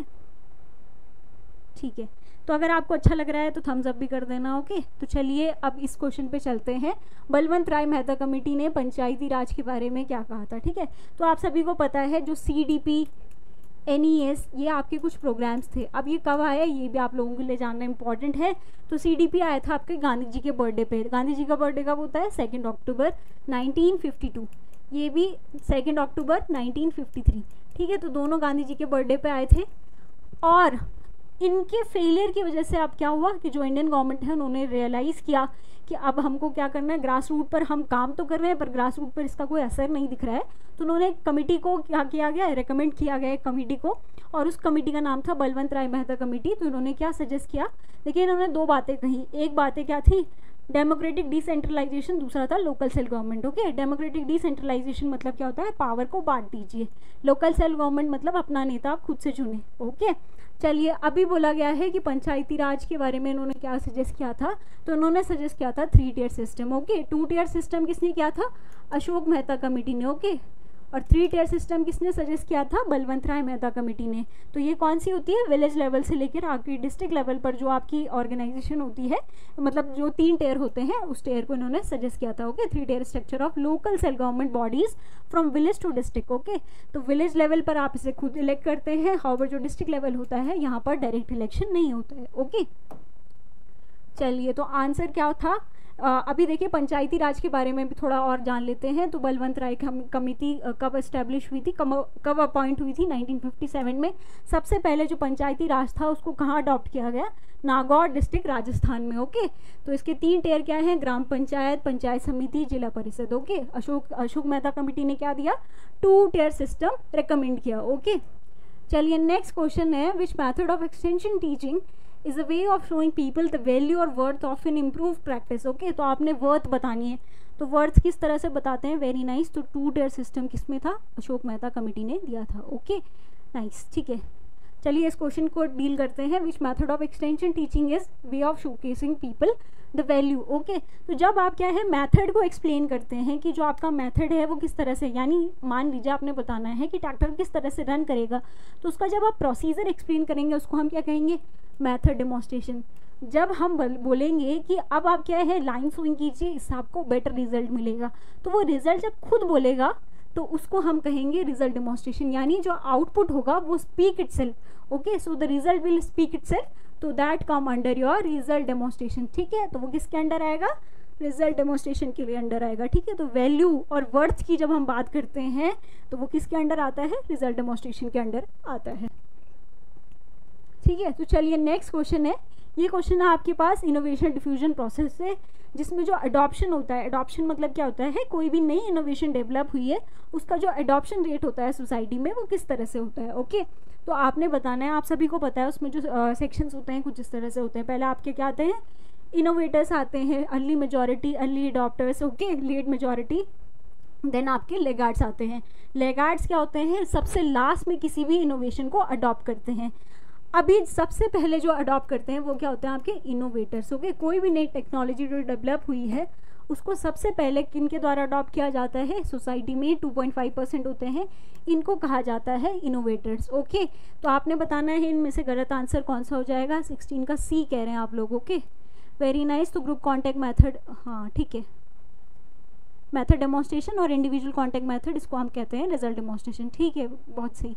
B: ठीक है। तो अगर आपको अच्छा लग रहा है तो थम्स अप भी कर देना। ओके, तो चलिए अब इस क्वेश्चन पे चलते हैं। बलवंत राय मेहता कमेटी ने पंचायती राज के बारे में क्या कहा था, ठीक है। तो आप सभी को पता है जो C D P, N E S, ये आपके कुछ प्रोग्राम्स थे। अब ये कब आया ये भी आप लोगों के लिए जानना इंपॉर्टेंट है। तो सी डी पी आया था आपके गांधी जी के बर्थडे पे। गांधी जी का बर्थडे कब होता है? Second October nineteen fifty two. ये भी second October nineteen fifty three, ठीक है। तो दोनों गांधी जी के बर्थडे पे आए थे। और इनके फेलियर की वजह से अब क्या हुआ कि जो इंडियन गवर्नमेंट है उन्होंने रियलाइज़ किया कि अब हमको क्या करना है, ग्रास रूट पर हम काम तो कर रहे हैं पर ग्रास रूट पर इसका कोई असर नहीं दिख रहा है। तो उन्होंने एक कमेटी को क्या किया गया, रिकमेंड किया गया एक कमेटी को, और उस कमेटी का नाम था बलवंत राय मेहता कमेटी। तो इन्होंने क्या सजेस्ट किया, देखिए इन्होंने दो बातें कही। एक बातें क्या थी? डेमोक्रेटिक डिसेंट्रलाइजेशन, दूसरा था local self government. Okay, democratic decentralisation मतलब क्या होता है? पावर को बांट दीजिए। लोकल सेल्फ गवर्नमेंट मतलब अपना नेता आप खुद से चुने। ओके, चलिए अभी बोला गया है कि पंचायती राज के बारे में इन्होंने क्या सजेस्ट किया था, तो उन्होंने सजेस्ट किया था three tier system. Okay, two tier system किसने किया था? अशोक मेहता कमेटी ने। ओके, और थ्री टियर सिस्टम किसने सजेस्ट किया था? बलवंत राय मेहता कमेटी ने। तो ये कौन सी होती है? विलेज लेवल से लेकर आपकी डिस्ट्रिक्ट लेवल पर जो आपकी ऑर्गेनाइजेशन होती है, मतलब जो तीन टेयर होते हैं उस टेयर को इन्होंने सजेस्ट किया था। Okay, three tier structure of local self government bodies from village to district. Okay, तो विलेज लेवल पर आप इसे खुद इलेक्ट करते हैं, हाउएवर जो डिस्ट्रिक्ट लेवल होता है यहाँ पर डायरेक्ट इलेक्शन नहीं होता है। ओके, चलिए तो आंसर क्या था? Uh, अभी देखिए पंचायती राज के बारे में भी थोड़ा और जान लेते हैं। तो बलवंत राय कमेटी कब एस्टेब्लिश हुई थी, कब अपॉइंट हुई थी? नाइनटीन फिफ्टी सेवन में। सबसे पहले जो पंचायती राज था उसको कहाँ अडॉप्ट किया गया? नागौर डिस्ट्रिक्ट राजस्थान में। ओके, तो इसके तीन टेयर क्या हैं? ग्राम पंचायत, पंचायत समिति, जिला परिषद। ओके, अशोक अशोक मेहता कमेटी ने क्या दिया? टू टेयर सिस्टम रिकमेंड किया। ओके, चलिए नेक्स्ट क्वेश्चन है, which method of extension teaching is a way of showing people the value और worth of an improve practice. Okay, तो आपने वर्थ बतानी है, तो वर्थ किस तरह से बताते हैं? Very nice. तो टू टियर सिस्टम किस में था? अशोक मेहता कमेटी ने दिया था। ओके, नाइस, ठीक है। चलिए इस क्वेश्चन को डील करते हैं। Which method of extension teaching is way of showcasing people the value. Okay, तो जब आप क्या है मेथड को एक्सप्लेन करते हैं कि जो आपका मेथड है वो किस तरह से, यानी मान लीजिए आपने बताना है कि ट्रैक्टर किस तरह से रन करेगा, तो उसका जब आप प्रोसीजर एक्सप्लेन करेंगे उसको हम क्या कहेंगे, मेथड डेमोन्स्ट्रेशन। जब हम बोलेंगे कि अब आप क्या है लाइन स्विंग कीजिए, इससे आपको बेटर रिजल्ट मिलेगा, तो वो रिजल्ट जब खुद बोलेगा तो उसको हम कहेंगे रिजल्ट डेमोन्स्ट्रेशन, यानी जो आउटपुट होगा वो speak itself. Okay, so the result will speak itself, तो that come under your result demonstration. ठीक है, तो वो किसके अंडर आएगा, रिजल्ट डेमोन्स्ट्रेशन के लिए अंडर आएगा। ठीक है, तो वैल्यू और वर्थ की जब हम बात करते हैं तो वो किसके अंडर आता है, रिजल्ट डेमोन्स्ट्रेशन के अंडर आता है। ठीक है, तो चलिए नेक्स्ट क्वेश्चन है। ये क्वेश्चन है आपके पास इनोवेशन डिफ्यूजन प्रोसेस से, जिसमें जो अडॉप्शन होता है, अडॉप्शन मतलब क्या होता है, कोई भी नई इनोवेशन डेवलप हुई है उसका जो अडॉप्शन रेट होता है सोसाइटी में वो किस तरह से होता है। ओके, तो आपने बताना है, आप सभी को पता है उसमें जो सेक्शंस होते हैं कुछ इस तरह से होते हैं। पहले आपके क्या आते हैं, इनोवेटर्स आते हैं, early majority, early adopters, okay, late majority, then आपके लेगार्ड्स आते हैं। लेगार्ड्स क्या होते हैं, सबसे लास्ट में किसी भी इनोवेशन को अडॉप्ट करते हैं। अभी सबसे पहले जो अडॉप्ट करते हैं वो क्या होते हैं, आपके इनोवेटर्स। ओके, कोई भी नई टेक्नोलॉजी जो डेवलप हुई है उसको सबसे पहले किन के द्वारा अडॉप्ट किया जाता है, सोसाइटी में टू पॉइंट फाइव परसेंट होते हैं, इनको कहा जाता है इनोवेटर्स। ओके, तो आपने बताना है इनमें से गलत आंसर कौन सा हो जाएगा, सिक्सटीन का सी कह रहे हैं आप लोग। Okay, very nice. तो ग्रुप कॉन्टैक्ट मेथड, हाँ ठीक है, मेथड डेमोन्स्ट्रेशन और इंडिविजुअल कॉन्टैक्ट मेथड, इसको हम कहते हैं रिजल्ट डेमोन्स्ट्रेशन। ठीक है, बहुत सही।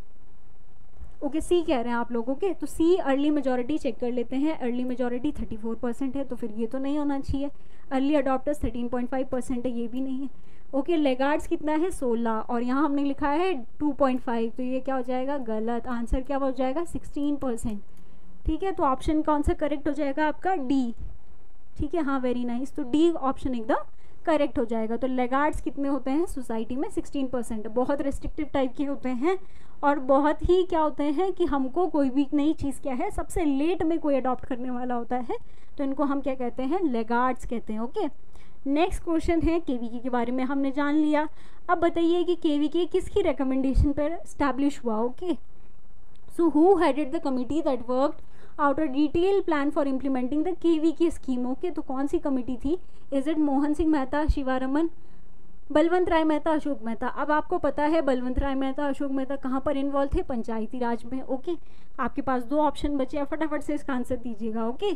B: ओके, सी कह रहे हैं आप लोगों के, तो सी अर्ली मेजॉरिटी चेक कर लेते हैं। Early majority thirty four percent है, तो फिर ये तो नहीं होना चाहिए। Early adopters thirteen point five percent है, ये भी नहीं है। ओके, लेगार्ड्स कितना है, सोलह, और यहाँ हमने लिखा है टू पॉइंट फाइव, तो ये क्या हो जाएगा, गलत। आंसर क्या हो जाएगा, सिक्सटीन परसेंट। ठीक है, तो ऑप्शन कौन सा करेक्ट हो जाएगा आपका, डी। ठीक है, हाँ वेरी नाइस, तो डी ऑप्शन एकदम करेक्ट हो जाएगा। तो लेगार्ड्स कितने होते हैं सोसाइटी में, सिक्सटीन परसेंट, बहुत रिस्ट्रिक्टिव टाइप के होते हैं और बहुत ही क्या होते हैं कि हमको कोई भी नई चीज़ क्या है सबसे लेट में कोई अडॉप्ट करने वाला होता है, तो इनको हम क्या कहते हैं, लेगार्ड्स कहते हैं। ओके, नेक्स्ट क्वेश्चन है केवीके के बारे में हमने जान लिया। अब बताइए कि केवीके किसकी रिकमेंडेशन पर एस्टैब्लिश हुआ। Okay, so who headed the committee that worked out a detail plan for implementing the KVK scheme. Okay, तो कौन सी कमिटी थी, इज इट मोहन सिंह मेहता, शिवारमन, बलवंत राय मेहता, अशोक मेहता। अब आपको पता है बलवंत राय मेहता, अशोक मेहता कहाँ पर इन्वॉल्व थे, पंचायती राज में। ओके, आपके पास दो ऑप्शन बचे हैं, फटाफट से इसका आंसर दीजिएगा। ओके,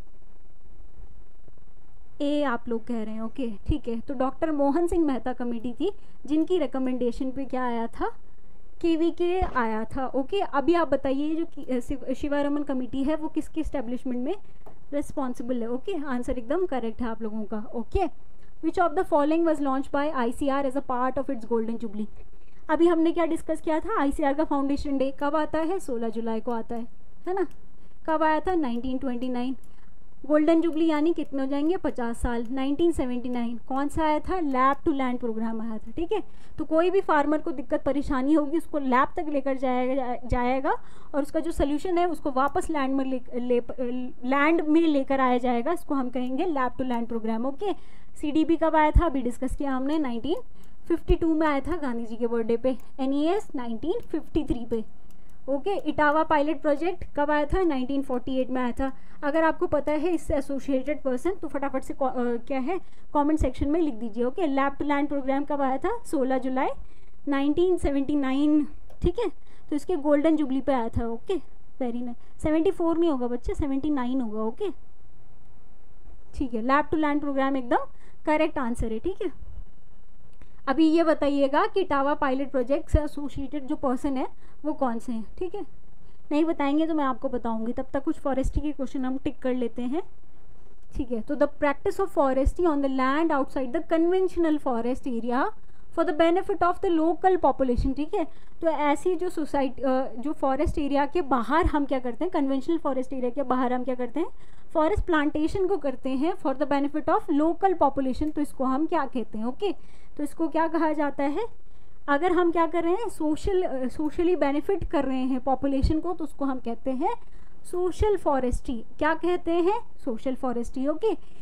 B: ए आप लोग कह रहे हैं। ओके ठीक है, तो डॉक्टर मोहन सिंह मेहता कमेटी थी जिनकी रिकमेंडेशन पे क्या आया था, केवीके आया था। ओके, अभी आप बताइए जो शिवारमन कमेटी है वो किसके एस्टेब्लिशमेंट में रिस्पॉन्सिबल है। ओके, आंसर एकदम करेक्ट है आप लोगों का। Okay, which of the following was launch by ICR as a part of its golden jubilee. अभी हमने क्या डिस्कस किया था, आईसीआर का फाउंडेशन डे कब आता है, सोलह जुलाई को आता है, है ना। कब आया था, nineteen twenty nine. Golden jubilee यानी कितने हो जाएंगे, पचास साल, नाइनटीन सेवेंटी नाइन। कौन सा आया था, लैब टू लैंड प्रोग्राम आया था। ठीक है, तो कोई भी फार्मर को दिक्कत परेशानी होगी उसको लैब तक लेकर जाएगा जाएगा और उसका जो सोल्यूशन है उसको वापस लैंड में ले, ले लैंड में लेकर आया जाएगा, इसको हम कहेंगे lab to land programme. Okay, CDP कब आया था, अभी डिस्कस किया हमने, नाइनटीन फिफ्टी टू में आया था गांधी जी के बर्थडे पे। एनईएस नाइनटीन फिफ्टी थ्री पे। ओके, इटावा पायलट प्रोजेक्ट कब आया था, नाइनटीन फोर्टी एट में आया था। अगर आपको पता है इससे एसोसिएटेड पर्सन तो फटाफट से आ, क्या है कमेंट सेक्शन में लिख दीजिए। Okay, lab to land programme कब आया था, सोलह जुलाई नाइनटीन सेवेंटी नाइन। ठीक है, तो इसके गोल्डन जुबली पे आया था। Okay, very nice. Seventy four नहीं होगा बच्चे, सेवेंटी नाइन होगा। ओके ठीक है, लैब टू लैंड प्रोग्राम एकदम करेक्ट आंसर है। ठीक है, अभी ये बताइएगा कि टावा पायलट प्रोजेक्ट से एसोसिएटेड जो पर्सन है वो कौन से हैं। ठीक है, नहीं बताएंगे तो मैं आपको बताऊंगी, तब तक कुछ फॉरेस्ट्री के क्वेश्चन हम टिक कर लेते हैं। ठीक है, तो the practice of forestry on the land outside the conventional forest area for the benefit of the local population. ठीक है, तो ऐसी जो सोसाइटी जो फॉरेस्ट एरिया के बाहर हम क्या करते हैं, कन्वेंशनल फॉरेस्ट एरिया के बाहर हम क्या करते हैं, फॉरेस्ट प्लांटेशन को करते हैं for the benefit of local population, तो इसको हम क्या कहते हैं। ओके, तो इसको क्या कहा जाता है, अगर हम क्या कर रहे हैं, सोशल सोशली बेनिफिट कर रहे हैं पॉपुलेशन को, तो उसको हम कहते हैं सोशल फॉरेस्ट्री। क्या कहते हैं, social forestry. Okay,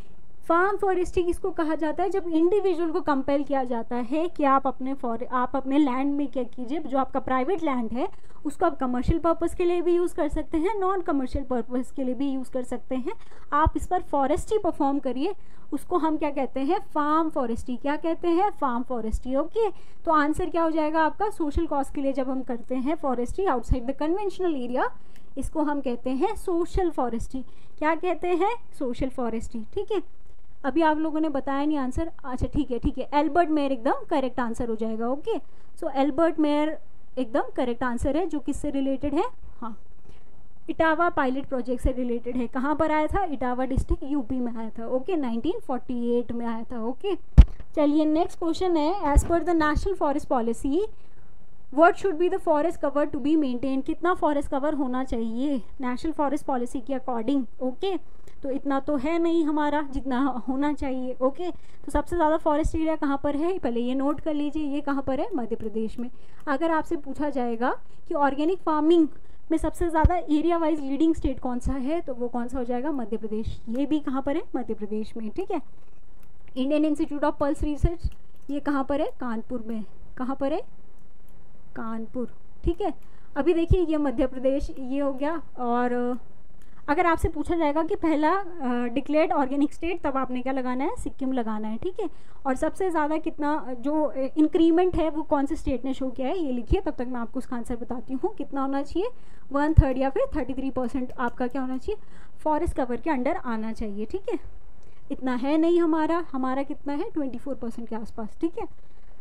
B: farm forestry किसको कहा जाता है? जब इंडिविजुअल को कंपेल किया जाता है कि आप अपने फॉर आप अपने लैंड में क्या कीजिए, जो आपका प्राइवेट लैंड है उसको आप कमर्शियल पर्पस के लिए भी यूज़ कर सकते हैं, नॉन कमर्शियल पर्पस के लिए भी यूज़ कर सकते हैं, आप इस पर फॉरेस्ट्री परफॉर्म करिए, उसको हम क्या कहते हैं? Farm forestry. क्या कहते हैं? Farm forestry. ओके, तो आंसर क्या हो जाएगा आपका? सोशल कॉज के लिए जब हम करते हैं forestry outside the conventional area, इसको हम कहते हैं सोशल फॉरेस्ट्री। क्या कहते हैं? Social forestry. ठीक है, अभी आप लोगों ने बताया नहीं आंसर। अच्छा ठीक है ठीक है, एल्बर्ट मेयर एकदम करेक्ट आंसर हो जाएगा। ओके, सो एल्बर्ट मेयर एकदम करेक्ट आंसर है, जो किससे रिलेटेड है? हाँ, इटावा पायलट प्रोजेक्ट से रिलेटेड है। कहाँ पर आया था? इटावा डिस्ट्रिक्ट यूपी में आया था। ओके, नाइनटीन फोर्टी एट में आया था। ओके, चलिए नेक्स्ट क्वेश्चन है, as per the national forest policy what should be the forest cover to be maintain? कितना फॉरेस्ट कवर होना चाहिए नेशनल फॉरेस्ट पॉलिसी के अकॉर्डिंग? ओके, तो इतना तो है नहीं हमारा जितना होना चाहिए। ओके, तो सबसे ज़्यादा फॉरेस्ट एरिया कहाँ पर है? पहले ये नोट कर लीजिए, ये कहाँ पर है? मध्य प्रदेश में। अगर आपसे पूछा जाएगा कि ऑर्गेनिक फार्मिंग में सबसे ज़्यादा एरिया वाइज लीडिंग स्टेट कौन सा है, तो वो कौन सा हो जाएगा? मध्य प्रदेश। ये भी कहाँ पर है? मध्य प्रदेश में। ठीक है, Indian institute of Pulse Research ये कहाँ पर है? कानपुर में। कहाँ पर है? कानपुर। ठीक है, अभी देखिए ये मध्य प्रदेश ये हो गया। और अगर आपसे पूछा जाएगा कि पहला डिक्लेयर्ड ऑर्गेनिक स्टेट, तब आपने क्या लगाना है? सिक्किम लगाना है। ठीक है, और सबसे ज़्यादा कितना जो इंक्रीमेंट है वो कौन से स्टेट ने शो किया है, ये लिखिए, तब तक मैं आपको उसका आंसर बताती हूँ। कितना होना चाहिए? वन थर्ड या फिर थर्टी थ्री परसेंट आपका क्या होना चाहिए? फॉरेस्ट कवर के अंडर आना चाहिए। ठीक है, इतना है नहीं हमारा, हमारा कितना है? ट्वेंटी फोर परसेंट के आसपास। ठीक है,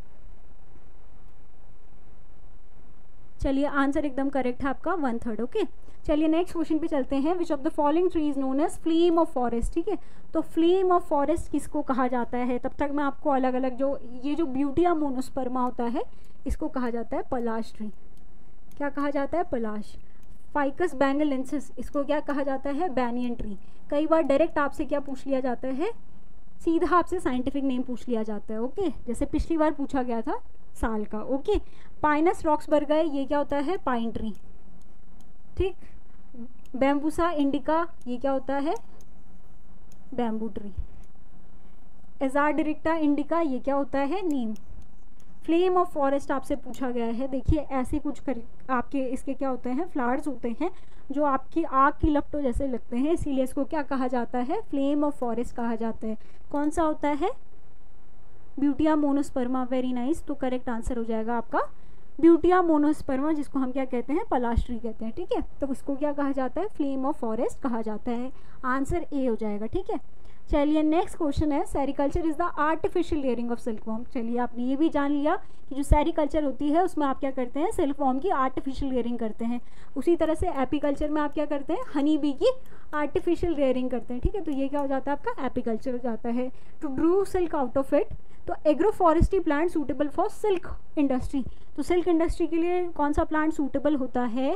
B: चलिए आंसर एकदम करेक्ट है आपका, वन थर्ड। ओके, चलिए नेक्स्ट क्वेश्चन पे चलते हैं। Which of the following tree is known as flame of forest? ठीक है, तो फ्लेम ऑफ फॉरेस्ट किसको कहा जाता है? तब तक मैं आपको अलग अलग जो ये जो ब्यूटिया मोनोस्पर्मा होता है इसको कहा जाता है पलाश ट्री। क्या कहा जाता है? पलाश। फाइकस बैंगलेंसिस इसको क्या कहा जाता है? Banyan tree. कई बार डायरेक्ट आपसे क्या पूछ लिया जाता है? सीधा आपसे साइंटिफिक नेम पूछ लिया जाता है। ओके, जैसे पिछली बार पूछा गया था साल का। ओके, पाइनस रॉक्सबर्गाई ये क्या होता है? Pine tree. ठीक, बैम्बूसा इंडिका ये क्या होता है? Bamboo tree. एजार्डिरिक्टा इंडिका ये क्या होता है? नीम। फ्लेम ऑफ फॉरेस्ट आपसे पूछा गया है। देखिए ऐसे कुछ कर आपके इसके क्या होते हैं? फ्लावर्स होते हैं जो आपकी आग की लपटों जैसे लगते हैं, इसीलिए इसको क्या कहा जाता है? फ्लेम ऑफ फॉरेस्ट कहा जाता है। कौन सा होता है? Butea monosperma. वेरी नाइस, तो करेक्ट आंसर हो जाएगा आपका ब्यूटिया मोनोस्पर्मा, जिसको हम क्या कहते हैं? पलाश ट्री कहते हैं। ठीक है, तो उसको क्या कहा जाता है? फ्लेम ऑफ फॉरेस्ट कहा जाता है। आंसर ए हो जाएगा। ठीक है, चलिए नेक्स्ट क्वेश्चन है, sericulture is the artificial layering of silkworm. चलिए आपने ये भी जान लिया कि जो सेरिकल्चर होती है उसमें आप क्या करते हैं? सिल्कवॉर्म की आर्टिफिशियल लेयरिंग करते हैं। उसी तरह से एपीकल्चर में आप क्या करते हैं? हनी बी की आर्टिफिशियल लेयरिंग करते हैं। ठीक है, तो ये क्या हो जाता है? आपका एपीकल्चर हो जाता है। To drew silk out of it, तो agro forestry plant suitable for silk industry. तो सिल्क इंडस्ट्री के लिए कौन सा प्लांट सूटेबल होता है?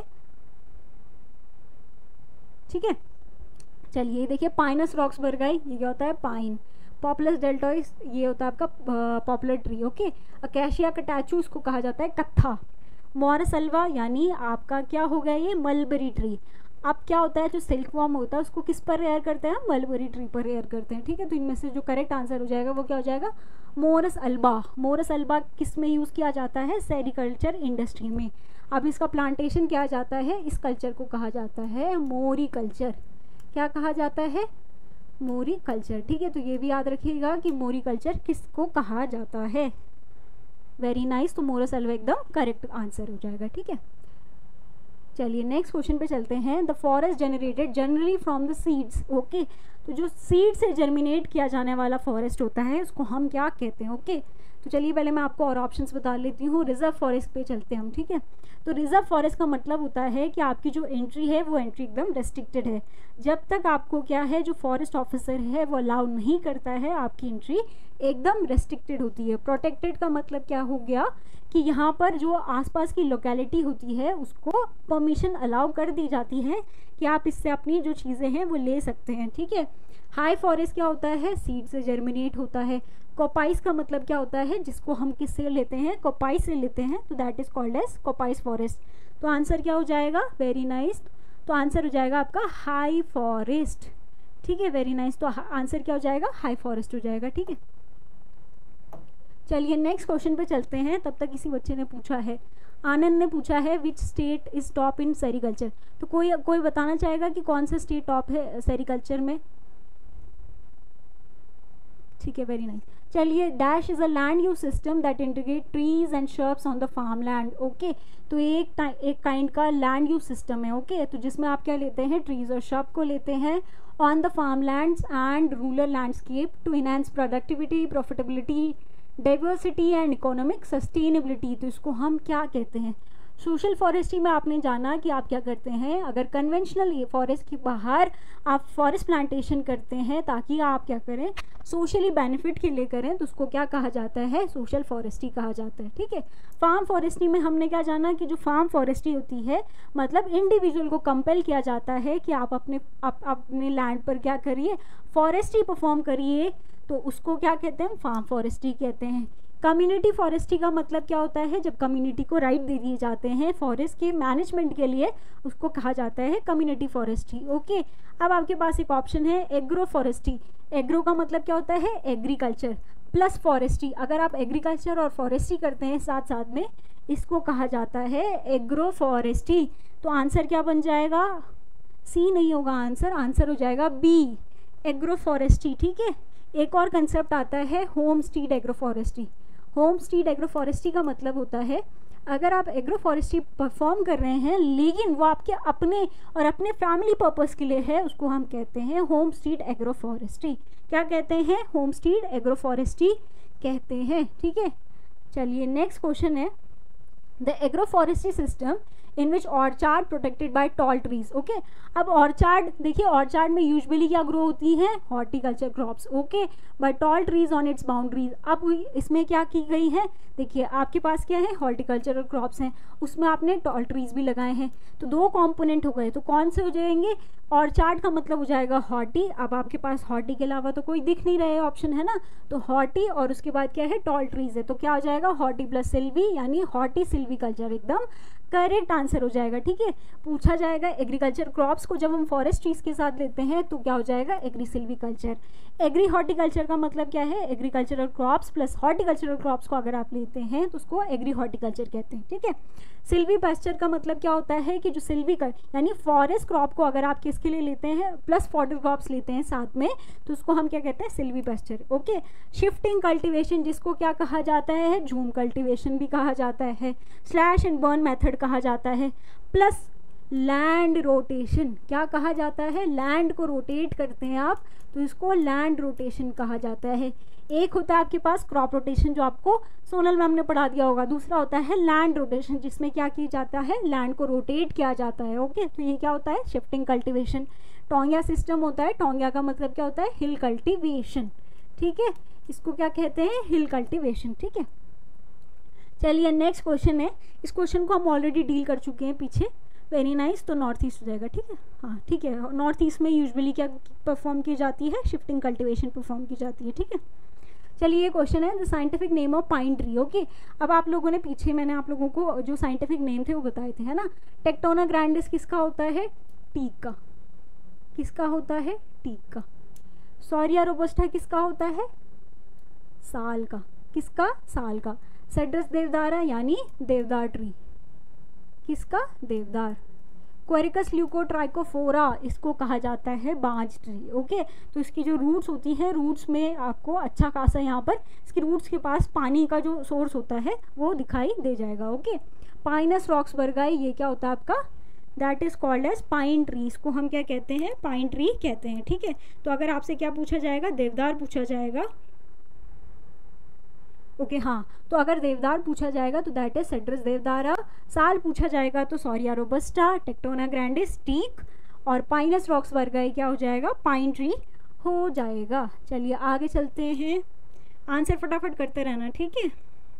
B: ठीक है, चलिए देखिए पाइनस रॉक्सबर्गाई ये क्या होता है? पाइन। पॉपुलस डेल्टॉइस ये होता है आपका popular tree. Okay, Acacia catechu इसको कहा जाता है कत्था। मॉरसल्वा यानी आपका क्या हो गया? ये मलबरी ट्री। अब क्या होता है? जो सिल्कवॉर्म होता है उसको किस पर रेयर करते हैं? मलबरी ट्री पर रेयर करते हैं। ठीक है, तो इनमें से जो करेक्ट आंसर हो जाएगा वो क्या हो जाएगा? Morris alba. मोरस अल्बा किस में यूज़ किया जाता है? सेरिकल्चर इंडस्ट्री में। अब इसका प्लांटेशन किया जाता है, इस कल्चर को कहा जाता है मोरी कल्चर। क्या कहा जाता है? Moriculture. ठीक है, तो ये भी याद रखिएगा कि मोरी कल्चर किसको कहा जाता है। वेरी नाइस, तो मोरस अल्वा एकदम करेक्ट आंसर हो जाएगा। ठीक है, चलिए नेक्स्ट क्वेश्चन पे चलते हैं। The forest generated generally from the seeds. Okay, तो जो सीड से जर्मिनेट किया जाने वाला फॉरेस्ट होता है उसको हम क्या कहते हैं? ओके, तो चलिए पहले मैं आपको और ऑप्शंस बता लेती हूँ। रिजर्व फॉरेस्ट पे चलते हैं हम। ठीक है, तो रिजर्व फॉरेस्ट का मतलब होता है कि आपकी जो एंट्री है वो एंट्री एकदम रेस्ट्रिक्टेड है। जब तक आपको क्या है जो फॉरेस्ट ऑफिसर है वो अलाउ नहीं करता है, आपकी एंट्री एकदम रेस्ट्रिक्टेड होती है। प्रोटेक्टेड का मतलब क्या हो गया कि यहाँ पर जो आसपास की लोकेलिटी होती है उसको परमिशन अलाउ कर दी जाती है कि आप इससे अपनी जो चीज़ें हैं वो ले सकते हैं। ठीक है, हाई फॉरेस्ट क्या होता है? सीड से जर्मिनेट होता है। कोपाइस का मतलब क्या होता है? जिसको हम किससे लेते हैं? कोपाइस से लेते हैं, तो that is called as coppice forest. तो आंसर क्या हो जाएगा? वेरी नाइस, तो आंसर हो जाएगा आपका हाई फॉरेस्ट। ठीक है, वेरी नाइस। तो आंसर क्या हो जाएगा, हाई फॉरेस्ट हो जाएगा। ठीक है, चलिए नेक्स्ट क्वेश्चन पे चलते हैं। तब तक किसी बच्चे ने पूछा है, आनंद ने पूछा है which state is top in sericulture. तो कोई कोई बताना चाहेगा कि कौन सा स्टेट टॉप है सेरिकल्चर में? ठीक है, वेरी नाइस। चलिए, dash is a land use system that integrate trees and shrubs on the farm land. Okay, तो एक एक काइंड का लैंड यूज सिस्टम है। Okay okay? तो जिसमें आप क्या लेते हैं, ट्रीज और शर्ब को लेते हैं on the farm lands and rural landscape to enhance productivity, profitability, diversity and economic sustainability. तो इसको हम क्या कहते हैं, सोशल फॉरेस्ट्री में आपने जाना कि आप क्या करते हैं, अगर कन्वेंशनल फॉरेस्ट के बाहर आप फॉरेस्ट प्लांटेशन करते हैं ताकि आप क्या करें, सोशली बेनिफिट के लिए करें, तो उसको क्या कहा जाता है, सोशल फॉरेस्ट्री कहा जाता है। ठीक है, फार्म फॉरेस्ट्री में हमने क्या जाना कि जो फार्म फॉरेस्ट्री होती है, मतलब इंडिविजुअल को कंपेल किया जाता है कि आप अपने आप अपने लैंड पर क्या करिए, फॉरेस्ट्री परफॉर्म करिए, तो उसको क्या कहते हैं, फार्म फॉरेस्ट्री कहते हैं। कम्युनिटी फॉरेस्ट्री का मतलब क्या होता है, जब कम्युनिटी को राइट दे दिए जाते हैं फॉरेस्ट के मैनेजमेंट के लिए, उसको कहा जाता है कम्युनिटी फॉरेस्ट्री। ओके, अब आपके पास एक ऑप्शन है एग्रो फॉरेस्ट्री। एग्रो का मतलब क्या होता है, एग्रीकल्चर प्लस फॉरेस्ट्री। अगर आप एग्रीकल्चर और फॉरेस्ट्री करते हैं साथ साथ में, इसको कहा जाता है एग्रो फॉरेस्ट्री। तो आंसर क्या बन जाएगा, सी नहीं होगा आंसर, आंसर हो जाएगा बी, एग्रो फॉरेस्ट्री। ठीक है, एक और कंसेप्ट आता है homestead agro forestry. Homestead agro forestry का मतलब होता है, अगर आप एग्रो फॉरेस्ट्री परफॉर्म कर रहे हैं लेकिन वो आपके अपने और अपने फैमिली पर्पस के लिए है, उसको हम कहते हैं होम स्टीड एग्रो फॉरेस्ट्री। क्या कहते हैं, होम स्टीड एग्रो फॉरेस्ट्री कहते हैं। ठीक है, चलिए नेक्स्ट क्वेश्चन है, the agro forestry system in which orchard protected by tall trees. Okay, अब ऑर्चार्ड देखिए, ऑर्चार्ड में यूजुअली क्या ग्रो होती हैं, horticulture crops. Okay, by tall trees on its boundaries. अब इसमें क्या की गई है, देखिए आपके पास क्या है, हॉर्टिकल्चरल क्रॉप्स हैं, उसमें आपने टॉल ट्रीज भी लगाए हैं, तो दो कंपोनेंट हो गए। तो कौन से हो जाएंगे, ऑर्चार्ड का मतलब हो जाएगा हॉर्टी। अब आपके पास हॉर्टी के अलावा तो कोई दिख नहीं रहे ऑप्शन, है ना, तो हॉर्टी और उसके बाद क्या है, टॉल ट्रीज है, तो क्या हो जाएगा, हॉर्टी प्लस सिल्वी यानी हॉर्टी सिल्वी कल्चर, एकदम करेक्ट आंसर हो जाएगा। ठीक है, पूछा जाएगा एग्रीकल्चर क्रॉप्स को जब हम फॉरेस्ट ट्रीज के साथ लेते हैं तो क्या हो जाएगा, agri silvi culture. Agri horticulture का मतलब क्या है, agricultural crops plus horticultural crops को अगर आप लेते हैं तो उसको एग्री हॉर्टिकल्चर कहते हैं। ठीक है, सिल्वी पेस्चर का मतलब क्या होता है कि जो सिल्वी कर यानी फॉरेस्ट क्रॉप को अगर आप किसके लिए लेते हैं, प्लस फॉडर क्रॉप्स लेते हैं साथ में, तो उसको हम क्या कहते हैं, silvi pasture. Okay, shifting cultivation जिसको क्या कहा जाता है, झूम कल्टीवेशन भी कहा जाता है, स्लैश एंड बर्न मेथड कहा जाता है, प्लस लैंड रोटेशन क्या कहा जाता है, लैंड को रोटेट करते हैं आप, तो इसको लैंड रोटेशन कहा जाता है। एक होता है आपके पास क्रॉप रोटेशन जो आपको सोनल मैम ने पढ़ा दिया होगा, दूसरा होता है लैंड रोटेशन जिसमें क्या किया जाता है, लैंड को रोटेट किया जाता है। ओके, तो ये क्या होता है, शिफ्टिंग कल्टीवेशन। टोंगिया सिस्टम होता है, टोंगिया का मतलब क्या होता है, हिल कल्टीवेशन। ठीक है, इसको क्या कहते हैं, हिल कल्टीवेशन। ठीक है, चलिए नेक्स्ट क्वेश्चन है, इस क्वेश्चन को हम ऑलरेडी डील कर चुके हैं पीछे, वेरी नाइस। तो नॉर्थ ईस्ट हो जाएगा। ठीक है, हाँ ठीक है, नॉर्थ ईस्ट में यूजुअली क्या परफॉर्म की जाती है, शिफ्टिंग कल्टीवेशन परफॉर्म की जाती है। ठीक है, चलिए ये क्वेश्चन है the scientific name of pine tree. Okay, अब आप लोगों ने पीछे मैंने आप लोगों को जो साइंटिफिक नेम थे वो बताए थे, है ना। टेक्टोना ग्रैंडिस किसका होता है, टीक का। किसका होता है, टीक का। सॉरिया रोबस्टा किसका होता है, साल का। किसका, साल का। सेड्रस देवदारा यानी देवदार ट्री, किसका, देवदार। क्वेरिकस ल्यूकोट्राइकोफोरा इसको कहा जाता है बांज ट्री। ओके, तो इसकी जो रूट्स होती हैं, रूट्स में आपको अच्छा खासा यहाँ पर इसकी रूट्स के पास पानी का जो सोर्स होता है वो दिखाई दे जाएगा। ओके, पाइनस रॉक्सबर्गाई ये क्या होता है आपका, that is called as pine tree. इसको हम क्या कहते हैं, पाइन ट्री कहते हैं। ठीक है, तो अगर आपसे क्या पूछा जाएगा, देवदार पूछा जाएगा। ओके okay, हाँ, तो अगर देवदार पूछा जाएगा तो दैट इज सेड्रस देवदारा। साल पूछा जाएगा तो Shorea robusta, Tectona grandis teak, और पाइनस रॉक्सबर्गाई क्या हो जाएगा, पाइन ट्री हो जाएगा। चलिए आगे चलते हैं, आंसर फटाफट करते रहना। ठीक है,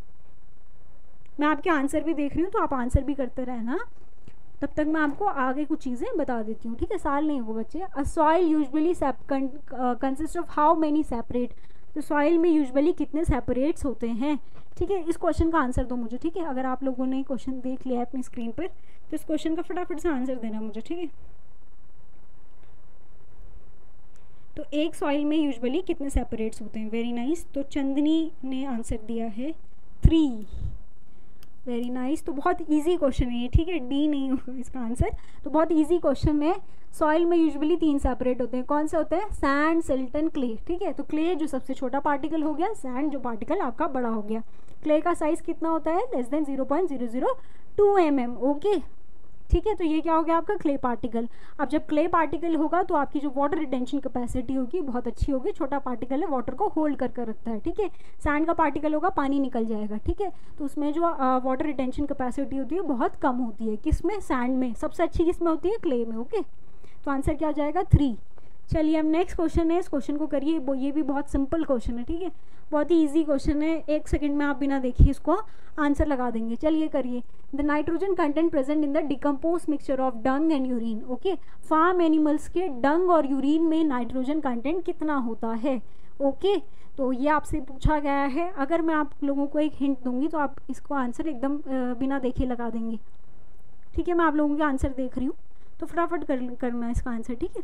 B: मैं आपके आंसर भी देख रही हूँ तो आप आंसर भी करते रहना, तब तक मैं आपको आगे कुछ चीज़ें बता देती हूँ। ठीक है, साल नहीं होगा बच्चे। A soil usually consist of how many separate, तो सॉइल में यूजुअली कितने सेपरेट्स होते हैं। ठीक है, इस क्वेश्चन का आंसर दो मुझे। ठीक है, अगर आप लोगों ने क्वेश्चन देख लिया है अपनी स्क्रीन पर तो इस क्वेश्चन का फटाफट से आंसर देना मुझे। ठीक है, तो एक सॉइल में यूजुअली कितने सेपरेट्स होते हैं? Very nice nice. तो चंदनी ने आंसर दिया है थ्री। Very nice nice. तो बहुत इजी क्वेश्चन है ये, ठीक है, डी नहीं होगा इसका आंसर। तो बहुत इजी क्वेश्चन है। सॉइल में यूजुअली तीन सेपरेट होते हैं, कौन से होते हैं? सैंड, सिल्टन, क्ले, ठीक है। तो क्ले जो सबसे छोटा पार्टिकल हो गया, सैंड जो पार्टिकल आपका बड़ा हो गया। क्ले का साइज कितना होता है? Less than zero point zero zero two M M, okay, ठीक है। तो ये क्या हो गया आपका? Clay particle. अब जब क्ले पार्टिकल होगा तो आपकी जो वाटर रिटेंशन कैपेसिटी होगी बहुत अच्छी होगी। छोटा पार्टिकल है, वाटर को होल्ड कर कर रखता है, ठीक है। सैंड का पार्टिकल होगा, पानी निकल जाएगा, ठीक है। तो उसमें जो वाटर रिटेंशन कैपेसिटी होती है बहुत कम होती है। किस में? सैंड में। सबसे अच्छी किस में होती है? क्ले में, ओके। तो आंसर क्या हो जाएगा? थ्री। चलिए अब नेक्स्ट क्वेश्चन है, इस क्वेश्चन को करिए। वो ये भी बहुत सिंपल क्वेश्चन है, ठीक है, बहुत ही इजी क्वेश्चन है। एक सेकंड में आप बिना देखिए इसको आंसर लगा देंगे। चलिए करिए। The nitrogen content present in the decompose mixture of dung and urine, okay. Farm animals के डंग और यूरिन में नाइट्रोजन कंटेंट कितना होता है? ओके, तो ये आपसे पूछा गया है। अगर मैं आप लोगों को एक हिंट दूंगी तो आप इसको आंसर एकदम बिना देखे लगा देंगे, ठीक है। मैं आप लोगों के आंसर देख रही हूँ, तो फटाफट कर करना इसका आंसर, ठीक है।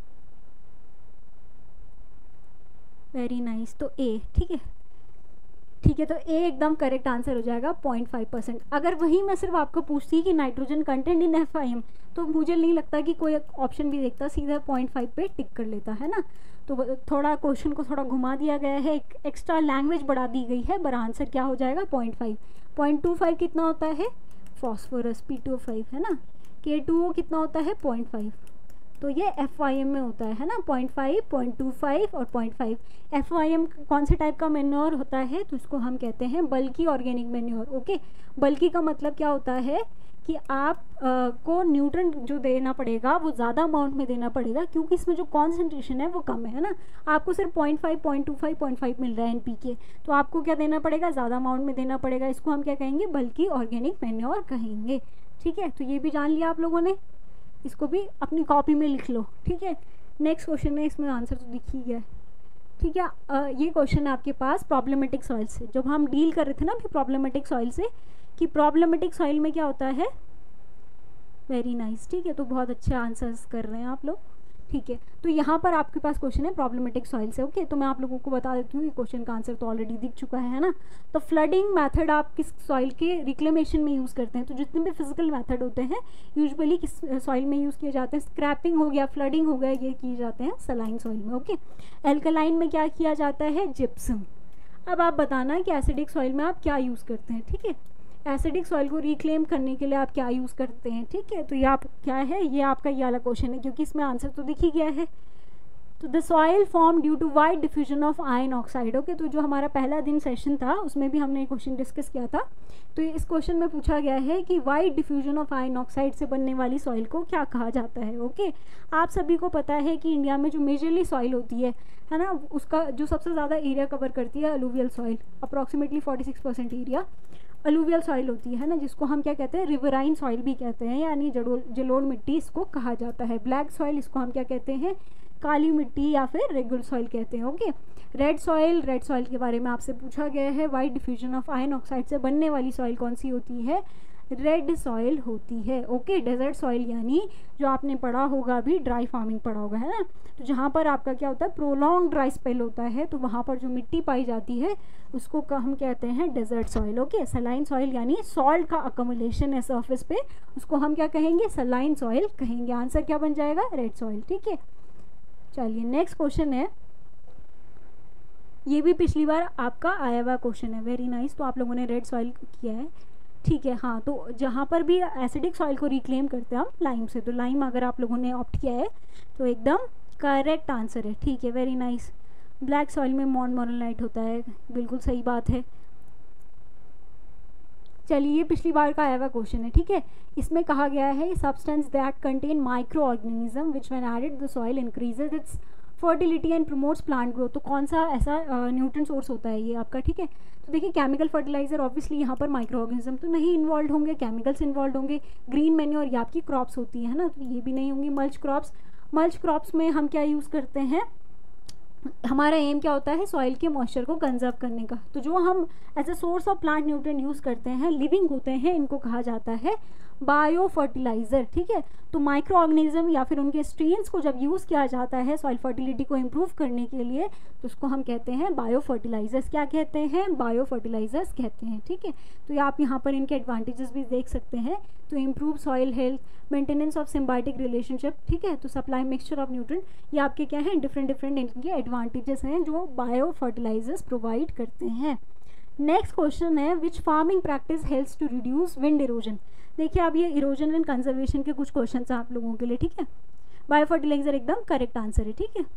B: Very nice nice. तो ए, ठीक है, ठीक है। तो ए एकदम करेक्ट आंसर हो जाएगा, पॉइंट फाइव परसेंट। अगर वही मैं सिर्फ आपको पूछती कि nitrogen content in F I M, तो मुझे नहीं लगता कि कोई ऑप्शन भी देखता, सीधा पॉइंट फाइव पे टिक कर लेता है ना। तो थोड़ा क्वेश्चन को थोड़ा घुमा दिया गया है, एक एक्स्ट्रा लैंग्वेज बढ़ा दी गई है, बड़ा आंसर क्या हो जाएगा? Point five. Point two five कितना होता है? फॉस्फोरस, पी टू फाइव है ना। के टू ओ कितना होता है? Point five. तो ये एफ आई एम में होता है ना, point five, point two five और point five. F I M कौन से टाइप का मेन्योर होता है? तो इसको हम कहते हैं bulky organic manure, okay. Bulky का मतलब क्या होता है कि आप आ, को न्यूट्रन जो देना पड़ेगा वो ज़्यादा अमाउंट में देना पड़ेगा, क्योंकि इसमें जो कॉन्सेंट्रेशन है वो कम है ना। आपको सिर्फ point five, point two five, point five मिल रहा है एन पी के, तो आपको क्या देना पड़ेगा? ज़्यादा अमाउंट में देना पड़ेगा। इसको हम क्या कहेंगे? बल्की ऑर्गेनिक मेन्योर कहेंगे, ठीक है। तो ये भी जान लिया आप लोगों ने, इसको भी अपनी कॉपी में लिख लो, ठीक है। नेक्स्ट क्वेश्चन है, इसमें आंसर तो दिख ही गया, ठीक है। आ, ये क्वेश्चन है आपके पास प्रॉब्लमेटिक सॉइल से। जब हम डील कर रहे थे ना अभी प्रॉब्लमेटिक सॉइल से, कि प्रॉब्लमेटिक सॉइल में क्या होता है? वेरी नाइस, ठीक है। तो बहुत अच्छे आंसर्स कर रहे हैं आप लोग, ठीक है। तो यहाँ पर आपके पास क्वेश्चन है प्रॉब्लमेटिक सॉइल से, ओके। तो मैं आप लोगों को बता देती हूँ कि क्वेश्चन का आंसर तो ऑलरेडी दिख चुका है ना। तो फ्लडिंग मेथड आप किस सॉइल के रिक्लेमेशन में यूज़ करते हैं? तो जितने भी फिजिकल मेथड होते हैं यूजुअली किस सॉइल में यूज़ किए जाते हैं? स्क्रैपिंग हो गया, फ्लडिंग हो गया, ये किए जाते हैं सलाइन सॉइल में, ओके। एल्कलाइन में क्या किया जाता है? जिप्सम। अब आप बताना कि एसिडिक सॉइल में आप क्या यूज़ करते हैं, ठीक है। एसिडिक सॉइल को रिक्लेम करने के लिए आप क्या यूज़ करते हैं, ठीक है। तो ये आप क्या है, ये आपका ये वाला क्वेश्चन है, क्योंकि इसमें आंसर तो दिख ही गया है। तो the soil form due to wide diffusion of iron oxide, okay. तो जो हमारा पहला दिन सेशन था उसमें भी हमने क्वेश्चन डिस्कस किया था। तो इस क्वेश्चन में पूछा गया है कि wide diffusion of iron oxide से बनने वाली सॉइल को क्या कहा जाता है, ओके। आप सभी को पता है कि इंडिया में जो मेजरली सॉइल होती है है ना, उसका जो सबसे ज़्यादा एरिया कवर करती है alluvial soil, approximately forty six percent area alluvial soil होती है ना, जिसको हम क्या कहते हैं? रिवराइन सॉइल भी कहते हैं, यानी जलोल जलोढ़ मिट्टी इसको कहा जाता है। ब्लैक सॉइल इसको हम क्या कहते हैं? काली मिट्टी या फिर रेगुलर सॉइल कहते हैं, okay. Red soil, red soil के बारे में आपसे पूछा गया है। Wide diffusion of iron oxide से बनने वाली सॉइल कौन सी होती है? रेड सॉइल होती है, ओके। डेजर्ट सॉइल यानी जो आपने पढ़ा होगा अभी, ड्राई फार्मिंग पढ़ा होगा, है ना। तो जहाँ पर आपका क्या होता है? प्रोलॉन्ग ड्राई स्पेल होता है, तो वहाँ पर जो मिट्टी पाई जाती है उसको हम कहते हैं desert soil, okay. Saline soil यानी सॉल्ट का अकोमोलेशन है सरफेस पे, उसको हम क्या कहेंगे? सलाइन सॉइल कहेंगे। आंसर क्या बन जाएगा? रेड सॉइल, ठीक है। चलिए नेक्स्ट क्वेश्चन है, ये भी पिछली बार आपका आया हुआ क्वेश्चन है। Very nice. तो आप लोगों ने रेड सॉइल किया है, ठीक है। हाँ, तो जहाँ पर भी एसिडिक सॉइल को रिक्लेम करते हैं हम लाइम से, तो लाइम अगर आप लोगों ने ऑप्ट किया है तो एकदम करेक्ट आंसर है, ठीक है। Very nice. ब्लैक सॉइल में मोनमोरलाइट होता है, बिल्कुल सही बात है। चलिए, ये पिछली बार का आया हुआ क्वेश्चन है, ठीक है। इसमें कहा गया है substance that contain microorganism which when added the soil increases its fertility and promotes plant growth. तो कौन सा ऐसा न्यूट्रिएंट सोर्स होता है ये आपका, ठीक है। तो देखिए, केमिकल फर्टिलाइजर ऑब्वियसली यहाँ पर माइक्रो ऑर्गेनिज्म तो नहीं इन्वॉल्व होंगे, केमिकल्स इन्वॉल्व होंगे। ग्रीन मैन्योर ये आपकी क्रॉप्स होती है ना, तो ये भी नहीं होंगी। मल्च क्रॉप्स, मल्च क्रॉप्स में हम क्या यूज़ करते हैं? हमारा एम क्या होता है? सॉइल के मॉइस्चर को कंजर्व करने का। तो जो हम as a source of plant nutrient use करते हैं, लिविंग होते हैं, इनको कहा जाता है बायो फर्टिलाइज़र, ठीक है। तो माइक्रो ऑर्गेनिज्म या फिर उनके स्ट्रेन्स को जब यूज़ किया जाता है सॉइल फर्टिलिटी को इम्प्रूव करने के लिए, तो उसको हम कहते हैं बायो फर्टिलाइज़र्स। क्या कहते हैं? बायो फर्टिलाइज़र्स कहते हैं, ठीक है। तो ये आप यहाँ पर इनके एडवांटेजेस भी देख सकते हैं। तो improve soil health, maintenance of symbiotic relationship, ठीक है। तो सप्लाई मिक्सचर ऑफ न्यूट्रिएंट, ये आपके क्या हैं? डिफरेंट डिफरेंट इनके एडवांटेजेस हैं जो बायो फर्टिलाइजर्स प्रोवाइड करते हैं। नेक्स्ट क्वेश्चन है which farming practice helps to reduce wind erosion. देखिए अब ये इरोजन एंड कंजर्वेशन के कुछ क्वेश्चन हैं आप लोगों के लिए, ठीक है। बायो फर्टिलाइजर एकदम करेक्ट आंसर है, ठीक है।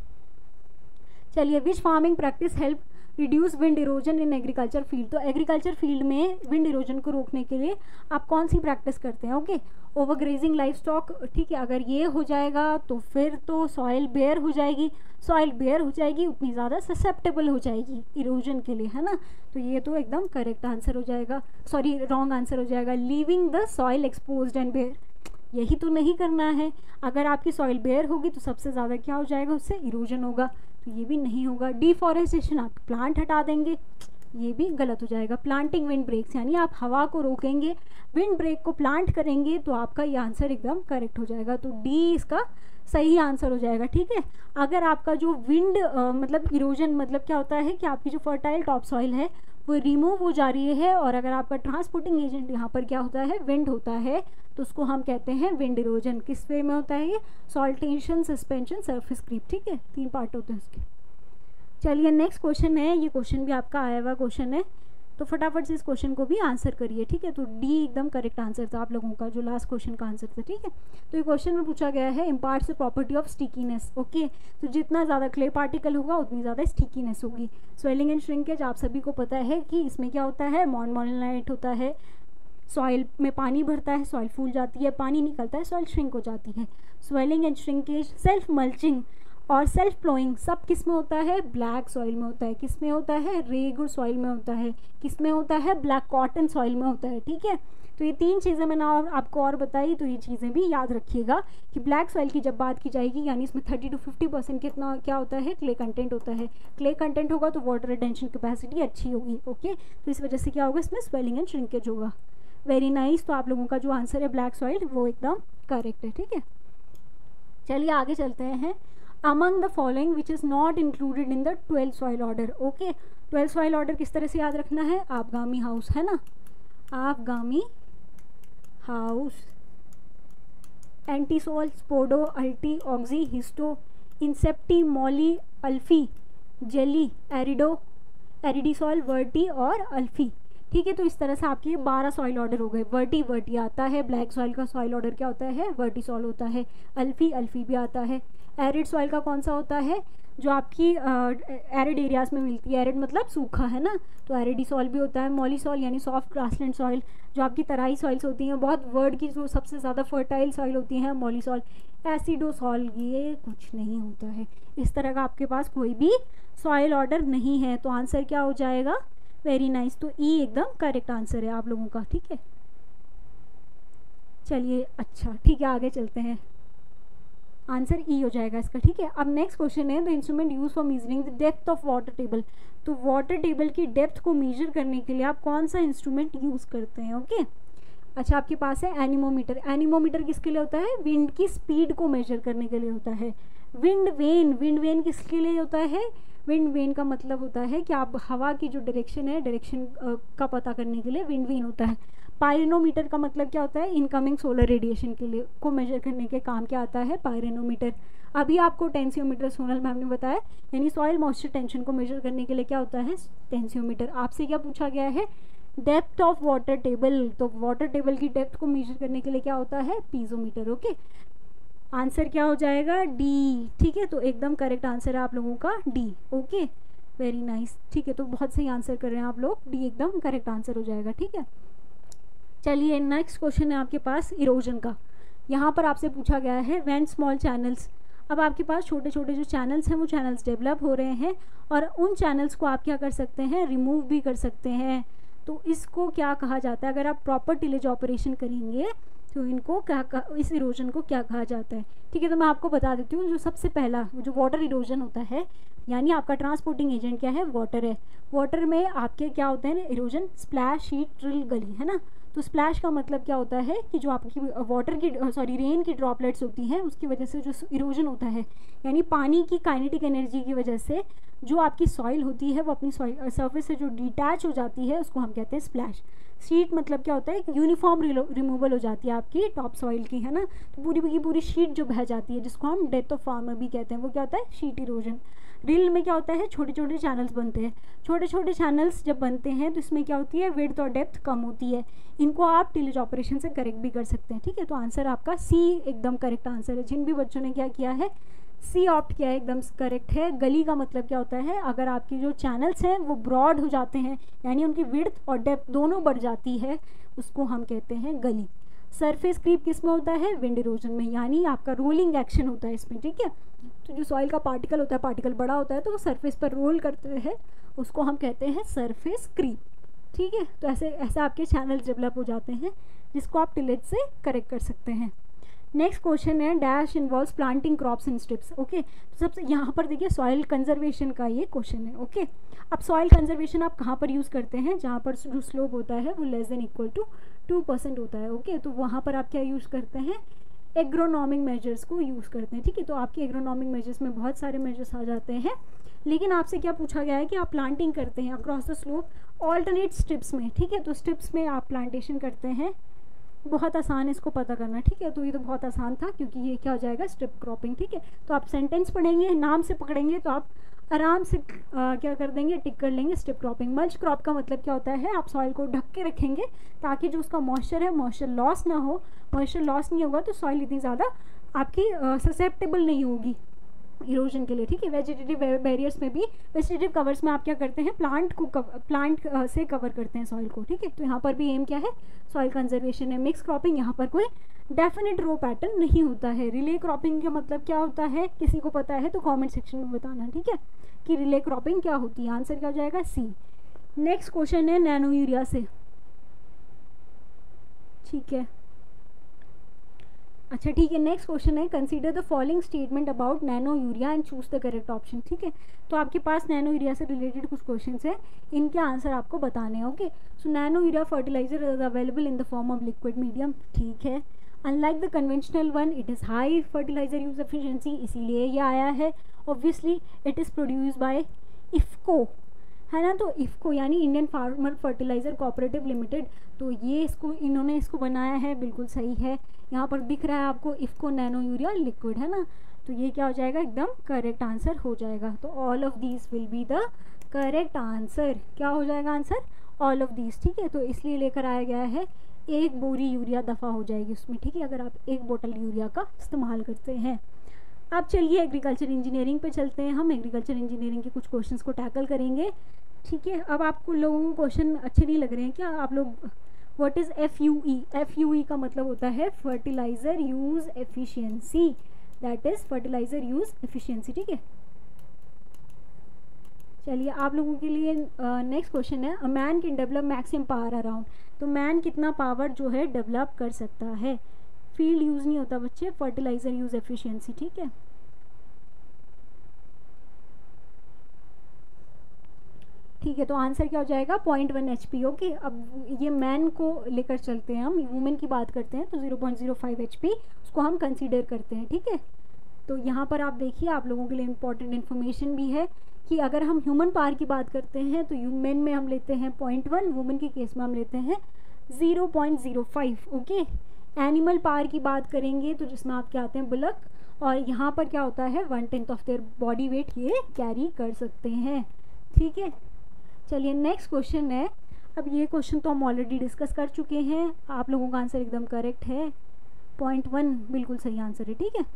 B: चलिए, which farming practice help reduce wind erosion in agriculture field. तो एग्रीकल्चर फील्ड में विंड इरोजन को रोकने के लिए आप कौन सी प्रैक्टिस करते हैं? ओके, ओवरग्रेजिंग लाइफ स्टॉक, ठीक है। अगर ये हो जाएगा तो फिर तो सॉइल बेयर हो जाएगी, सॉइल बेयर हो जाएगी उतनी ज़्यादा ससेप्टेबल हो जाएगी इरोजन के लिए, है ना। तो ये तो एकदम करेक्ट आंसर हो जाएगा, सॉरी रॉन्ग आंसर हो जाएगा। Leaving the soil exposed and bare, यही तो नहीं करना है। अगर आपकी सॉइल बेयर होगी तो सबसे ज़्यादा क्या हो जाएगा? उससे इरोजन होगा, तो ये भी नहीं होगा। डिफॉरेस्टेशन, आप प्लांट हटा देंगे, ये भी गलत हो जाएगा। प्लांटिंग विंड ब्रेक्स, यानी आप हवा को रोकेंगे, विंड ब्रेक को प्लांट करेंगे, तो आपका ये आंसर एकदम करेक्ट हो जाएगा। तो डी इसका सही आंसर हो जाएगा, ठीक है। अगर आपका जो विंड मतलब इरोजन मतलब क्या होता है कि आपकी जो फर्टाइल टॉप सॉइल है वो रिमूव हो जा रही है, और अगर आपका ट्रांसपोर्टिंग एजेंट यहाँ पर क्या होता है? विंड होता है, तो उसको हम कहते हैं विंड इरोजन। किस वे में होता है ये? Soil tension, suspension, surface creep, ठीक है। तीन पार्ट होते हैं इसके। चलिए नेक्स्ट क्वेश्चन है, ये क्वेश्चन भी आपका आया हुआ क्वेश्चन है, तो फटाफट से इस क्वेश्चन को भी आंसर करिए, ठीक है। तो डी एकदम करेक्ट आंसर था आप लोगों का, जो लास्ट क्वेश्चन का आंसर था, ठीक है। तो ये क्वेश्चन में पूछा गया है imparts the property of stickiness, okay. तो जितना ज़्यादा क्ले पार्टिकल होगा उतनी ज़्यादा स्टिकीनेस होगी। स्वेलिंग एंड श्रिंकेज, आप सभी को पता है कि इसमें क्या होता है? मोनोमोनोलाइट होता है, सॉइल में पानी भरता है, सॉइल फूल जाती है, पानी निकलता है, सॉइल श्रिंक हो जाती है। Swelling and shrinkage, self mulching और सेल्फ प्लोइंग सब किस में होता है? ब्लैक सॉइल में होता है। किस में होता है? रेगुर सॉइल में होता है। किस में होता है? ब्लैक कॉटन सॉइल में होता है, ठीक है। तो ये तीन चीज़ें मैंने और आपको और बताई, तो ये चीज़ें भी याद रखिएगा कि ब्लैक सॉइल की जब बात की जाएगी, यानी इसमें थर्टी टू फिफ्टी परसेंट कितना क्या होता है? क्ले कंटेंट होता है। क्ले कंटेंट होगा तो वाटर रिटेंशन कैपेसिटी अच्छी होगी, ओके। तो इस वजह से क्या होगा? इसमें स्वेलिंग एंड श्रिंकेज होगा। वेरी नाइस, तो आप लोगों का जो आंसर है ब्लैक सॉइल वो एकदम करेक्ट है, ठीक है। चलिए आगे चलते हैं। among the following which is not included in the twelve soil order, okay। twelve soil order किस तरह से याद रखना है? आपगामी हाउस, है ना, आपगामी house, entisol, spodo, ulti, oxi, histo, incepti, molli, alfi, geli, arido, aridisol, verti और अल्फी, ठीक है। तो इस तरह से आपके बारह सॉइल ऑर्डर हो गए। वर्टी वर्टी आता है, ब्लैक सॉइल का सॉइल ऑर्डर क्या होता है? वर्टीसॉल होता है। अल्फी अल्फी भी आता है। एरिड सॉइल का कौन सा होता है? जो आपकी एरिड एरियाज में मिलती है, एरिड मतलब सूखा, है ना, तो एरिडिसॉल भी होता है। मॉलीसॉल यानी सॉफ्ट ग्रासलैंड सॉइल, जो आपकी तराई सॉइल्स होती हैं, बहुत वर्ल्ड की जो सबसे ज़्यादा फर्टाइल सॉइल होती हैं, मॉलीसॉल। एसिडोसॉल ये कुछ नहीं होता है। इस तरह का आपके पास कोई भी सॉइल ऑर्डर नहीं है, तो आंसर क्या हो जाएगा? वेरी नाइस, तो ई एकदम करेक्ट आंसर है आप लोगों का, ठीक है। चलिए अच्छा ठीक है, आगे चलते हैं। आंसर ई हो जाएगा इसका, ठीक है। अब नेक्स्ट क्वेश्चन है the instrument use for measuring the depth of water table. तो वाटर टेबल की डेप्थ को मेजर करने के लिए आप कौन सा इंस्ट्रूमेंट यूज़ करते हैं? Okay okay? अच्छा, आपके पास है एनीमोमीटर। एनीमोमीटर किसके लिए होता है? विंड की स्पीड को मेजर करने के लिए होता है। विंड वेन, विंड वेन किसके लिए होता है? विंड वेन का मतलब होता है कि आप हवा की जो डायरेक्शन है, डायरेक्शन का पता करने के लिए विंड वेन होता है। पायरेनोमीटर का मतलब क्या होता है? इनकमिंग सोलर रेडिएशन के लिए को मेजर करने के काम क्या आता है? पायरेनोमीटर। अभी आपको टेंसियोमीटर सोनल मैम ने बताया, यानी सॉइल मॉइस्चर टेंशन को मेजर करने के लिए क्या होता है? टेंसियोमीटर। आपसे क्या पूछा गया है? Depth of water table. तो वाटर टेबल की डेप्थ को मेजर करने के लिए क्या होता है? पीजोमीटर। ओके, आंसर क्या हो जाएगा? डी, ठीक है। तो एकदम करेक्ट आंसर है आप लोगों का डी। ओके, वेरी नाइस, ठीक है। तो बहुत सही आंसर कर रहे हैं आप लोग, डी एकदम करेक्ट आंसर हो जाएगा, ठीक है। चलिए नेक्स्ट क्वेश्चन है आपके पास इरोजन का। यहाँ पर आपसे पूछा गया है व्हेन स्मॉल चैनल्स। अब आपके पास छोटे छोटे जो चैनल्स हैं वो चैनल्स डेवलप हो रहे हैं, और उन चैनल्स को आप क्या कर सकते हैं? रिमूव भी कर सकते हैं। तो इसको क्या कहा जाता है? अगर आप प्रॉपर टिलेज ऑपरेशन करेंगे तो इनको क्या कहा, इस इरोजन को क्या कहा जाता है? ठीक है, तो मैं आपको बता देती हूँ। जो सबसे पहला जो वाटर इरोजन होता है, यानी आपका ट्रांसपोर्टिंग एजेंट क्या है? वाटर है। वाटर में आपके क्या होते हैं? इरोजन, स्प्लैश, शीट, ट्रिल, गली, है ना। तो स्प्लैश का मतलब क्या होता है कि जो आपकी वाटर की सॉरी रेन की ड्रॉपलेट्स होती हैं उसकी वजह से जो इरोजन होता है, यानी पानी की काइनेटिक एनर्जी की वजह से जो आपकी सॉइल होती है वो अपनी सॉइल सरफेस से जो डिटैच हो जाती है उसको हम कहते हैं स्प्लैश। शीट मतलब क्या होता है, यूनिफॉर्म रिमूवल हो जाती है आपकी टॉप सॉइल की, है ना, तो पूरी की पूरी शीट जो बह जाती है जिसको हम डेथ ऑफ फार्मर भी कहते हैं, वो क्या होता है, शीट इरोजन। रिल में क्या होता है, छोटे छोटे चैनल्स बनते हैं, छोटे छोटे चैनल्स जब बनते हैं तो इसमें क्या होती है, विड्थ और डेप्थ कम होती है, इनको आप टिलेज ऑपरेशन से करेक्ट भी कर सकते हैं, ठीक है। तो आंसर आपका सी एकदम करेक्ट आंसर है। जिन भी बच्चों ने क्या किया है, सी ऑप्ट किया है, एकदम करेक्ट है। गली का मतलब क्या होता है, अगर आपकी जो चैनल्स हैं वो ब्रॉड हो जाते हैं, यानी उनकी विड्थ और डेप्थ दोनों बढ़ जाती है, उसको हम कहते हैं गली। सरफेस क्रीप किस में होता है, विंड इरोजन में, यानी आपका रोलिंग एक्शन होता है इसमें, ठीक है। तो जो सॉइल का पार्टिकल होता है, पार्टिकल बड़ा होता है तो वो सरफेस पर रोल करते हैं, उसको हम कहते हैं सरफेस क्रीप, ठीक है। तो ऐसे ऐसे आपके चैनल्स डेवलप हो जाते हैं जिसको आप टिलेज से करेक्ट कर सकते हैं। नेक्स्ट क्वेश्चन है, dash involves planting crops in strips, okay. तो सबसे यहाँ पर देखिए सॉइल कंजर्वेशन का ये क्वेश्चन है, ओके। अब सॉइल कंजर्वेशन आप कहाँ पर यूज़ करते हैं, जहाँ पर जो स्लोप होता है वो less than equal to two percent होता है, ओके। तो वहाँ पर आप क्या यूज़ करते हैं, एग्रोनॉमिक मेजर्स को यूज़ करते हैं, ठीक है। तो आपके एग्रोनॉमिक मेजर्स में बहुत सारे मेजर्स आ जाते हैं, लेकिन आपसे क्या पूछा गया है कि आप प्लांटिंग करते हैं across the slope alternate strips में, ठीक है। तो स्ट्रिप्स में आप प्लांटेशन करते हैं, बहुत आसान है इसको पता करना, ठीक है। तो ये तो बहुत आसान था क्योंकि ये क्या हो जाएगा, स्ट्रिप क्रॉपिंग, ठीक है। तो आप सेंटेंस पढ़ेंगे, नाम से पकड़ेंगे तो आप आराम से आ, क्या कर देंगे, टिक कर लेंगे स्ट्रिप क्रॉपिंग। मल्च क्रॉप का मतलब क्या होता है, आप सॉइल को ढक के रखेंगे ताकि जो उसका मॉइस्चर है मॉइस्चर लॉस ना हो, मॉइस्चर लॉस नहीं होगा तो सॉइल इतनी ज़्यादा आपकी ससेप्टेबल नहीं होगी इरोजन के लिए, ठीक है। वेजिटेटिव बैरियर्स में भी, वेजिटेटिव कवर्स में आप क्या करते हैं, प्लांट को प्लांट से कवर करते हैं सॉइल को, ठीक है। तो यहाँ पर भी एम क्या है, सॉइल कंजर्वेशन है। मिक्स क्रॉपिंग, यहाँ पर कोई डेफिनेट रो पैटर्न नहीं होता है। रिले क्रॉपिंग का मतलब क्या होता है, किसी को पता है तो कमेंट सेक्शन में बताना, ठीक है, कि रिले क्रॉपिंग क्या होती है। आंसर क्या हो जाएगा, सी। नेक्स्ट क्वेश्चन है नैनो यूरिया से, ठीक है। अच्छा ठीक है, नेक्स्ट क्वेश्चन है, consider the following statement about nano urea and choose the correct option, ठीक है। तो आपके पास नैनो यूरिया से रिलेटेड कुछ क्वेश्चंस हैं, इनके आंसर आपको बताने हैं, okay. So nano urea fertiliser is available in the form of liquid medium, ठीक है। Unlike the conventional one it is high fertiliser use efficiency, इसीलिए ये आया है। Obviously it is produce by IFFCO, है ना। तो इफ्को यानी Indian farmer fertiliser cooperative limited, तो ये इसको इन्होंने इसको बनाया है, बिल्कुल सही है। यहाँ पर दिख रहा है आपको इफ्को नैनो यूरिया लिक्विड, है ना। तो ये क्या हो जाएगा, एकदम करेक्ट आंसर हो जाएगा। तो all of these will be the correct answer. क्या हो जाएगा आंसर, ऑल ऑफ दीज, ठीक है। तो इसलिए लेकर आया गया है, एक बोरी यूरिया दफ़ा हो जाएगी उसमें, ठीक है, अगर आप एक बोतल यूरिया का इस्तेमाल करते हैं। अब चलिए एग्रीकल्चर इंजीनियरिंग पे चलते हैं। हम एग्रीकल्चर इंजीनियरिंग के कुछ क्वेश्चंस को टैकल करेंगे, ठीक है। अब आपको लोगों को क्वेश्चन अच्छे नहीं लग रहे हैं क्या, आप लोग, what is F U E, F U E का मतलब होता है fertiliser use efficiency, that is fertiliser use efficiency, ठीक है। चलिए आप लोगों के लिए नेक्स्ट क्वेश्चन है, a man can develop maximum power around, तो मैन कितना पावर जो है डेवलप कर सकता है। फील्ड यूज़ नहीं होता बच्चे, फर्टिलाइज़र यूज़ एफिशिएंसी, ठीक है। ठीक है, तो आंसर क्या हो जाएगा, point one H P, okay. अब ये मैन को लेकर चलते हैं, हम वुमेन की बात करते हैं तो zero point zero five H P उसको हम कंसीडर करते हैं, ठीक है। तो यहाँ पर आप देखिए, आप लोगों के लिए इंपॉर्टेंट इन्फॉर्मेशन भी है कि अगर हम ह्यूमन पावर की बात करते हैं तो ह्यूमन में हम लेते हैं पॉइंट वन, वुमेन के केस में हम लेते हैं zero point zero five, okay. Animal power की बात करेंगे तो जिसमें आपके आते हैं बुलक, और यहाँ पर क्या होता है, one tenth of their body weight ये कैरी कर सकते हैं, ठीक है। चलिए नेक्स्ट क्वेश्चन है, अब ये क्वेश्चन तो हम ऑलरेडी डिस्कस कर चुके हैं, आप लोगों का आंसर एकदम करेक्ट है, पॉइंट वन बिल्कुल सही आंसर है, ठीक है।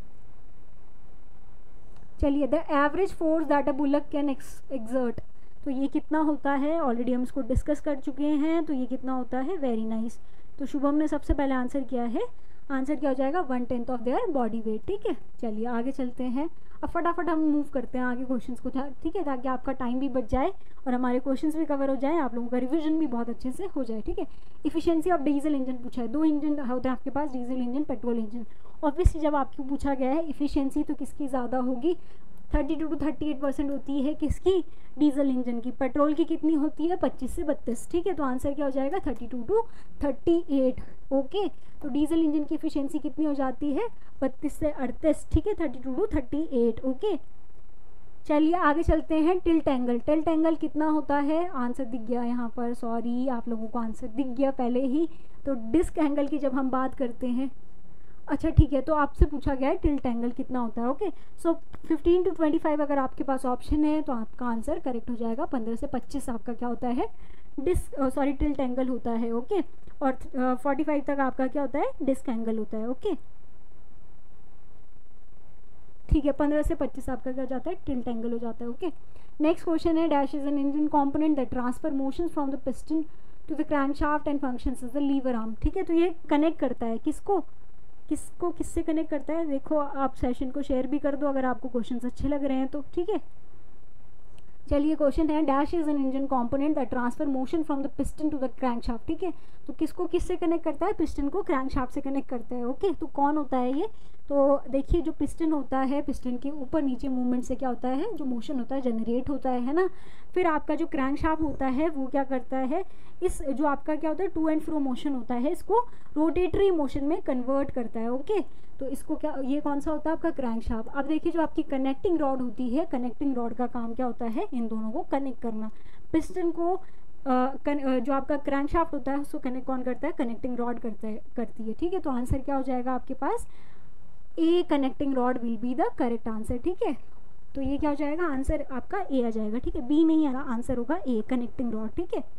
B: चलिए, the average force that a bullock can exert, तो ये कितना होता है, ऑलरेडी हम इसको डिस्कस कर चुके हैं, तो ये कितना होता है, वेरी नाइस। तो शुभम ने सबसे पहले आंसर किया है, आंसर क्या हो जाएगा, one tenth of their body weight, ठीक है। चलिए आगे चलते हैं, अब फटाफट हम मूव करते हैं आगे क्वेश्चंस को, ठीक है, ताकि आपका टाइम भी बच जाए और हमारे क्वेश्चंस भी कवर हो जाए, आप लोगों का रिवीजन भी बहुत अच्छे से हो जाए, ठीक है। इफिशिएंसी ऑफ डीजल इंजन पूछा है, दो इंजन होते हैं आपके पास, diesel engine, petrol engine. Obviously जब आपको पूछा गया है इफिशिएंसी तो किसकी ज़्यादा होगी, thirty two to thirty eight percent होती है किसकी, डीजल इंजन की। पेट्रोल की कितनी होती है, पच्चीस से बत्तीस, ठीक है। तो आंसर क्या हो जाएगा, thirty two to thirty eight. Okay, तो डीजल इंजन की एफिशिएंसी कितनी हो जाती है, बत्तीस से अड़तीस, ठीक है, thirty two to thirty eight. Okay, चलिए आगे चलते हैं। टिल्ट एंगल, टिल्ट एंगल कितना होता है, आंसर दिख गया यहाँ पर, सॉरी आप लोगों को आंसर दिख गया पहले ही। तो डिस्क एंगल की जब हम बात करते हैं, अच्छा ठीक है, तो आपसे पूछा गया है टिल्ट एंगल कितना होता है। Okay, so fifteen to twenty five अगर आपके पास ऑप्शन है तो आपका आंसर करेक्ट हो जाएगा। पंद्रह से पच्चीस आपका क्या होता है, डिस्क सॉरी टिल्ट एंगल होता है। ओके, और फोर्टी फाइव तक आपका क्या होता है, डिस्क एंगल होता है। ओके, ठीक है, पंद्रह से पच्चीस आपका क्या हो जाता है, टिल्ट एंगल हो जाता है। ओके, नेक्स्ट क्वेश्चन है, dash is an engine component that transfer motion from the piston to the crankshaft and functions as the lever arm. ठीक है, तो ये कनेक्ट करता है किसको, किसको किससे कनेक्ट करता है, देखो आप सेशन को शेयर भी कर दो अगर आपको क्वेश्चंस अच्छे लग रहे हैं तो। ठीक है, चलिए क्वेश्चन है, dash is an engine component that transfer motion from the piston to the crankshaft. ठीक है, तो किसको किससे कनेक्ट करता है, पिस्टन को क्रैंकशाफ्ट से कनेक्ट करता है। ओके, तो कौन होता है ये, तो देखिए जो पिस्टन होता है, पिस्टन के ऊपर नीचे मूवमेंट से क्या होता है, जो मोशन होता है जनरेट होता है है ना। फिर आपका जो क्रैंकशाफ्ट होता है वो क्या करता है, इस जो आपका क्या होता है टू एंड फ्रो मोशन होता है, इसको रोटेटरी मोशन में कन्वर्ट करता है। ओके, तो इसको क्या, ये कौन सा होता है आपका क्रैंकशाफ्ट। अब देखिए जो आपकी कनेक्टिंग रॉड होती है, कनेक्टिंग रॉड का काम क्या होता है, इन दोनों को कनेक्ट करना। पिस्टन को Uh, uh, जो आपका क्रैंकशाफ्ट होता है उसको कनेक्ट कौन करता है, कनेक्टिंग रॉड करता है करती है। ठीक है, तो आंसर क्या हो जाएगा आपके पास, a connecting rod will be the correct answer. ठीक है, तो ये क्या हो जाएगा, आंसर आपका ए आ जाएगा। ठीक है, बी नहीं आएगा, आंसर होगा ए कनेक्टिंग रॉड। ठीक है,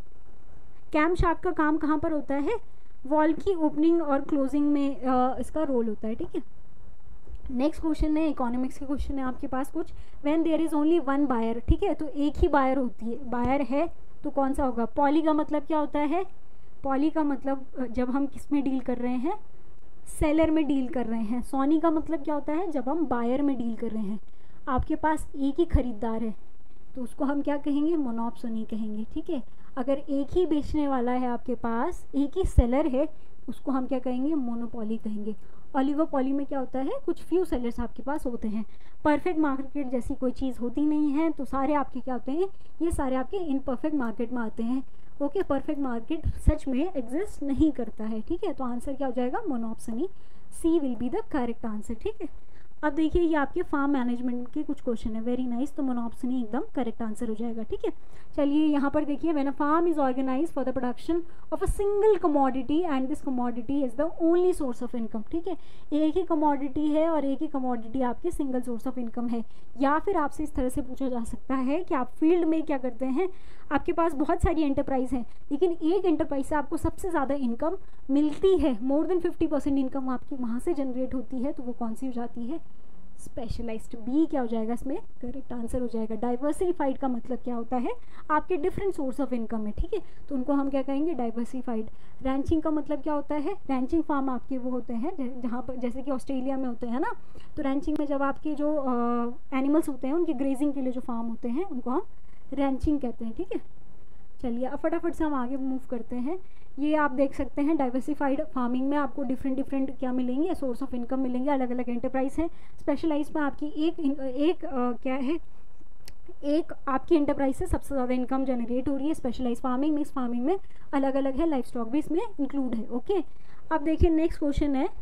B: कैम शाफ्ट का काम कहाँ पर होता है, वॉल की ओपनिंग और क्लोजिंग में uh, इसका रोल होता है। ठीक है, नेक्स्ट क्वेश्चन है, इकोनॉमिक्स के क्वेश्चन है आपके पास कुछ। When there is only one buyer, ठीक है, तो एक ही बायर होती है, बायर है तो कौन सा होगा, पॉली का मतलब क्या होता है, पॉली का मतलब जब हम किस में डील कर रहे हैं, सेलर में डील कर रहे हैं। सोनी का मतलब क्या होता है, जब हम बायर में डील कर रहे हैं। आपके पास एक ही खरीदार है तो उसको हम क्या कहेंगे, मोनोपोली कहेंगे। ठीक है, अगर एक ही बेचने वाला है आपके पास, एक ही सेलर है, उसको हम क्या कहेंगे, मोनोपोली कहेंगे। ओलिगोपोली में क्या होता है, कुछ फ्यू सेलर्स आपके पास होते हैं। परफेक्ट मार्केट जैसी कोई चीज़ होती नहीं है, तो सारे आपके क्या होते हैं, ये सारे आपके इनपरफेक्ट मार्केट में आते हैं। ओके, परफेक्ट मार्केट सच में एग्जिस्ट नहीं करता है। ठीक है, तो आंसर क्या हो जाएगा, monopoly, C will be the correct answer. ठीक है, अब देखिए ये आपके फार्म मैनेजमेंट के कुछ क्वेश्चन है, वेरी नाइस, तो मोनोपोली एकदम करेक्ट आंसर हो जाएगा। ठीक है, चलिए यहाँ पर देखिए, when a farm is organise for the production of a single commodity and this commodity is the only source of income. ठीक है, एक ही कमोडिटी है और एक ही कमोडिटी आपकी सिंगल सोर्स ऑफ इनकम है। या फिर आपसे इस तरह से पूछा जा सकता है कि आप फील्ड में क्या करते हैं, आपके पास बहुत सारी एंटरप्राइज हैं लेकिन एक एंटरप्राइज से आपको सबसे ज़्यादा इनकम मिलती है, more than fifty percent income आपकी वहाँ से जनरेट होती है, तो वो कौन सी हो जाती है, स्पेशलाइज्ड। बी क्या हो जाएगा इसमें, करेक्ट आंसर हो जाएगा। डाइवर्सिफाइड का मतलब क्या होता है, आपके डिफरेंट सोर्स ऑफ इनकम है। ठीक है, तो उनको हम क्या कहेंगे, डाइवर्सिफाइड। रैंचिंग का मतलब क्या होता है, रैंचिंग फार्म आपके वो होते हैं जहाँ पर, जैसे कि ऑस्ट्रेलिया में होते हैं ना, तो रैंचिंग में जब आपके जो एनिमल्स होते हैं उनके ग्रेजिंग के लिए जो फार्म होते हैं उनको हम रैंचिंग कहते हैं। ठीक है, चलिए अब फटाफट से हम आगे मूव करते हैं। ये आप देख सकते हैं डाइवर्सिफाइड फार्मिंग में आपको डिफरेंट डिफरेंट क्या मिलेंगे, सोर्स ऑफ इनकम मिलेंगे, अलग अलग एंटरप्राइज हैं। स्पेशलाइज में आपकी एक एक आ, क्या है, एक आपकी एंटरप्राइज से सबसे ज़्यादा इनकम जनरेट हो रही है स्पेशलाइज फार्मिंग में। इस फार्मिंग में अलग अलग है, लाइफ स्टॉक भी इसमें इंक्लूड है। ओके, अब देखिए नेक्स्ट क्वेश्चन है,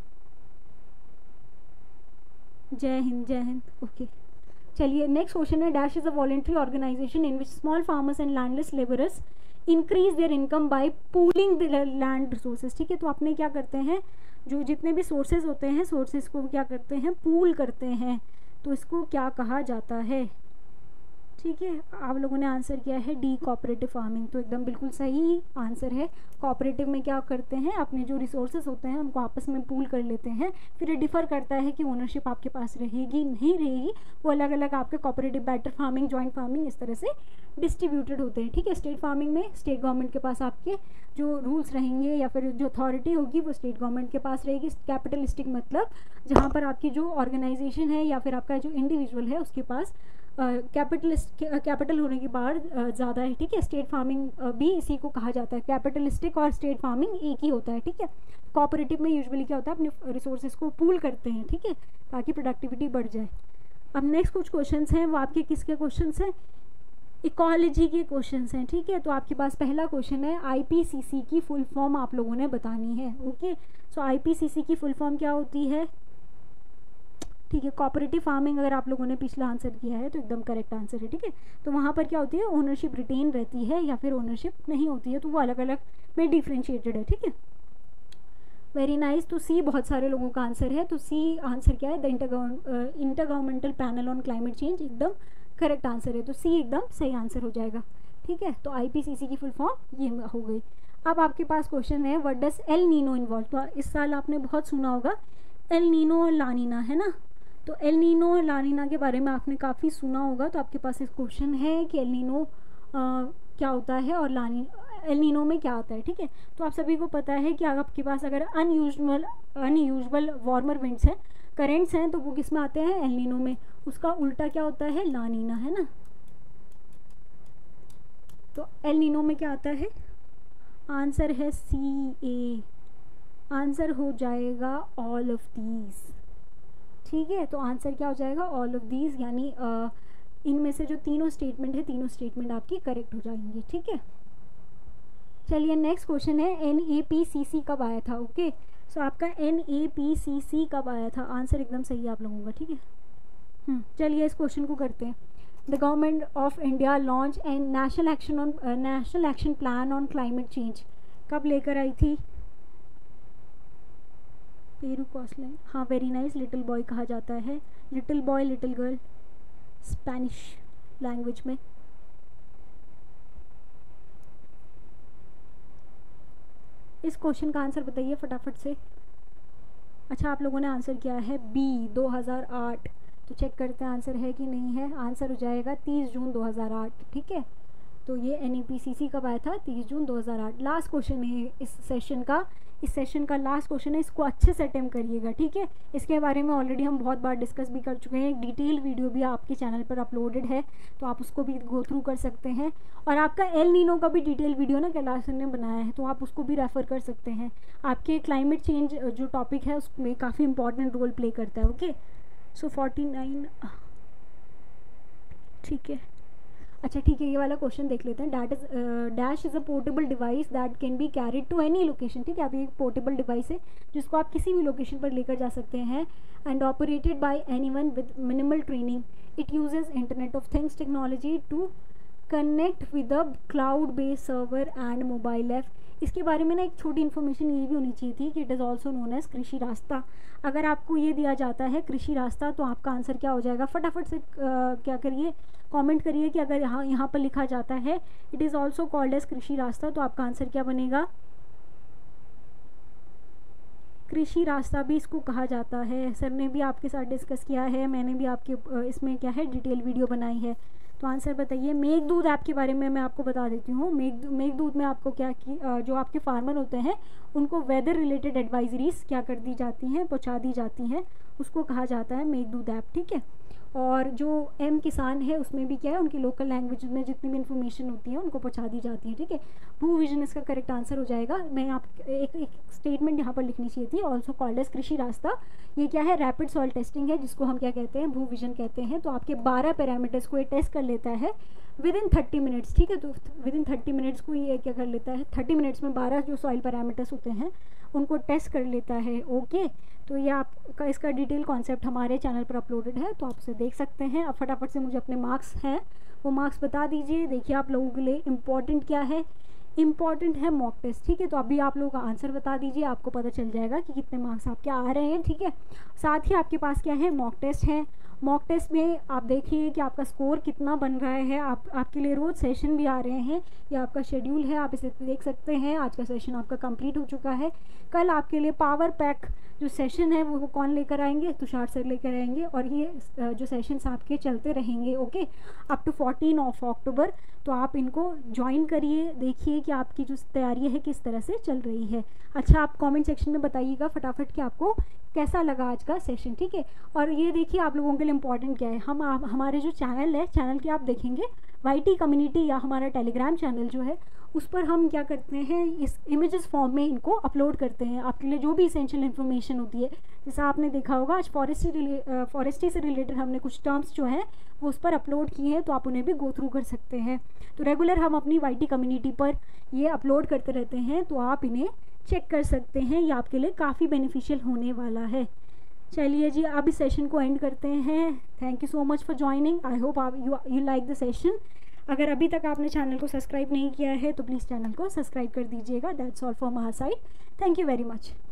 B: जय हिंद जय हिंद। ओके, चलिए नेक्स्ट क्वेश्चन है, dash is a voluntary organisation in which small farmers and landless labourers increase their income by pooling the land resources. ठीक है, तो अपने क्या करते हैं, जो जितने भी सोर्सेज होते हैं, सोर्सेज को क्या करते हैं, पूल करते हैं, तो इसको क्या कहा जाता है। ठीक है, आप लोगों ने आंसर किया है डी, कोऑपरेटिव फार्मिंग, तो एकदम बिल्कुल सही आंसर है। कोऑपरेटिव में क्या करते हैं, अपने जो रिसोर्सेज होते हैं उनको आपस में पूल कर लेते हैं। फिर ये डिफर करता है कि ओनरशिप आपके पास रहेगी नहीं रहेगी, वो अलग अलग आपके cooperative, better farming, joint farming इस तरह से डिस्ट्रीब्यूटेड होते हैं। ठीक है, स्टेट फार्मिंग में स्टेट गवर्नमेंट के पास आपके जो रूल्स रहेंगे या फिर जो अथॉरिटी होगी वो स्टेट गवर्नमेंट के पास रहेगी। कैपिटलिस्टिक मतलब जहाँ पर आपकी जो ऑर्गेनाइजेशन है या फिर आपका जो इंडिविजुअल है उसके पास कैपिटलिस्ट कैपिटल होने के बाद ज़्यादा है। ठीक है, स्टेट फार्मिंग भी इसी को कहा जाता है। कैपिटलिस्टिक और स्टेट फार्मिंग एक ही होता है। ठीक है, कोऑपरेटिव में यूजुअली क्या होता है, अपने रिसोर्सेज को पूल करते हैं। ठीक है, ताकि प्रोडक्टिविटी बढ़ जाए। अब नेक्स्ट कुछ क्वेश्चंस हैं, वो आपके किसके क्वेश्चंस हैं, इकोलॉजी के क्वेश्चंस हैं, ठीक है। तो आपके पास पहला क्वेश्चन है आईपीसीसी की फुल फॉर्म आप लोगों ने बतानी है, ओके। सो आईपीसीसी की फुल फॉर्म क्या होती है, ठीक है। कोऑपरेटिव फार्मिंग अगर आप लोगों ने पिछला आंसर किया है तो एकदम करेक्ट आंसर है, ठीक है। तो वहाँ पर क्या होती है, ओनरशिप रिटेन रहती है या फिर ओनरशिप नहीं होती है, तो वो अलग अलग में डिफ्रेंशिएटेड है, ठीक है। Very nice. तो सी बहुत सारे लोगों का आंसर है, तो सी आंसर क्या है, the intergovernmental panel on climate change, एकदम करेक्ट आंसर है, तो सी एकदम सही आंसर हो जाएगा, ठीक है। तो आईपीसीसी की फुल फॉर्म ये हो गई। अब आपके पास क्वेश्चन है what does El Nino involve, तो इस साल आपने बहुत सुना होगा एल नीनो और लानीना, है ना। तो एल नीनो और लानीना के बारे में आपने काफ़ी सुना होगा, तो आपके पास एक क्वेश्चन है कि एल नीनो क्या होता है और लानी एल नीनो में क्या आता है, ठीक है। तो आप सभी को पता है कि आपके पास अगर अनयूजुअल अनयूजुअल वार्मर विंड्स हैं, करेंट्स हैं, तो वो किस में आते हैं, एल नीनो में। उसका उल्टा क्या होता है, लानीना, है ना। तो एल नीनो में क्या आता है, आंसर है सी ए, आंसर हो जाएगा ऑल ऑफ दीज, ठीक है। तो आंसर क्या हो जाएगा, ऑल ऑफ दीज, यानी इनमें से जो तीनों स्टेटमेंट है, तीनों स्टेटमेंट आपकी करेक्ट हो जाएंगी, ठीक है। चलिए नेक्स्ट क्वेश्चन है N A P C C कब आया था, ओके। सो आपका N A P C C कब आया था, आंसर एकदम सही है आप लोगों का, ठीक है। चलिए इस क्वेश्चन को करते हैं। The government of India launch and national action on national action plan on climate change कब लेकर आई थी, पेरू कॉस्टलैंड, हाँ वेरी नाइस। लिटिल बॉय कहा जाता है, little boy little girl Spanish language में। इस क्वेश्चन का आंसर बताइए फटाफट से। अच्छा आप लोगों ने आंसर किया है बी दो हज़ार आठ, तो चेक करते हैं आंसर है कि नहीं है। आंसर हो जाएगा तीस जून दो हज़ार आठ, ठीक है। तो ये N E P C C कब आया था, तीस जून दो हज़ार आठ। लास्ट क्वेश्चन है इस सेशन का, इस सेशन का लास्ट क्वेश्चन है, इसको अच्छे से अटेम्प्ट करिएगा, ठीक है। इसके बारे में ऑलरेडी हम बहुत बार डिस्कस भी कर चुके हैं, एक डिटेल वीडियो भी आपके चैनल पर अपलोडेड है, तो आप उसको भी गो थ्रू कर सकते हैं। और आपका एल नीनो का भी डिटेल वीडियो ना कैलाश सर ने बनाया है, तो आप उसको भी रेफ़र कर सकते हैं। आपके क्लाइमेट चेंज जो टॉपिक है उसमें काफ़ी इंपॉर्टेंट रोल प्ले करता है, ओके। सो फोर्टी नाइन, ठीक है। अच्छा ठीक है, ये वाला क्वेश्चन देख लेते हैं। That is dash is a portable device that can be carried to any location, ठीक है। आप ये पोर्टेबल डिवाइस है जिसको आप किसी भी लोकेशन पर लेकर जा सकते हैं, and operated by anyone with minimal training. It uses internet of things technology to connect with a cloud based server and mobile app. इसके बारे में ना एक छोटी इन्फॉर्मेशन ये भी होनी चाहिए थी कि it is also known as Krishi Rasta. अगर आपको ये दिया जाता है कृषि रास्ता, तो आपका आंसर क्या हो जाएगा, फटाफट से आ, क्या करिए, कमेंट करिए कि अगर यहाँ यहाँ पर लिखा जाता है it is also called as Krishi Rasta, तो आपका आंसर क्या बनेगा, कृषि रास्ता भी इसको कहा जाता है। सर ने भी आपके साथ डिस्कस किया है, मैंने भी आपके इसमें क्या है डिटेल वीडियो बनाई है। तो आंसर बताइए। मेघदूत ऐप के बारे में मैं आपको बता देती हूँ। मेघ मेघदूत में आपको क्या की जो आपके फार्मर होते हैं उनको वेदर रिलेटेड एडवाइजरीज क्या कर दी जाती हैं, पहुँचा दी जाती हैं, उसको कहा जाता है मेघदूत ऐप, ठीक है। और जो एम किसान है उसमें भी क्या है, उनकी लोकल लैंग्वेज में जितनी भी इन्फॉर्मेशन होती है उनको पहुंचा दी जाती है, ठीक है। भू विजन इसका करेक्ट आंसर हो जाएगा। मैं आप एक एक स्टेटमेंट यहाँ पर लिखनी चाहिए थी, ऑल्सो कॉल्ड एज कृषि रास्ता। ये क्या है, रैपिड सॉइल टेस्टिंग है, जिसको हम क्या कहते हैं, भू विजन कहते हैं। तो आपके बारह पैरामीटर्स को ये टेस्ट कर लेता है विद इन थर्टी मिनट्स, ठीक है। तो विद इन थर्टी मिनट्स को ये क्या कर लेता है, थर्टी मिनट्स में बारह जो सॉइल पैरामीटर्स होते हैं उनको टेस्ट कर लेता है, ओके। तो ये आपका इसका डिटेल कॉन्सेप्ट हमारे चैनल पर अपलोडेड है, तो आप उसे देख सकते हैं। अब फटाफट से मुझे अपने मार्क्स हैं वो मार्क्स बता दीजिए। देखिए आप लोगों के लिए इम्पॉर्टेंट क्या है, इम्पॉर्टेंट है मॉक टेस्ट, ठीक है। तो अभी आप लोगों का आंसर बता दीजिए, आपको पता चल जाएगा कि कितने मार्क्स आपके आ रहे हैं, ठीक है। साथ ही आपके पास क्या है, मॉक टेस्ट है। मॉक टेस्ट में आप देखिए कि आपका स्कोर कितना बन रहा है। आप आपके लिए रोज़ सेशन भी आ रहे हैं, ये आपका शेड्यूल है, आप इसे देख सकते हैं। आज का सेशन आपका कंप्लीट हो चुका है। कल आपके लिए पावर पैक जो सेशन है वो कौन लेकर आएंगे, तुषार सर लेकर आएंगे, और ये जो सेशंस आपके चलते रहेंगे, okay, up to fourteen of October. तो आप इनको ज्वाइन करिए, देखिए कि आपकी जो तैयारी है किस तरह से चल रही है। अच्छा आप कमेंट सेक्शन में बताइएगा फटाफट कि आपको कैसा लगा आज का सेशन, ठीक है। और ये देखिए आप लोगों के लिए रियल इंपॉर्टेंट क्या है, हम आप हमारे जो चैनल है, चैनल के आप देखेंगे वाई टी कम्युनिटी या हमारा टेलीग्राम चैनल जो है उस पर हम क्या करते हैं, इस इमेजेस फॉर्म में इनको अपलोड करते हैं आपके लिए जो भी इसेंशियल इन्फॉर्मेशन होती है। जैसा आपने देखा होगा आज फॉरेस्ट्री फॉरेस्ट्री से रिलेटेड हमने कुछ टर्म्स जो हैं वो उस पर अपलोड किए हैं, तो आप उन्हें भी गो थ्रू कर सकते हैं। तो रेगुलर हम अपनी वाई टी कम्युनिटी पर ये अपलोड करते रहते हैं, तो आप इन्हें चेक कर सकते हैं, ये आपके लिए काफ़ी बेनिफिशियल होने वाला है। चलिए जी, अब इस सेशन को एंड करते हैं। Thank you so much for joining. I hope आप you you like the session. अगर अभी तक आपने चैनल को सब्सक्राइब नहीं किया है तो प्लीज़ चैनल को सब्सक्राइब कर दीजिएगा। That's all from our side. Thank you very much.